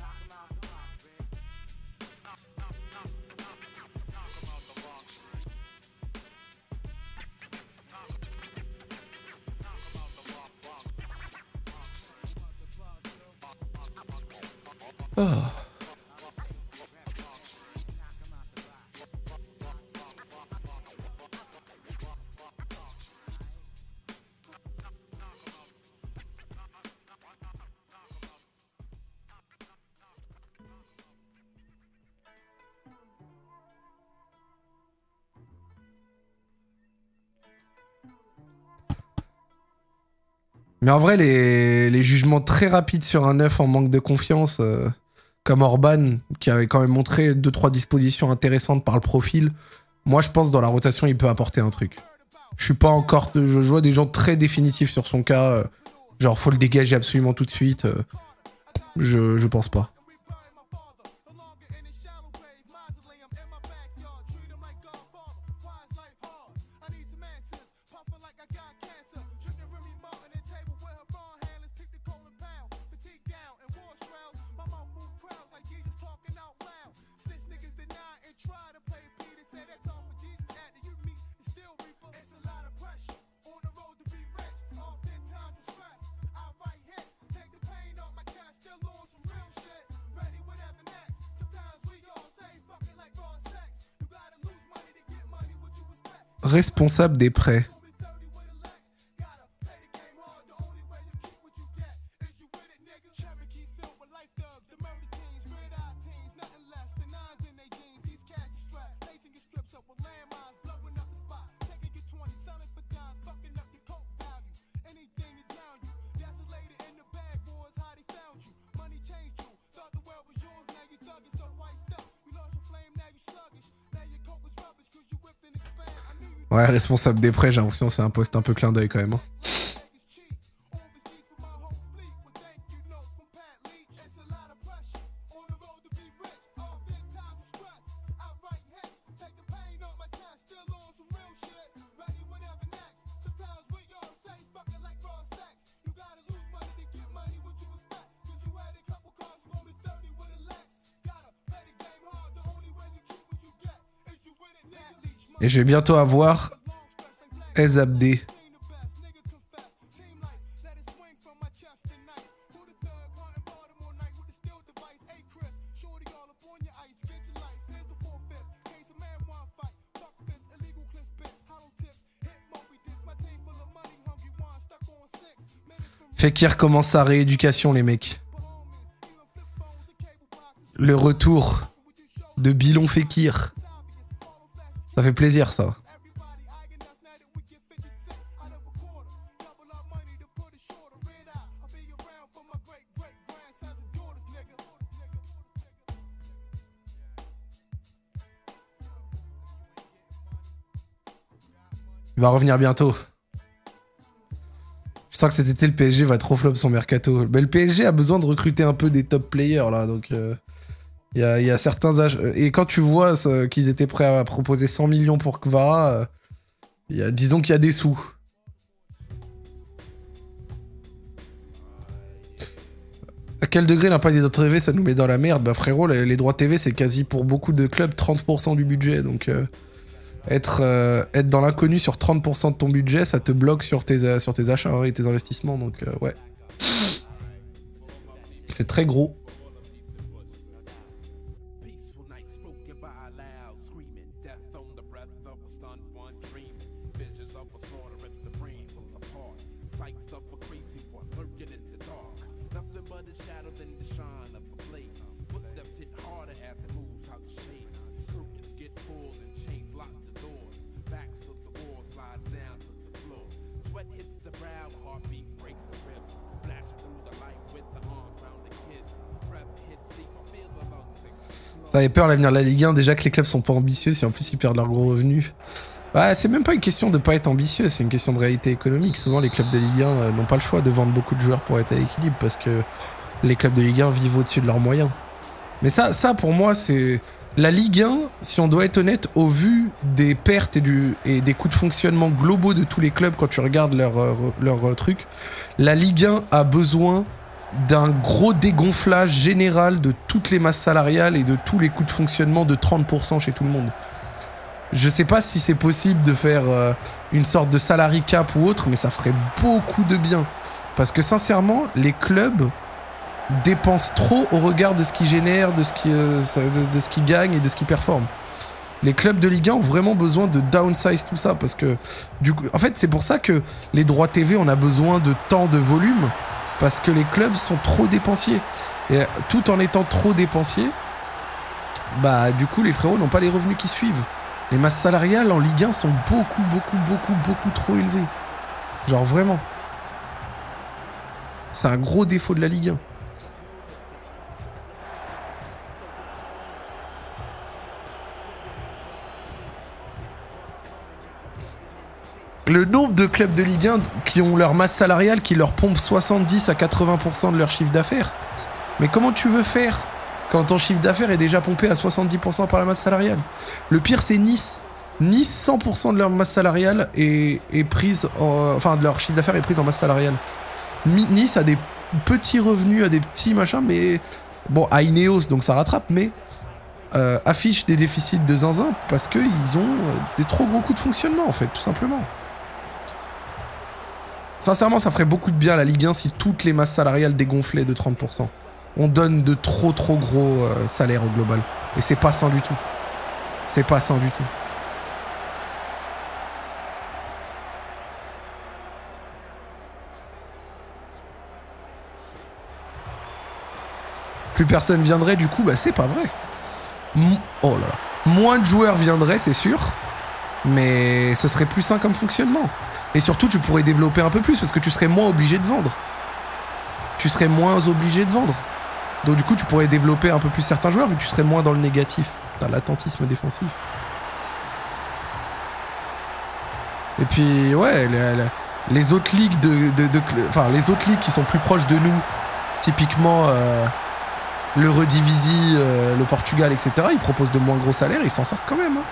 Oh. Mais en vrai, les jugements très rapides sur un neuf en manque de confiance, comme Orban, qui avait quand même montré 2-3 dispositions intéressantes par le profil, moi je pense dans la rotation il peut apporter un truc. Je suis pas encore... Je vois des gens très définitifs sur son cas, genre faut le dégager absolument tout de suite. Je pense pas. Responsable des prêts. Ouais, responsable des prêts, j'ai l'impression que c'est un poste un peu clin d'œil quand même. Hein. Et je vais bientôt avoir Ezabdé. Fekir commence sa rééducation, les mecs. Le retour de Bilon Fekir. Ça fait plaisir, ça. Il va revenir bientôt. Je sens que cet été, le PSG va trop flop son mercato. Mais le PSG a besoin de recruter un peu des top players, là, donc... Il y a certains âges. Et quand tu vois qu'ils étaient prêts à proposer 100 millions pour Kvara, disons qu'il y a des sous. À quel degré l'impact des droits TV ça nous met dans la merde? Bah frérot, les droits TV c'est quasi pour beaucoup de clubs 30% du budget. Donc être dans l'inconnu sur 30% de ton budget, ça te bloque sur tes achats hein, et tes investissements. Donc ouais. C'est très gros. Ça avait peur l'avenir de la Ligue 1, déjà que les clubs sont pas ambitieux, si en plus ils perdent leurs gros revenus. Bah, c'est même pas une question de pas être ambitieux, c'est une question de réalité économique. Souvent, les clubs de Ligue 1 n'ont pas le choix de vendre beaucoup de joueurs pour être à l'équilibre parce que les clubs de Ligue 1 vivent au-dessus de leurs moyens. Mais ça pour moi, c'est... La Ligue 1, si on doit être honnête, au vu des pertes et des coûts de fonctionnement globaux de tous les clubs quand tu regardes leur truc, la Ligue 1 a besoin d'un gros dégonflage général de toutes les masses salariales et de tous les coûts de fonctionnement de 30% chez tout le monde. Je sais pas si c'est possible de faire une sorte de salary cap ou autre, mais ça ferait beaucoup de bien. Parce que sincèrement, les clubs dépensent trop au regard de ce qu'ils génèrent, de ce qu'ils gagnent et de ce qu'ils performent. Les clubs de Ligue 1 ont vraiment besoin de downsize tout ça, parce que du coup, en fait, c'est pour ça que les droits TV, on a besoin de tant de volume, parce que les clubs sont trop dépensiers. Et tout en étant trop dépensiers, bah du coup, les frérots n'ont pas les revenus qui suivent. Les masses salariales en Ligue 1 sont beaucoup trop élevées. Genre vraiment. C'est un gros défaut de la Ligue 1. Le nombre de clubs de Ligue 1 qui ont leur masse salariale qui leur pompe 70 à 80% de leur chiffre d'affaires. Mais comment tu veux faire quand ton chiffre d'affaires est déjà pompé à 70% par la masse salariale? Le pire, c'est Nice. Nice, 100% de leur masse salariale est prise en... Enfin, de leur chiffre d'affaires est prise en masse salariale. Nice a des petits revenus, a des petits machins, mais... Bon, à Ineos, donc ça rattrape, mais... affiche des déficits de zinzin parce qu'ils ont des trop gros coûts de fonctionnement, en fait, tout simplement. Sincèrement, ça ferait beaucoup de bien à la Ligue 1 si toutes les masses salariales dégonflaient de 30%. On donne de trop gros salaires au global. Et c'est pas sain du tout. C'est pas sain du tout. Plus personne viendrait, du coup, bah c'est pas vrai. Oh là là. Moins de joueurs viendraient, c'est sûr. Mais ce serait plus sain comme fonctionnement. Et surtout, tu pourrais développer un peu plus parce que tu serais moins obligé de vendre. Tu serais moins obligé de vendre. Donc du coup, tu pourrais développer un peu plus certains joueurs vu que tu serais moins dans le négatif, dans l'attentisme défensif. Et puis, ouais, les autres ligues enfin, les autres ligues qui sont plus proches de nous, typiquement l'Eredivisie, le Portugal, etc., ils proposent de moins gros salaires et ils s'en sortent quand même. Hein.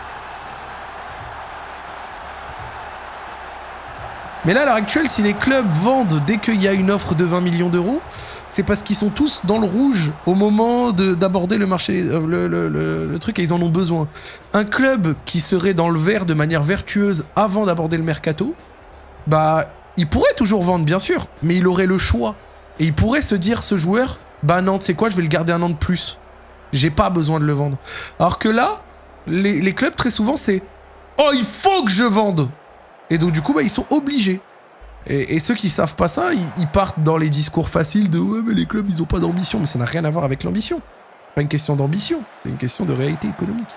Mais là, à l'heure actuelle, si les clubs vendent dès qu'il y a une offre de 20 millions d'euros, c'est parce qu'ils sont tous dans le rouge au moment d'aborder le marché, le truc, et ils en ont besoin. Un club qui serait dans le vert de manière vertueuse avant d'aborder le mercato, bah, il pourrait toujours vendre, bien sûr, mais il aurait le choix. Et il pourrait se dire, ce joueur, bah non, tu sais quoi, je vais le garder un an de plus. J'ai pas besoin de le vendre. Alors que là, les clubs, très souvent, c'est « Oh, il faut que je vende !» Et donc du coup, bah, ils sont obligés. Et ceux qui savent pas ça, ils partent dans les discours faciles de « Ouais, mais les clubs, ils ont pas d'ambition. » Mais ça n'a rien à voir avec l'ambition. C'est pas une question d'ambition, c'est une question de réalité économique.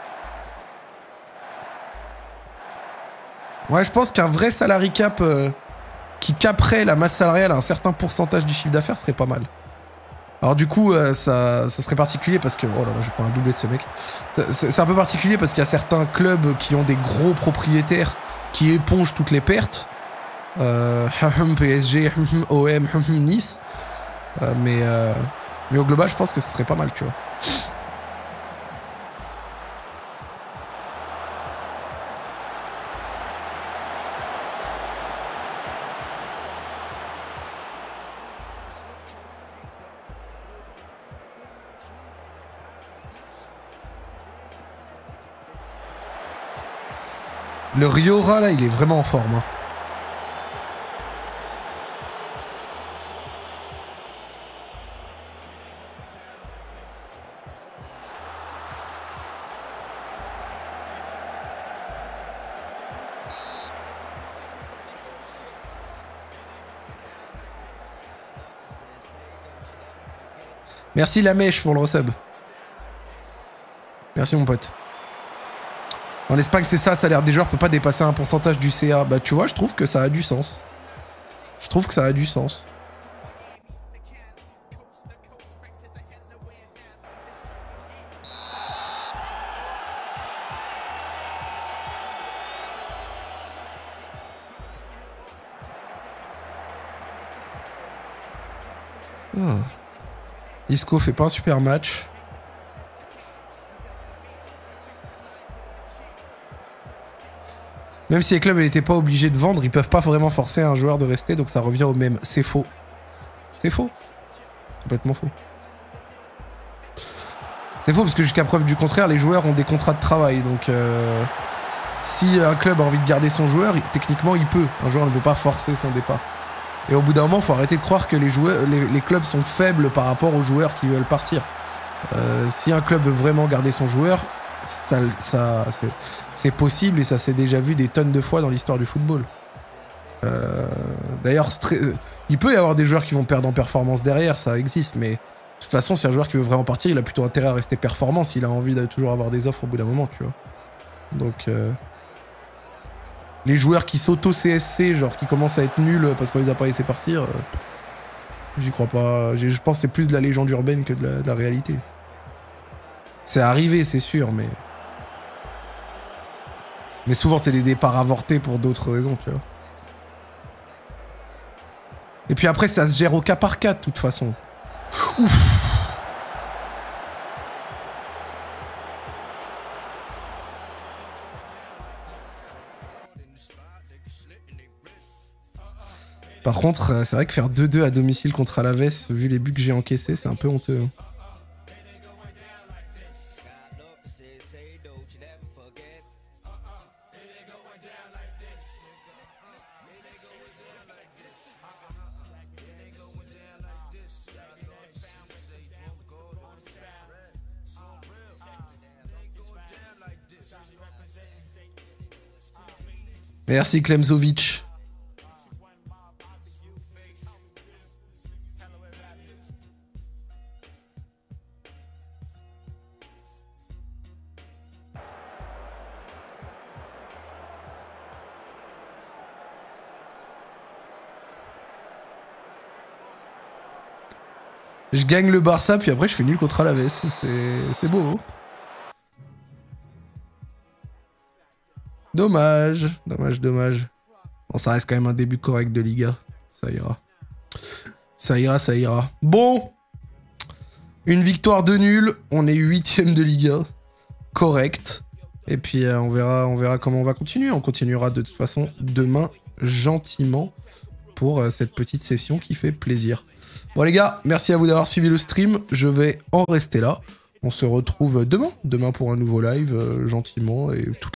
Ouais, je pense qu'un vrai salary cap qui caperait la masse salariale à un certain pourcentage du chiffre d'affaires serait pas mal. Alors du coup, ça serait particulier parce que... Oh là là, je prends un doublé de ce mec. C'est un peu particulier parce qu'il y a certains clubs qui ont des gros propriétaires qui épongent toutes les pertes. PSG, OM, Nice. Mais au global, je pense que ce serait pas mal, tu vois. Le Riora, là, il est vraiment en forme. Hein. Merci la mèche pour le resub. Merci mon pote. En Espagne, c'est ça, salaire des joueurs peut pas dépasser un pourcentage du CA. Bah tu vois, je trouve que ça a du sens. Je trouve que ça a du sens. Ah. Isco fait pas un super match. Même si les clubs n'étaient pas obligés de vendre, ils peuvent pas vraiment forcer un joueur de rester, donc ça revient au même. C'est faux. C'est faux. Complètement faux. C'est faux parce que jusqu'à preuve du contraire, les joueurs ont des contrats de travail. Donc si un club a envie de garder son joueur, techniquement il peut. Un joueur ne peut pas forcer son départ. Et au bout d'un moment, il faut arrêter de croire que les clubs sont faibles par rapport aux joueurs qui veulent partir. Si un club veut vraiment garder son joueur, c'est possible et ça s'est déjà vu des tonnes de fois dans l'histoire du football. D'ailleurs, il peut y avoir des joueurs qui vont perdre en performance derrière, ça existe, mais de toute façon, si un joueur qui veut vraiment partir, il a plutôt intérêt à rester performant s'il a envie de toujours avoir des offres au bout d'un moment, tu vois. Donc, les joueurs qui s'auto-CSC, genre qui commencent à être nuls parce qu'on les a pas laissés partir, j'y crois pas. Je pense que c'est plus de la légende urbaine que de la réalité. C'est arrivé, c'est sûr, mais... Mais souvent, c'est des départs avortés pour d'autres raisons, tu vois. Et puis après, ça se gère au cas par cas, de toute façon. Ouf. Par contre, c'est vrai que faire 2-2 à domicile contre Alaves, vu les buts que j'ai encaissés, c'est un peu honteux. Merci Klemzovic. Je gagne le Barça, puis après je fais nul contre Alaves. C'est beau. Hein. Dommage. Dommage. Bon, ça reste quand même un début correct de Liga. Ça ira. Ça ira. Bon. Une victoire de nul. On est 8ème de Liga. Correct. Et puis on verra comment on va continuer. On continuera de toute façon demain gentiment pour cette petite session qui fait plaisir. Bon les gars, merci à vous d'avoir suivi le stream. Je vais en rester là. On se retrouve demain pour un nouveau live, gentiment, et tout.